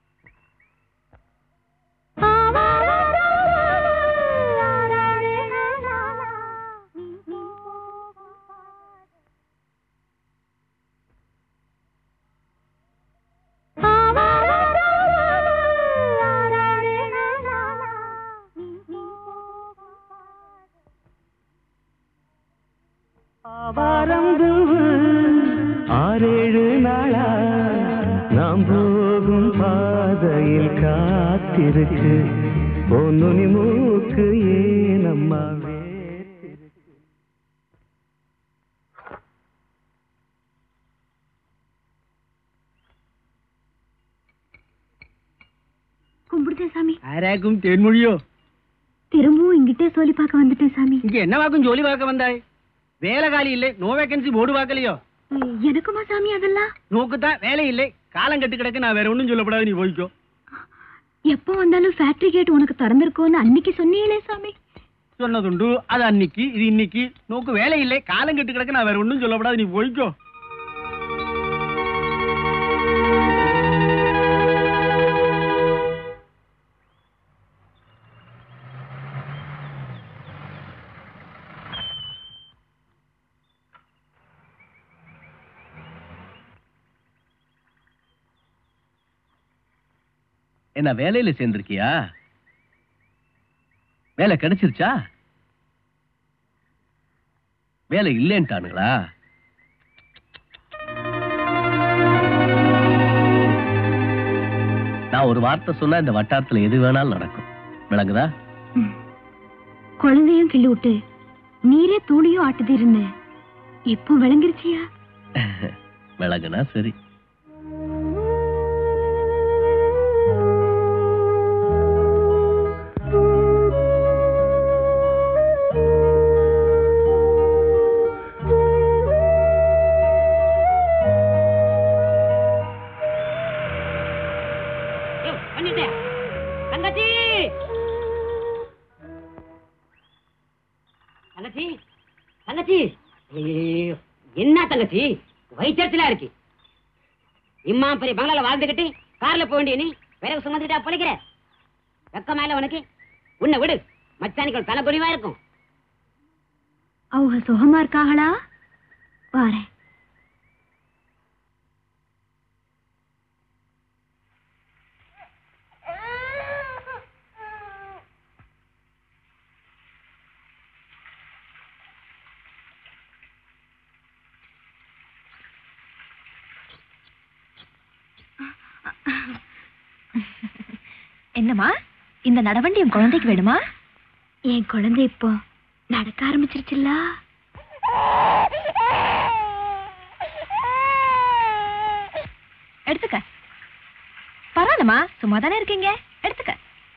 ஆறேழு நாளா நாம் போகும் பாதையில் காத்திருக்கு பொன்னுனி மூக்கு ஏனம்மா. கும்பிடுதேன் சாமி. ஆராக்கும் தேன்மொழியோ? திரும்பவும் இங்கிட்டே சொல்லி பார்க்க வந்துட்டேன் சாமி. இங்க என்னவாக்கும் ஜோலி பார்க்க வந்தாய்? வேலை காலி இல்லை, நோ வேகன்சி போர்டு பார்க்கலையோ? எனக்குமா சாமி அதெல்லாம்? நோக்குதான் வேலை இல்லை, காலம் கட்டு கிடக்கு. நான் வேற ஒண்ணும் சொல்லப்படாது, நீ போய்க்கோ. எப்போ வந்தாலும் ஃபேக்டரி கேட் உனக்கு திறந்திருக்கும்னு அன்னைக்கு சொன்னீங்களே சாமி. சொன்னதுண்டு, அது அன்னைக்கு, இது இன்னைக்கு. நோக்கு வேலை இல்லை, காலம் கட்டு கிடக்கு. நான் வேற ஒண்ணும் சொல்லப்படாது, நீ போய்க்கோ. என்ன வேலையில சேர்ந்திருக்கியா? வேலை கிடைச்சிருச்சா? வேலை இல்லைன்ட்டானுங்களா? நான் ஒரு வார்த்தை சொன்னா இந்த வட்டாரத்துல எது வேணாலும் நடக்கும். விளங்குதா? குழந்தையும் கிள்ளி விட்டு நீரே தூளியும் ஆட்டுது இருந்த இப்போ விளங்கிருச்சியா? விளங்குனா சரி. என்ன தங்கச்சி வயிற்றுல இருக்கு? இம்மா பெரிய பங்களால வாழ்ந்துகிட்டு கார்ல போக வேண்டிய நீ விறகு சுமந்துட்டா பொழைக்கிற? வெக்கமா இல்ல உனக்கு? உன்னை விடு, மச்சானிகள் தலை குனிவா இருக்கும். அவங்க சுகமா இருக்காங்களா? பாரு. என்னம்மா, இந்த நடவண்டி என் குழந்தைக்கு வேணுமா? என் குழந்தை இப்போ நடக்க ஆரம்பிச்சிருச்சுல்ல. எடுத்துக்க. பரவாயில்லம்மா, சும்மா தானே இருக்கீங்க, எடுத்துக்க.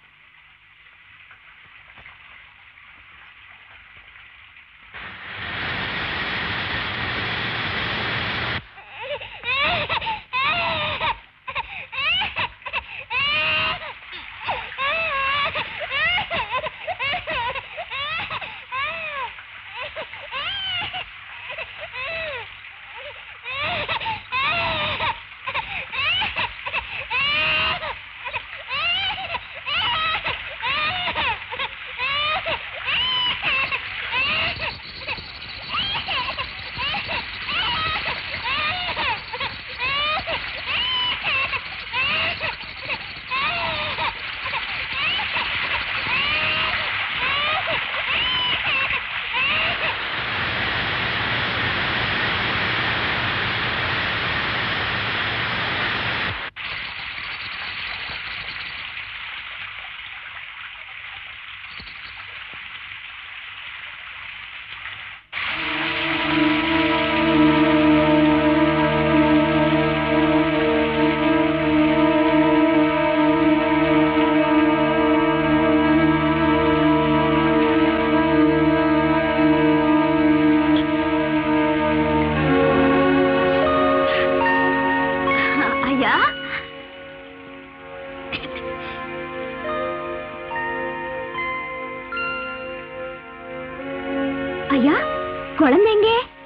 ஐயா, குழந்தைங்க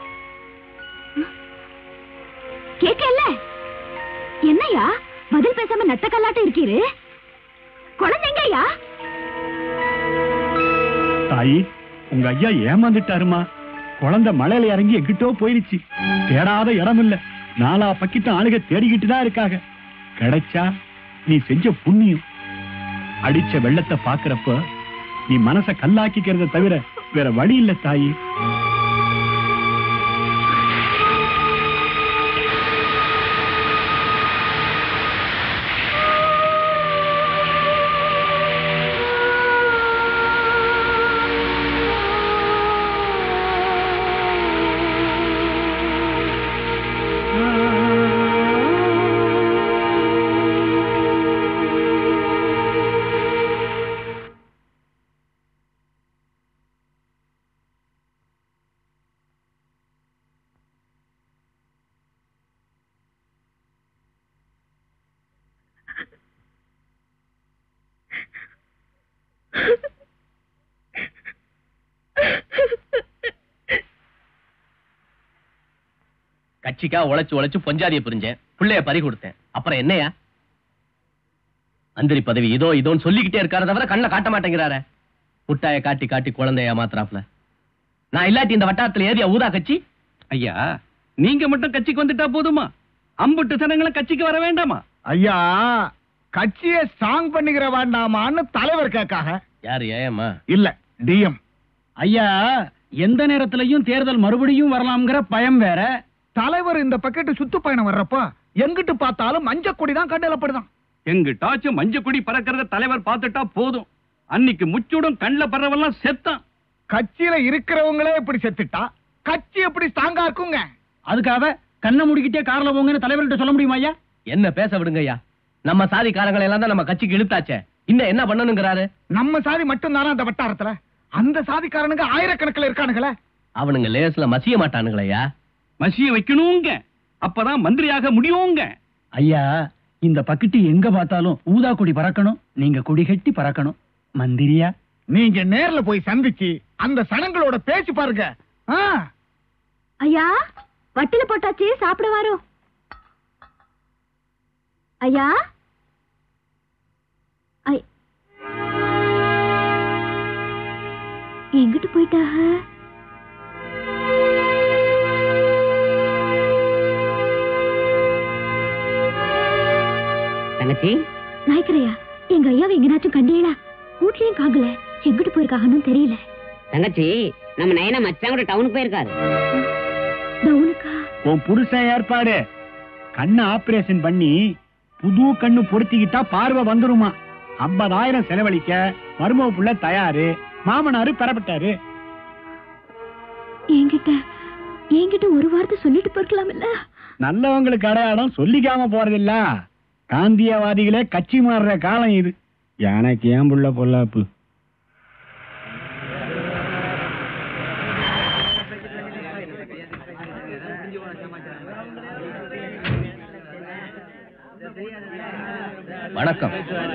கேட்கல? என்னையா பதில் பேசாம நட்ட கல்லாட்ட இருக்கீரு? குழந்தைங்க ஐயா. தாயி, உங்க ஐயா ஏமாந்துட்டாருமா. குழந்தை மலையில இறங்கி எங்கிட்டோ போயிடுச்சு. தேடாத இடம் இல்ல. நாலா பக்கிட்டும் ஆளுக தேடிக்கிட்டு தான் இருக்காங்க. கிடைச்சா நீ செஞ்ச புண்ணியம். அடிச்ச வெள்ளத்தை பாக்குறப்ப நீ மனச கல்லாக்கிக்கிறத தவிர வேற வழி இல்ல தாயி. கட்சிக்கா உழைச்சு பொஞ்சாதிய புரிஞ்சேன், பிள்ளைய பறி கொடுத்தேன். அப்புறம் என்னையா மந்திரி பதவி இதோ இதோன்னு சொல்லிக்கிட்டே இருக்கார தவிர கண்ணை காட்ட மாட்டேங்கிறார. முட்டாய காட்டி காட்டி குழந்தைய மாத்திராப்ல. நான் இல்லாட்டி இந்த வட்டாரத்துல ஏரியா ஊதா கட்சி? ஐயா, நீங்க மட்டும் கட்சிக்கு வந்துட்டா போதுமா? அம்புட்டு சனங்களும் கட்சிக்கு வர வேண்டாமா? ஐயா, கட்சியை ஸ்ட்ராங் பண்ணிக்கிற வேண்டாமான்னு தலைவர் கேட்காக. யாரு ஏமா? இல்ல டிஎம். ஐயா, எந்த நேரத்திலையும் தேர்தல் மறுபடியும் வரலாம்ங்கிற பயம் வேற. தலைவர் இந்த பக்கெட்டு சுத்துப்பயணம் வர்றப்ப எங்கிட்டு பார்த்தாலும் மஞ்சள் கொடி தான் கண்டலப்படுதான். எங்கிட்டாச்சும் மஞ்சள் கொடி பறக்கிறத தலைவர் பார்த்துட்டா போதும். அன்னைக்கு முச்சூடும் கண்ணில் பறவெல்லாம் செத்தான். கட்சியில இருக்கிறவங்களே இப்படி செத்துட்டா கட்சி எப்படி ஸ்ட்ராங்கா இருக்குங்க? அதுக்காக கண்ணை முடிக்கிட்டே கார்ல போங்கன்னு தலைவர்கிட்ட சொல்ல முடியுமா ஐயா? என்ன பேச விடுங்க ஐயா. நம்ம சாதிக்காரங்களை எல்லாம் தான் நம்ம கட்சிக்கு இழுத்தாச்சே. இன்னும் என்ன பண்ணணுங்கிறாரு? நம்ம சாதி மட்டும் தானே அந்த வட்டாரத்துல. அந்த சாதிக்காரனுங்க ஆயிரக்கணக்கில் இருக்கானுங்களே. அவனுங்க லேஸ்ல மசிய மாட்டானுங்களையா? மசிய வைக்கணுங்க. அப்பதான் மந்திரியாக முடியுங்க. ஐயா, இந்த பக்கெட்டு எங்க பார்த்தாலும் ஊதா கொடி பறக்கணும். நீங்க கொடி கட்டி பறக்கணும். மந்திரியா நீங்க நேர்ல போய் சந்திச்சு அந்த சனங்களோட பேச்சு பாருங்க. ஐயா, வட்டில போட்டாச்சு, சாப்பிட வரோம். ஐயா, எங்கிட்டு போயிட்டாக? தங்கச்சி நாய்க்கரையா, எங்க ஐயாவை எங்கனாச்சும் கண்டீங்களா? வீட்லயும் காங்கல, எங்கிட்டு போயிருக்காங்கன்னு தெரியல. தங்கச்சி, நம்ம நயனா மச்சான் கூட டவுனுக்கு போயிருக்காரு. டவுனுக்கா? உன் புருஷன் ஏற்பாடு. கண்ணு ஆபரேஷன் பண்ணி புது கண்ணு பொருத்திக்கிட்டா பார்வை வந்துருமா. 50,000 செலவழிக்க மருமக புள்ள தயாரு. மாமனாரு பெறப்பட்டாரு. என்கிட்ட ஒரு வார்த்தை சொல்லிட்டு போயிருக்கலாம் இல்ல? நல்லவங்களுக்கு அடையாளம் சொல்லிக்காம போறதில்ல. காந்தியவாதிகளே கட்சி மாறுற காலம் இது. எனக்கு ஏன் புள்ள பொல்லாப்பு. வணக்கம்.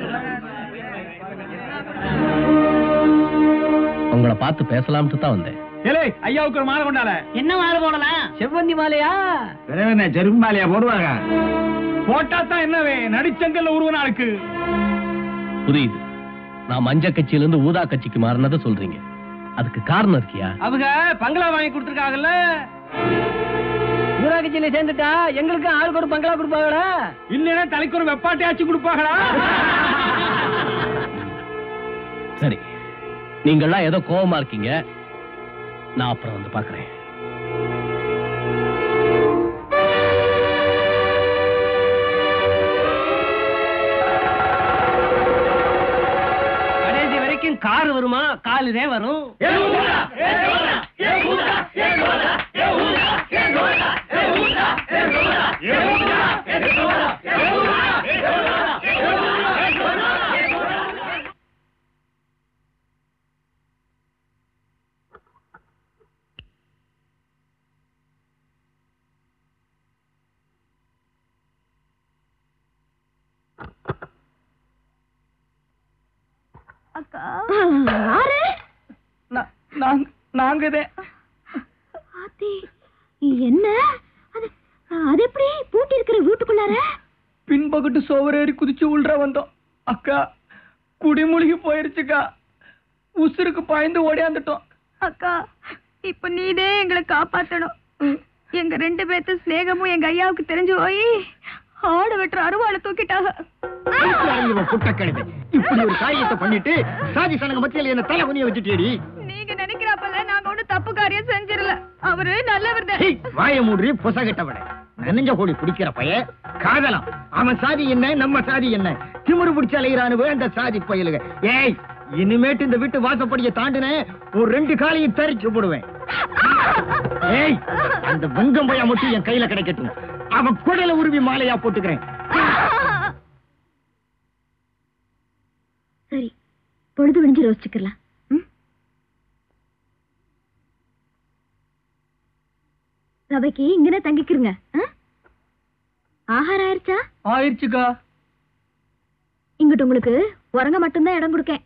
உங்களை பார்த்து பேசலாம்னு தான் வந்தேன். ஐயாவுக்கு ஒரு மாலை கொண்டால. என்ன மாலை போடலாம்? செவ்வந்தி மாலையா? செருப்பு மாலையா போடுவாங்க. போட்டா தான் என்னவே நடிச்சங்கல்ல உருவ நாளுக்கு. புரியுது. நான் மஞ்ச கட்சியில இருந்து ஊதா கட்சிக்கு மாறினதை சொல்றீங்க. அதுக்கு காரணம் இருக்கியா? அவங்க பங்களா வாங்கி கொடுத்துருக்காங்கல்ல. ஊதா கட்சியில சேர்ந்துட்டா எங்களுக்கு ஆளுக்கு ஒரு பங்களா கொடுப்பாங்களா? இல்லைன்னா தலைக்கு ஒரு வெப்பாட்டையாச்சு கொடுப்பாங்களா? சரி, நீங்கள்லாம் ஏதோ கோவமா இருக்கீங்க. நான் அப்புறம் வந்து பாக்குறேன். கடைசி வரைக்கும் கார் வருமா? காலுதே வரும். என்ன அது எப்படி பூட்டி இருக்கிற வீட்டுக்குள்ளார? பின்பகுட்டு சோவரேறி குதிச்சு உள்ற வந்தோம். அக்கா, குடிமூழ்கி போயிருச்சுக்கா. உசுருக்கு பாய்ந்து ஓடியாந்துட்டோம். அக்கா, இப்ப நீதே எங்களை காப்பாத்தணும். எங்க 2 பேர்த்து ஸ்நேகமும் எங்க ஐயாவுக்கு தெரிஞ்சு போய் ஆடு வெட்டுற அருவாளை தூக்கிட்டாங்க. இப்படி ஒரு காரியத்தை பண்ணிட்டு சாதி சனங்க மத்தியில என்ன தலை குனிய வச்சுட்டேடி. நீங்க நினைக்கிறப்பல நாங்க ஒண்ணு தப்பு காரியம் செஞ்சிடல. அவரு நல்லவர் தான். வாய மூடி பொசகிட்டவன நெஞ்ச கோடி குடிக்கிற பையன் காதலாம். அவன் சாதி என்ன, நம்ம சாதி என்ன? திமிரு பிடிச்ச அலையிறானுவ அந்த சாதி பயலுக. ஏய், இனிமேட்டு இந்த வீட்டு வாசப்படியை தாண்டின ஒரு 2 காலையும் தரிச்சு போடுவேன். ஏய், அந்த வெங்கம் பையா மட்டும் என் கையில கிடைக்கட்டும். அவன் குடல உருவி மாலையா போட்டுக்கிறேன். சரி, பொழுது விடிஞ்சு யோசிச்சுக்கலாம். சபைக்கு இங்கனே தங்கிக்கிறங்க. ஆகாரம் ஆயிருச்சா? ஆயிருச்சுக்கா. இங்கிட்ட உங்களுக்கு உறங்க மட்டும்தான் இடம் கொடுக்கேன்.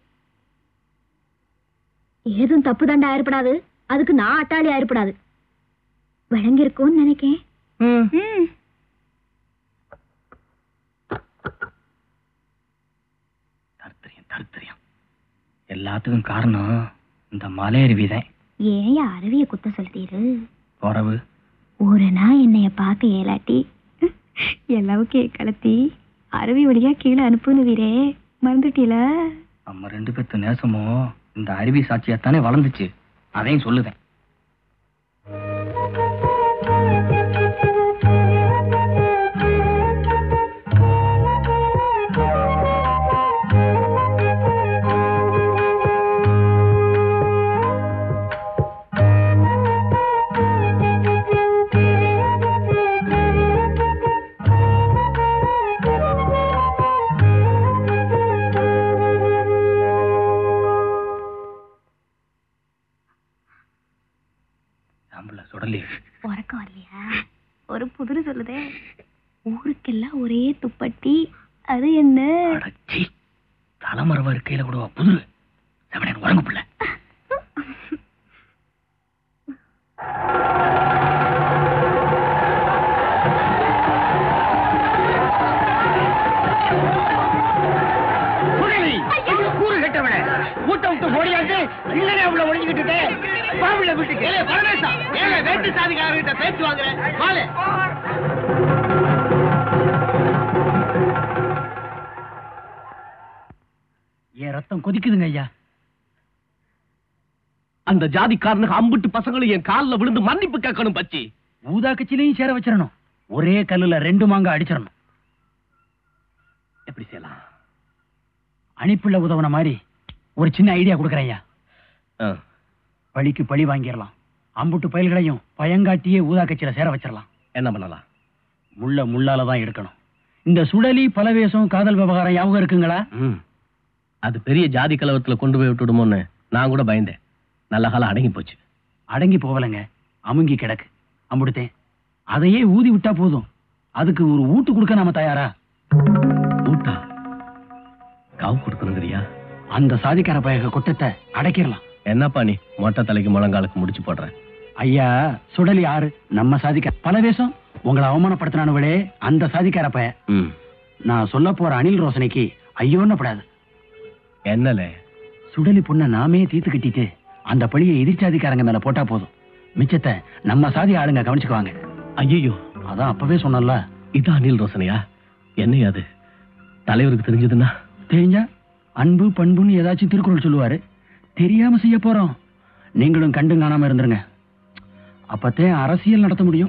ஏதும் தப்பு தண்டை ஆயிரப்படாது. அதுக்கு நான் அட்டாளி ஆயிரப்படாது. விளங்கி இருக்கும்னு நினைக்கேன். தருத்திரியம் எல்லாத்துக்கும் காரணம் இந்த மலை அருவிதான். ஏன் அருவிய குத்த சொல்றீரு? உறவு ஒரு நாள் என்னைய பார்க்க ஏலாட்டி எல்லாவுக்கே கலத்தி அருவி வழியா கீழே அனுப்புன்னு வீரே, மறந்துட்டீல? நம்ம 2 பேத்து நேசமும் இந்த அருவி சாட்சியாத்தானே வளர்ந்துச்சு. அதையும் சொல்லுதேன். உறக்கம் இல்லையா? ஒரு புதிரு சொல்லுதே, ஊருக்கெல்லாம் ஒரே துப்பட்டி, அது என்ன? தலைமறைவா இருக்கையில கூட புதிரு செவனேன் உறங்கு பிள்ளை. கூறு கட்டவன ஊட்ட விட்டு ஓடியாச்சு இல்லனே அவ்வளவு ஒளிஞ்சுக்கிட்டு பாவில வீட்டுக்கு பரமேசா ஏங்க வேட்டு சாதிக்காரர்கிட்ட பேச்சு வாங்குறேன் வாளே. என் ரத்தம் கொதிக்குதுங்க ஐயா. அந்த ஜாதிக்காரனுக்கு அம்புட்டு பசங்களும் என் காலில் விழுந்து மன்னிப்பு கேட்கணும். பச்சி ஊதா கட்சியிலையும் சேர வச்சிடணும். ஒரே கல்லுல 2 மாங்காய் அடிச்சிடணும். எப்படி செய்யலாம்? அணிப்புள்ள உதவுன மாதிரி ஒரு சின்ன ஐடியா கொடுக்குறேன் ஐயா. பழிக்கு பழி வாங்கிடலாம். அம்புட்டு பயல்களையும் பயங்காட்டியே ஊதா கட்சியில சேர வச்சிடலாம். என்ன பண்ணலாம்? முள்ள முள்ளால தான் எடுக்கணும். இந்த சுடலி பலவேசம் காதல் விவகாரம் ஞாபகம் இருக்குங்களா? அது பெரிய ஜாதி கலவரத்துல கொண்டு போய் விட்டுடுமோன்னு நான் கூட பயந்தேன். நல்ல காலம் அடங்கி போச்சு. அடங்கி போகலைங்க, அமுங்கி கிடக்கு. அம்புடுத்தேன் அதையே ஊதி விட்டா போதும். அதுக்கு ஒரு ஊட்டு கொடுக்க நாம தயாரா? ஊட்டா? காவு கொடுக்கணுங்கிறியா? அந்த சாதிக்கார பயக கொட்டத்தை அடைக்கிடலாம். என்னப்பா நீ மொட்டை தலைக்கு முழங்காலுக்கு முடிச்சு போடுற? ஐயா, சுடலி யாரு? நம்ம சாதிக்கார பலவேசம். உங்களை அவமானப்படுத்தினானுவளே அந்த சாதிக்கார பய. நான் சொல்ல போற அணில் ரோசனைக்கு ஐயோன்னப்படாது. என்னல? சுடலி பொண்ண நாமே தீர்த்து கட்டிட்டு அந்த பழியை எதிர்ச்சாதிக்காரங்க மேல போட்டா போதும். மிச்சத்தை நம்ம சாதி ஆளுங்க கவனிச்சுக்குவாங்க. ஐயோ, அதான் அப்பவே சொன்னல. இது அணில் ரோசனையா? என்னையா அது? தலைவருக்கு தெரிஞ்சதுன்னா? தெரிஞ்சா அன்பு பண்புன்னு ஏதாச்சும் திருக்குறள் சொல்லுவாரு. தெரியாம செய்ய போறோம். நீங்களும் கண்டும் காணாம இருந்துருங்க. அப்பத்தே அரசியல் நடத்த முடியும்.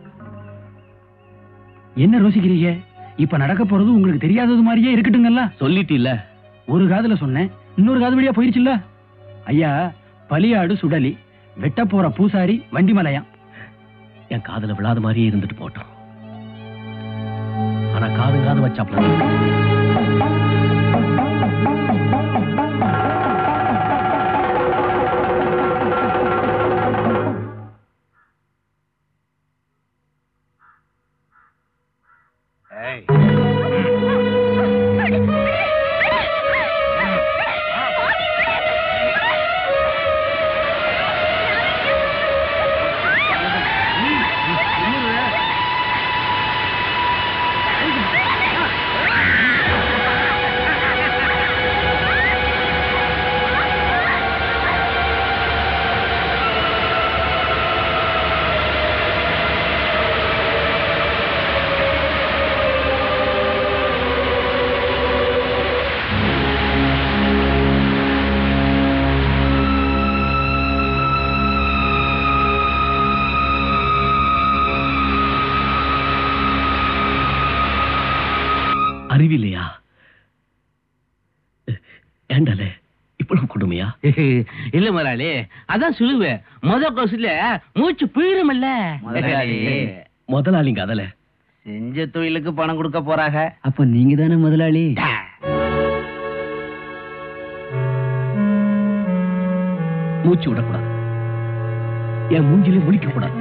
என்ன ரோசிக்கிறீங்க? இப்ப நடக்க போறது உங்களுக்கு தெரியாதது மாதிரியே இருக்கட்டுங்கல்ல. சொல்லிட்டீல்ல. ஒரு காதுல சொன்னேன், இன்னொரு காது வழியா போயிருச்சுல்ல. ஐயா, பலியாடு சுடலி, வெட்ட போற பூசாரி வண்டிமலையா. என் காதுல விழாத மாதிரியே இருந்துட்டு போட்டோம். ஆனா காது வச்சாப்ல. அறிவில்லையா? ஏண்டாலே இவ்வளவு கொடுமையா? இல்ல முதலாளி, அதான் சொல்லுவேன். கோஷத்துல மூச்சு போயிருமில்ல. முதலாளிங்க அதல செஞ்ச தொழிலுக்கு பணம் கொடுக்க போறாங்க. அப்ப நீங்க தானே முதலாளி? மூச்சு விடக்கூடாது. என் மூஞ்சிலே முழிக்க கூடாது.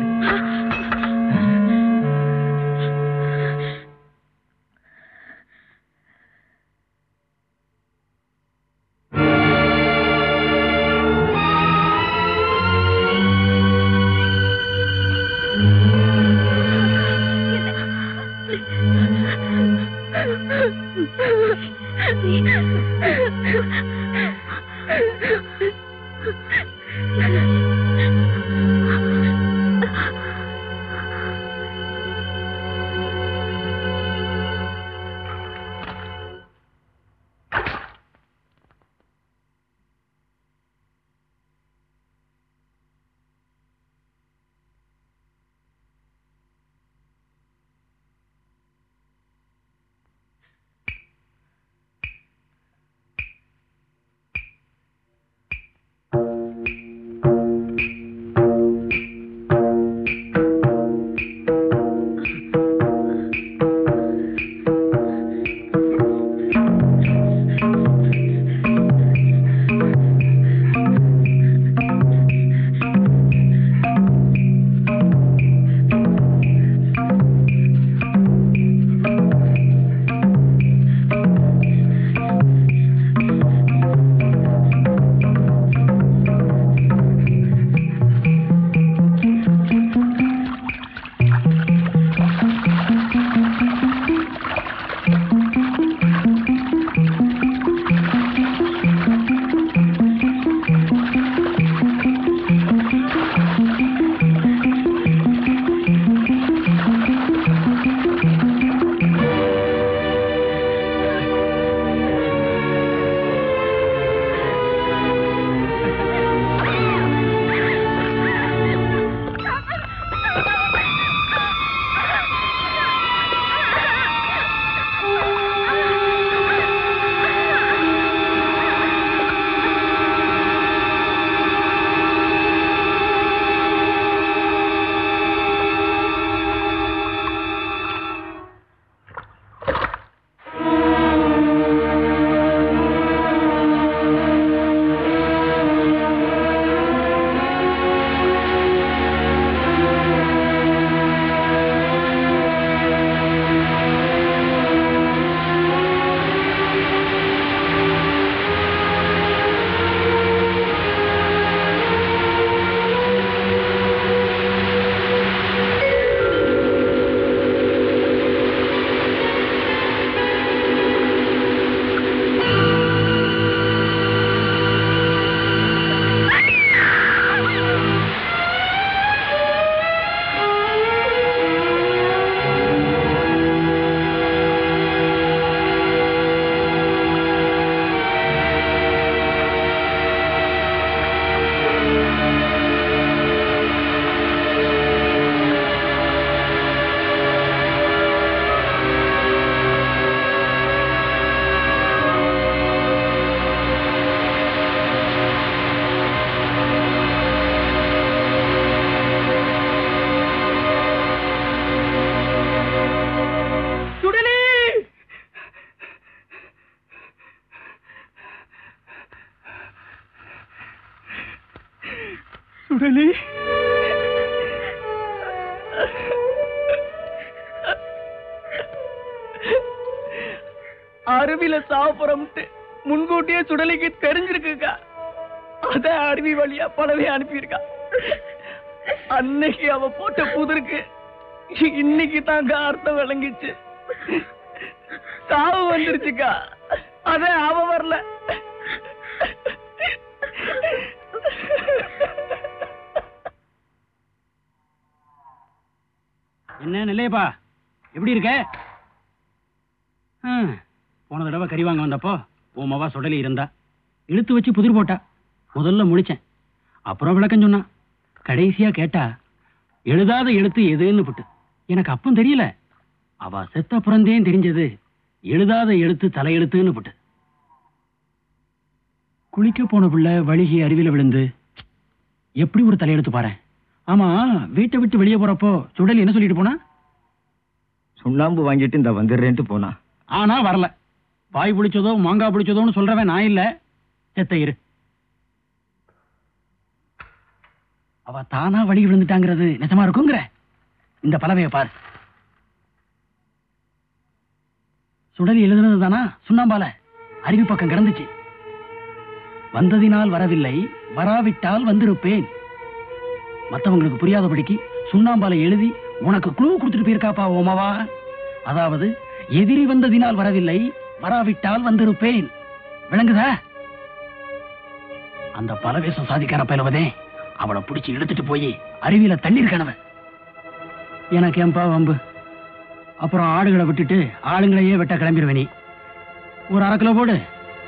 சுடலி அருவியில சாப்பிடறோம்ட்டு முன்கூட்டியே சுடலிக்கு தெரிஞ்சிருக்குக்கா. அத அருவி வழியா பணவே அனுப்பியிருக்கா. அன்னைக்கு அவ போட்ட புதிருக்கு இன்னைக்கு தாங்க அர்த்தம் விளங்கிச்சு. சாவு வந்துருச்சுக்கா. அத அவ வரல. என்ன நிலையப்பா, எப்படி இருக்க? போன தடவை கறி வாங்க வந்தப்போ உன் மவா சுடலி இருந்தா, இழுத்து வச்சு புதிர் போட்டா. முதல்ல முடிச்சேன், அப்புறம் விளக்கம் சொன்னா. கடைசியா கேட்டா எழுதாத எழுத்து எதுன்னு புட்டு. எனக்கு அப்பம் தெரியல. அவ செத்த புறந்தேன் தெரிஞ்சது எழுதாத எழுத்து தலையெழுத்துன்னு புட்டு. குளிக்க போன பிள்ளை வழுகி அருவில விழுந்து எப்படி ஒரு தலையெழுத்து பாரு. ஆமா, வீட்டை விட்டு வெளியே போறப்போ சுடலி என்ன சொல்லிட்டு போனா? சுண்ணாம்பு வாங்கிட்டு இந்த வந்துடுறேன்ட்டு போனா. ஆனா வரல. வாய் பிடிச்சதோ மாங்காய் பிடிச்சதோன்னு சொல்றவன் நான் இல்ல, செத்த இரு. அவ தானா வழி விழுந்துட்டாங்கிறது நிஜமா இருக்குங்கிற இந்த பலவைய பாரு. சுடலி எழுதுனது தானா சுண்ணாம்பால அருவி பக்கம் கிடந்துச்சு. வந்ததினால் வரவில்லை, வராவிட்டால் வந்திருப்பேன். மற்றவங்களுக்கு புரியாதபடிக்கு சுண்ணாம்பால எழுதி உனக்கு குழு கொடுத்துட்டு போயிருக்காப்பா ஓமாவா. அதாவது எதிரி வந்ததினால் வரவில்லை, வராவிட்டால் வந்திருப்பேன். விளங்குதா? அந்த பலவேசம் சாதிக்கார பயிலவதே அவளை பிடிச்சி இழுத்துட்டு போய் அருவியில தள்ளியிருக்கானவன். எனக்கு ஏன்பா வம்பு? அப்புறம் ஆடுகளை விட்டுட்டு ஆளுங்களையே வெட்ட கிளம்பிடுவேன். நீ ஒரு 1/2 கிலோ போடு.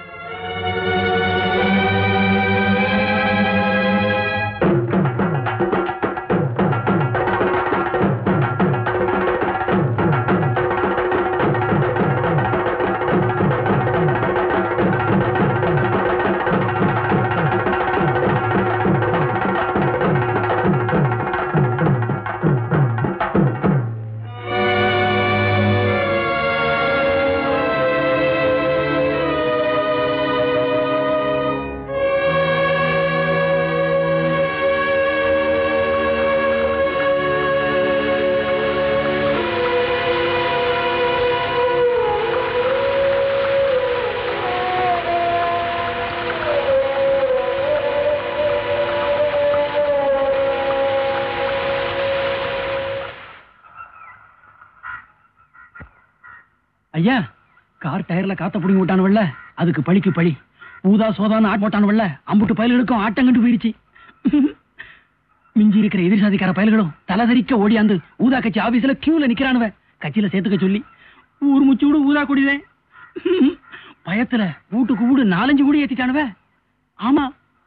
ஐயா, கார் டயர்ல காத்த புடிங்கி விட்டானுவல்ல, அதுக்கு பழிக்கு பழி. ஊதா சோதான்னு ஆட் போட்டானுவல்ல, அம்புட்டு பயல்களுக்கும் ஆட்டம் கண்டு போயிருச்சு. மிஞ்சி இருக்கிற எதிர் சாதிக்கார பயல்களும் தலதறிக்க ஓடியாந்து ஊதா கட்சி ஆபீஸ்ல கியூல நிக்கிறானுவ. கட்சியில சேர்த்துக்க சொல்லி ஊர் முச்சு விடு ஊதா குடிதேன். பயத்துல வீட்டுக்கு வீடு 4-5 கூடி ஏத்திட்டானுவ. ஆமா,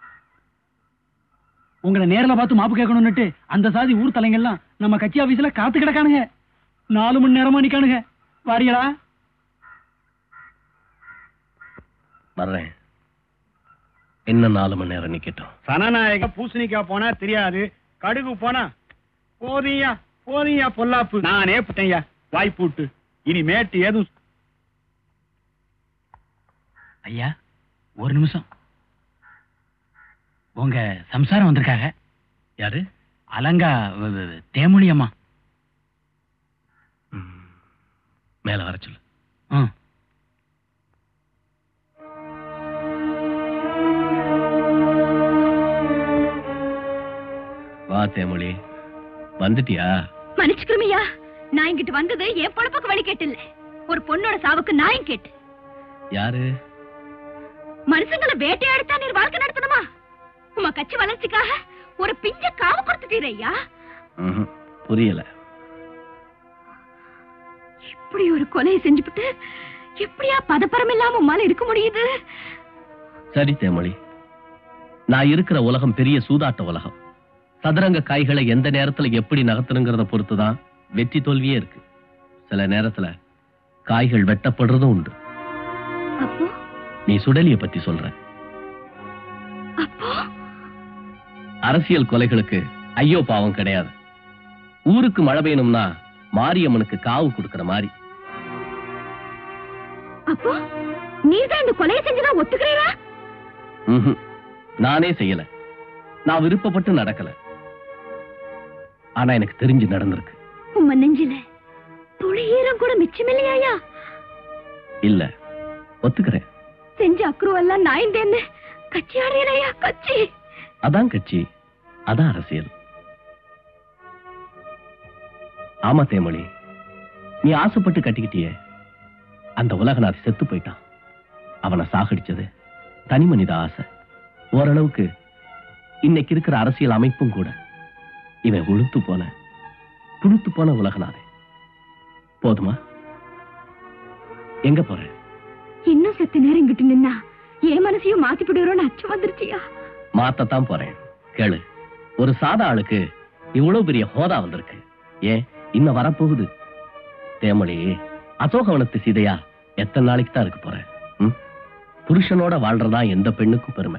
உங்களை நேரில் பார்த்து மாப்பு கேட்கணும்னுட்டு அந்த சாதி ஊர் தலைங்கெல்லாம் நம்ம கட்சி ஆபீஸ்ல காத்து கிடக்கானுங்க. 4 மணி நேரமா நிக்கானுங்க. வாரியலா? வர்றேன். என்ன 4 மணி நேரம் நிக்கட்டும். சனநாயக பூசணிக்காய் போனா தெரியாது, கடுகு போனா போதியா போதியா பொல்லாப்பு. நானே புட்டையா வாய்ப்பூட்டு. இனிமேட்டு ஏதும். ஐயா, ஒரு நிமிஷம். உங்க சம்சாரம் வந்திருக்காங்க. யாரு? அலங்கா தேமொழி அம்மா. மேல வர சொல்லு. வா தேமொழி, வந்துட்டியா? மன்னிச்சுக்கிறமையா, நான் இங்கிட்டு வந்தது என் பொழப்புக்கு வழி கேட்டு இல்ல, ஒரு பொண்ணோட சாவுக்கு நாயும் கேட்டு. யாரு? மனுஷங்களை வேட்டையாடுத்தா நீர் வாழ்க்கை நடத்தணுமா? உமா கட்சி வளர்ச்சிக்காக ஒரு பிஞ்ச காவு கொடுத்துட்டீரையா? புரியல. இப்படி ஒரு கொலையை செஞ்சுபிட்டு எப்படியா பதப்பரம் இல்லாம உமால இருக்க முடியுது? சரி தேமொழி, நான் இருக்கிற உலகம் பெரிய சூதாட்ட உலகம். சதுரங்க காய்களை எந்த நேரத்துல எப்படி நகர்த்தணுங்கிறத பொறுத்துதான் வெற்றி தோல்வியே இருக்கு. சில நேரத்துல காய்கள் வெட்டப்படுறதும் உண்டு. நீ சுடலிய பத்தி சொல்ற. அரசியல் கொலைகளுக்கு ஐயோ பாவம் கிடையாது. ஊருக்கு மழை பெய்யணும்னா மாரியம்மனுக்கு காவு கொடுக்கிற மாதிரி. அப்போ நீதான் இந்த கொலையை செஞ்சதா ஒத்துக்கிறீரா? நானே செய்யல. நான் விருப்பப்பட்டு நடக்கல. ஆனா எனக்கு தெரிஞ்சு நடந்திருக்கு. உம்ம நெஞ்சில துளி ஈரம் கூட மிச்சமில்லையா? இல்ல, ஒத்துக்கிறேன். செஞ்ச அக்ரூவெல்லாம் நாய்ந்தேன்னு கட்சி ஆடுறியா? கட்சி அதான் கட்சி, அதான் அரசியல். ஆமா தேமொழி, நீ ஆசைப்பட்டு கட்டிக்கிட்டியே அந்த உலகநாதி செத்து போயிட்டான். அவனை சாகடிச்சது தனி மனித ஆசை. ஓரளவுக்கு இன்னைக்கு இருக்கிற அரசியல் அமைப்பும் கூட இவன் புழுத்து போன உலகநாதே. போதுமா? எங்க போற? இன்னும் செத்து நேரம் கிட்டு நின்னா என் மனசையும் மாத்தி போடுறோன்னு அச்சம் வந்துருச்சியா? மாத்தத்தான் போறேன். கேளு, ஒரு சாதா ஆளுக்கு இவ்வளவு பெரிய ஹோதா வந்திருக்கு. ஏன் இன்னும் வரப்போகுது. தேமொழி, அசோகவனத்து சீதையா எத்தனை நாளைக்கு தான் இருக்க போற? புருஷனோட வாழ்றதா எந்த பெண்ணுக்கும் பெருமை.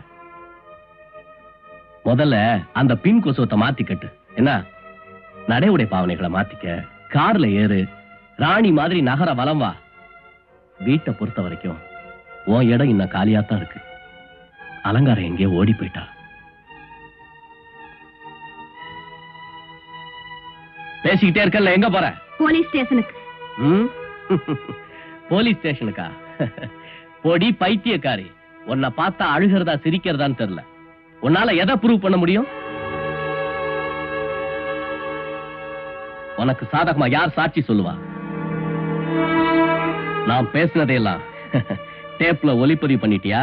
முதல்ல அந்த பின் கொசுவத்தை மாத்திக்கட்டு. என்ன, நடைமுறை பாவனைகளை மாத்திக்க. கார்ல ஏறு, ராணி மாதிரி நகர வலம் வா. வீட்டை பொறுத்த வரைக்கும் உன் இடம் இன்னும் காலியாத்தான் இருக்கு. அலங்காரம் எங்கேயோ ஓடி போயிட்டா. பேசிக்கிட்டே இருக்கல, எங்க போற? போலீஸ் ஸ்டேஷனுக்கு. போலீஸ் ஸ்டேஷனுக்கா? பொடி பைத்தியக்காரி, உன்னை பார்த்தா அழுகிறதா சிரிக்கிறதான்னு தெரியல. உன்னால எதை ப்ரூவ் பண்ண முடியும்? உனக்கு சாதகமா யார் சாட்சி சொல்லுவா? நான் பேசினதையெல்லாம் டேப்ல ஒளிப்பதிவு பண்ணிட்டியா?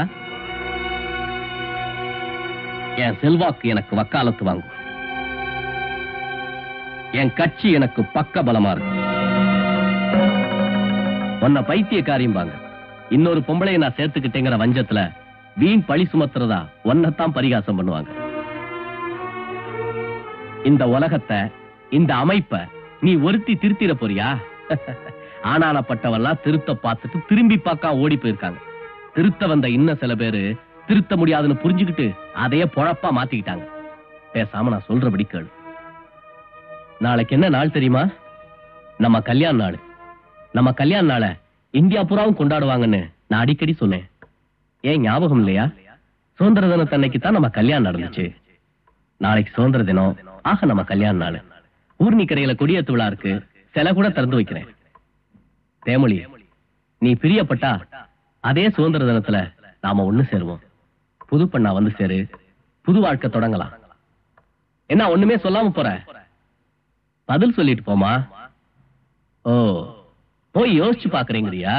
என் செல்வாக்கு எனக்கு வக்காலத்து வாங்கும். என் கட்சி எனக்கு பக்க பலமா இருக்கு. உன்னை பைத்தியக்காரியும் வாங்க. இன்னொரு பொம்பளையை நான் சேர்த்துக்கிட்டேங்கிற வஞ்சத்துல வீண் பழி சுமத்துறதா ஒன்னத்தான் பரிகாசம் பண்ணுவாங்க. இந்த உலகத்தை, இந்த அமைப்பை நீ ஒருத்தி திருத்திட போறியா? ஆனானப்பட்டவெல்லாம் திருத்த பார்த்துட்டு திரும்பி பார்க்க ஓடி போயிருக்காங்க. திருத்த வந்த இன்னும் சில பேரு திருத்த முடியாதுன்னு புரிஞ்சுக்கிட்டு அதையே பொழப்பா மாத்திக்கிட்டாங்க. பேசாம நான் சொல்றபடி கேளு. நாளைக்கு என்ன நாள் தெரியுமா? நம்ம கல்யாண நாள். நம்ம கல்யாண நாளை இந்தியா பூராவும் கொண்டாடுவாங்கன்னு நான் அடிக்கடி சொன்னேன். ஏன் ஞாபகம் இல்லையா? சுதந்திர தினத்தன்னைக்கு தான் நம்ம கல்யாணம் நடந்துச்சு. நாளைக்கு சுதந்திர தினம், ஆக நம்ம கல்யாண நாள். ஊர்னி கரையில கொடியேத்து விழா இருக்கு. சிலை கூட திறந்து வைக்கிறேன். தேமொழி, நீ பிரியப்பட்டா அதே சுதந்திர தினத்துல நாம ஒண்ணு சேருவோம். புது பண்ணா வந்து சேரு, புது வாழ்க்கை தொடங்கலாம். என்ன ஒண்ணுமே சொல்லாம போற? பதில் சொல்லிட்டு போமா. ஓ, போய் யோசிச்சு பாக்குறீங்கறியா?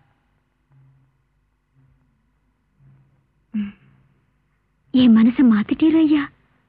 என் மனசை மாத்திட்டீர் ஐயா.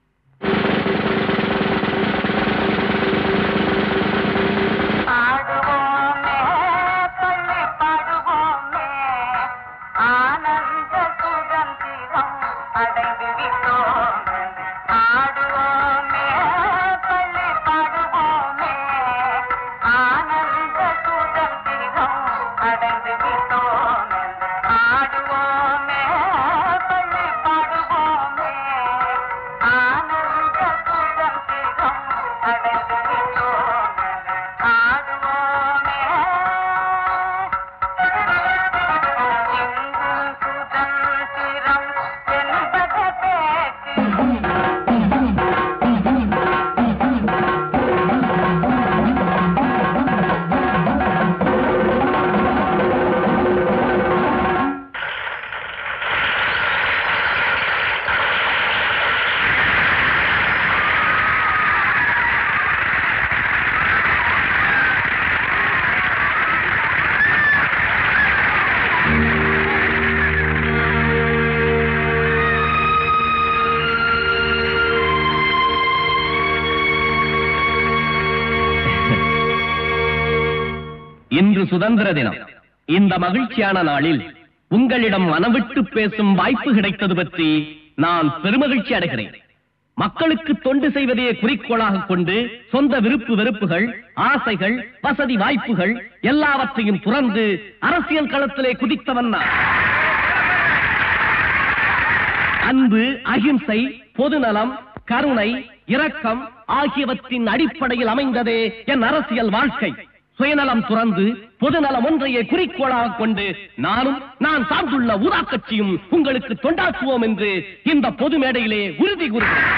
இன்று சுதந்திர தினம். இந்த மகிழ்ச்சியான நாளில் உங்களிடம் மனவிட்டு பேசும் வாய்ப்பு கிடைத்தது பற்றி நான் பெருமகிழ்ச்சி அடைகிறேன். மக்களுக்கு தொண்டு செய்வதே குறிக்கோளாக கொண்டு சொந்த விருப்பு வெறுப்புகள், ஆசைகள், வசதி வாய்ப்புகள் எல்லாவற்றையும் துறந்து அரசியல் களத்திலே குதித்தவன் நான். அன்பு, அகிம்சை, பொதுநலம், கருணை, இரக்கம் ஆகியவற்றின் அடிப்படையில் அமைந்ததே என் அரசியல் வாழ்க்கை. சுயநலம் துறந்து பொதுநலம் ஒன்றையே குறிக்கோளாக கொண்டு நானும் நான் சார்ந்துள்ள ஊதா கட்சியும் உங்களுக்கு தொண்டாற்றுவோம் என்று இந்த பொது மேடையிலே உறுதி கூறுகிறேன்.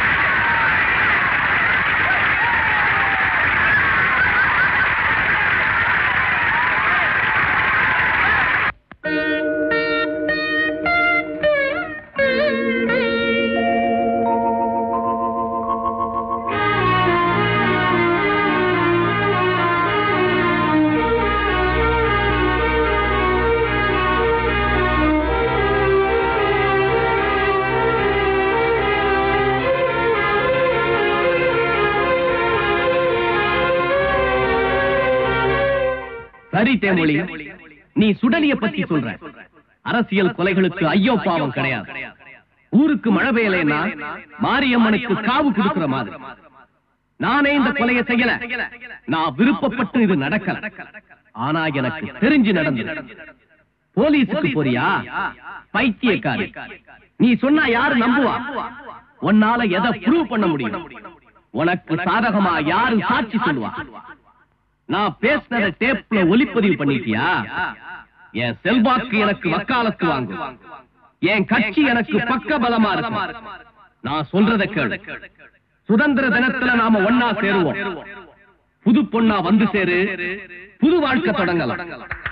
சரி தேமொழி, நீ சுடலிய பத்தி சொல்ற. அரசியல் கொலைகளுக்கு ஐயோ பாவம் கிடையாது. ஊருக்கு மழை பெய்யலைன்னா மாரியம்மனுக்கு காவு கொடுக்கிற மாதிரி. நானே இந்த கொலையை செய்யல, நான் விருப்பப்பட்டு இது நடக்கல. ஆனா எனக்கு தெரிஞ்சு நடந்தது. போலீஸுக்கு போறியா? பைத்தியக்காரி, நீ சொன்னா யாரு நம்புவா? உன்னால எதை ப்ரூவ் பண்ண முடியும்? உனக்கு சாதகமா யாரு சாட்சி சொல்லுவா? நான் பேசினத டேப்ல ஒளிப்பதிவு பண்ணிட்டியா? என் செல்வாக்கு எனக்கு வக்காலத்து வாங்கும். என் கட்சி எனக்கு பக்க பலமா இருக்கும். நான் சொல்றத கேளு. சுதந்திர தினத்துல நாம ஒன்னா சேருவோம். புது பொண்ணா வந்து சேரு, புது வாழ்க்கை தொடங்கலாம்.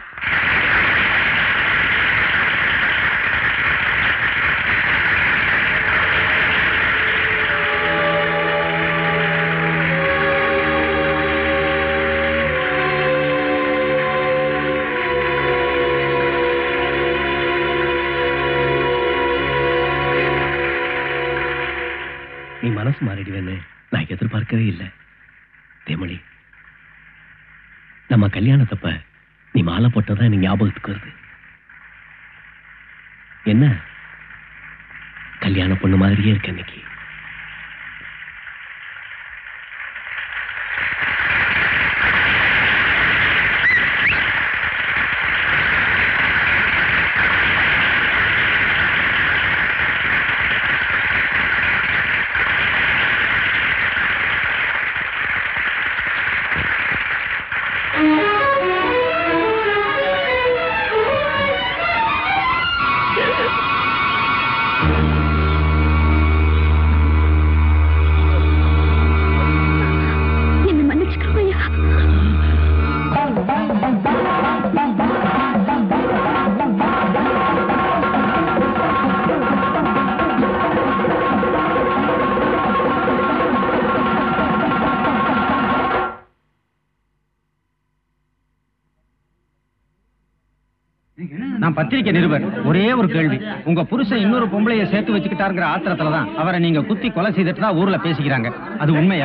நீ மனசு மாறிடுவேன்னு நான் எதிர்பார்க்கவே இல்லை தேமொழி. நம்ம கல்யாணத்தப்ப நீ மாலை போட்டதான் எனக்கு ஞாபகத்துக்கு வருது. என்ன கல்யாண பொண்ணு மாதிரியே இருக்கு இன்னைக்கு. நான் பத்திரிகை நிருபர். ஒரே ஒரு கேள்வி. உங்க புருஷன் இன்னொரு பொம்பளைய சேர்த்து வச்சுக்கிட்டாருங்கிற ஆத்திரத்துலதான் அவரை நீங்க குத்தி கொலை செய்துட்டு தான் ஊர்ல பேசிக்கிறாங்க. அது உண்மையா?